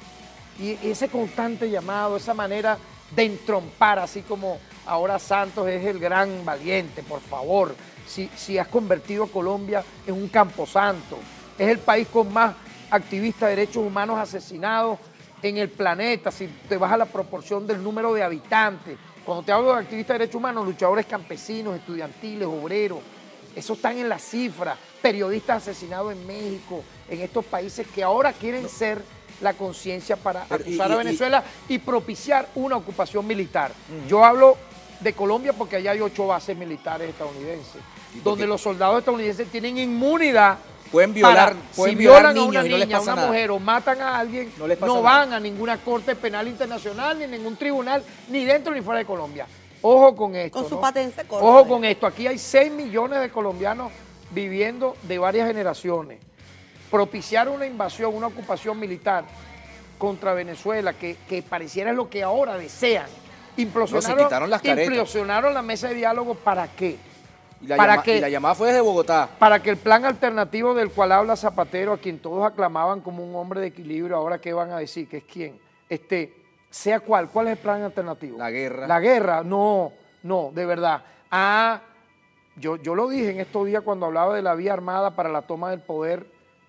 Y ese constante llamado, esa manera de entrompar, así como ahora Santos es el gran valiente, por favor, si, si has convertido a Colombia en un camposanto. Es el país con más activistas de derechos humanos asesinados en el planeta, si te vas a la proporción del número de habitantes. Cuando te hablo de activistas de derechos humanos, luchadores campesinos, estudiantiles, obreros, esos están en las cifras. Periodistas asesinados en México, en estos países que ahora quieren ser la conciencia para Pero, acusar y, y, a Venezuela y, y propiciar una ocupación militar. Uh-huh. Yo hablo de Colombia porque allá hay ocho bases militares estadounidenses, donde los soldados estadounidenses tienen inmunidad. Pueden violar, para, pueden si violar violan a una niños y no les niña, a pasa una nada. mujer o matan a alguien, no, les pasa no nada. van a ninguna corte penal internacional, ni ningún tribunal, ni dentro ni fuera de Colombia. Ojo con esto. Con su ¿no? patente corta. Ojo con esto. Aquí hay seis millones de colombianos viviendo de varias generaciones. Propiciar una invasión, una ocupación militar contra Venezuela, que, que pareciera lo que ahora desean. Implosionaron, no, se quitaron las caretas. implosionaron la mesa de diálogo, ¿para qué? Y la, para llama, que, y la llamada fue desde Bogotá. Para que el plan alternativo del cual habla Zapatero, a quien todos aclamaban como un hombre de equilibrio, ahora ¿qué van a decir? ¿Que es quién? Este, sea cuál. ¿Cuál es el plan alternativo? La guerra. La guerra, no, no, de verdad. Ah, yo, yo lo dije en estos días cuando hablaba de la vía armada para la toma del poder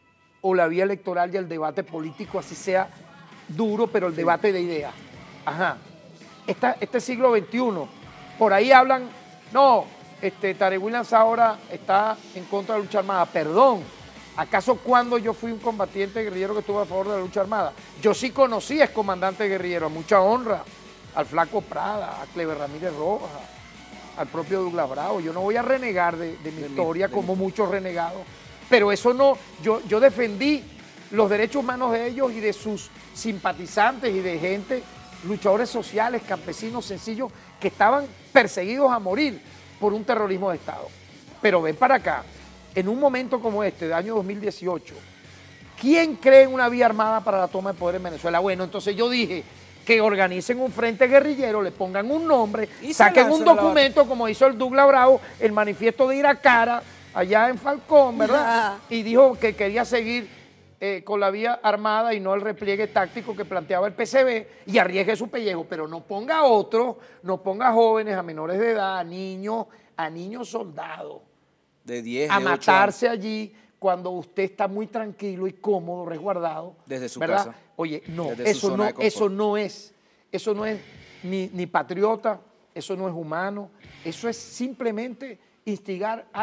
o la vía electoral y el debate político, así sea duro, pero el sí. debate de ideas. Ajá. Esta, este siglo veintiuno, por ahí hablan, no, este, Tarek William ahora está en contra de la lucha armada. Perdón, ¿acaso cuando yo fui un combatiente guerrillero que estuvo a favor de la lucha armada? Yo sí conocí a excomandante guerrillero, a mucha honra, al Flaco Prada, a Clever Ramírez Rojas, al propio Douglas Bravo. Yo no voy a renegar de, de mi de historia mi, como mi. muchos renegados, pero eso no, yo, yo defendí los derechos humanos de ellos y de sus simpatizantes y de gente, luchadores sociales, campesinos sencillos, que estaban perseguidos a morir por un terrorismo de Estado. Pero ven para acá, en un momento como este, de año dos mil dieciocho, ¿quién cree en una vía armada para la toma de poder en Venezuela? Bueno, entonces yo dije que organicen un frente guerrillero, le pongan un nombre, y saquen un documento, como hizo el Douglas Bravo, el manifiesto de Iracara, allá en Falcón, ¿verdad? Y dijo que quería seguir Eh, con la vía armada y no el repliegue táctico que planteaba el P C B y arriesgue su pellejo, pero no ponga a otros, no ponga a jóvenes, a menores de edad, a niños, a niños soldados, de diez, a de matarse allí cuando usted está muy tranquilo y cómodo, resguardado. Desde su ¿verdad? casa. Oye, no, Desde eso no, eso no es, eso no es ni, ni patriota, eso no es humano, eso es simplemente instigar al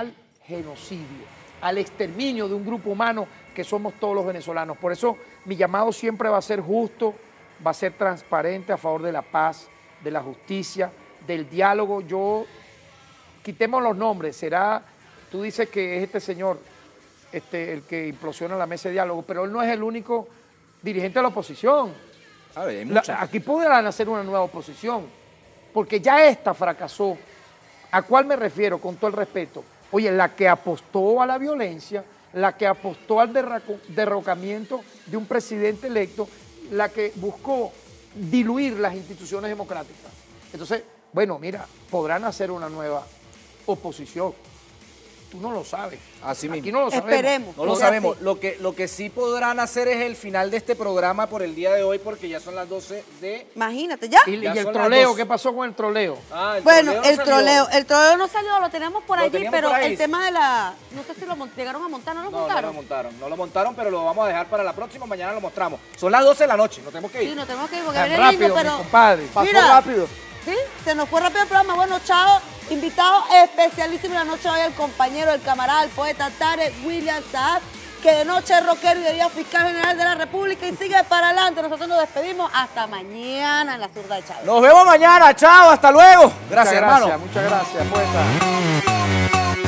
genocidio, al exterminio de un grupo humano que somos todos los venezolanos. Por eso mi llamado siempre va a ser justo, va a ser transparente a favor de la paz, de la justicia, del diálogo. Yo, quitemos los nombres, será, tú dices que es este señor este, el que implosiona la mesa de diálogo, pero él no es el único dirigente de la oposición. A ver, hay La- muchas. aquí podrán hacer una nueva oposición, porque ya esta fracasó. ¿A cuál me refiero? Con todo el respeto. Oye, la que apostó a la violencia, la que apostó al derraco- derrocamiento de un presidente electo, la que buscó diluir las instituciones democráticas. Entonces, bueno, mira, podrán hacer una nueva oposición. Tú no lo sabes. Así mismo. Aquí no lo sabemos. Esperemos. No lo que sea sabemos. así. Lo que, lo que sí podrán hacer es el final de este programa por el día de hoy, porque ya son las doce de... Imagínate, ¿ya? Y, y Ya el son las troleo, dos. ¿qué pasó con el troleo? Ah, el Bueno, troleo no el salió. troleo, el troleo no salió, lo tenemos por Lo allí, teníamos pero por ahí. el tema de la, no sé si lo mon- llegaron a montar, ¿no lo No, no montaron? lo montaron. No lo montaron, pero lo vamos a dejar para la próxima. Mañana lo mostramos. Son las doce de la noche, nos tenemos que ir. Sí, nos tenemos que ir porque Tan viene rápido, lindo, pero... mi compadre. Pasó Mira. rápido. Sí, se nos fue rápido el programa. Bueno, chao. Invitado especialísimo la noche hoy el compañero, el camarada, el poeta Tarek William Saab, que de noche es rockero y de día fiscal general de la República y sigue para adelante. Nosotros nos despedimos hasta mañana en la zurda de Chávez. Nos vemos mañana. Chao, hasta luego. Gracias, Muchas hermano. gracias, muchas gracias, poeta.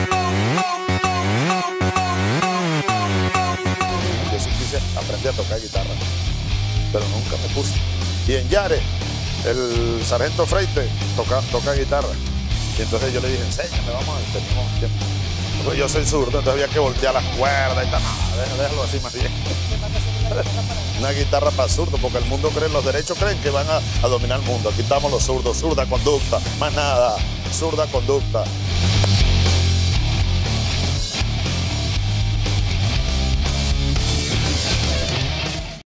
Yo sí quise aprender a tocar guitarra, pero nunca me puse. Y en Yare, el sargento Freite toca, toca guitarra. Y entonces yo le dije, enséñame, vamos a ver, tenemos tiempo. Pues yo soy zurdo, entonces había que voltear las cuerdas y tal. No, déjalo, déjalo así más bien. Una guitarra para zurdo, porque el mundo cree, los derechos creen que van a, a dominar el mundo. Aquí estamos los zurdos, zurda conducta, más nada, zurda conducta.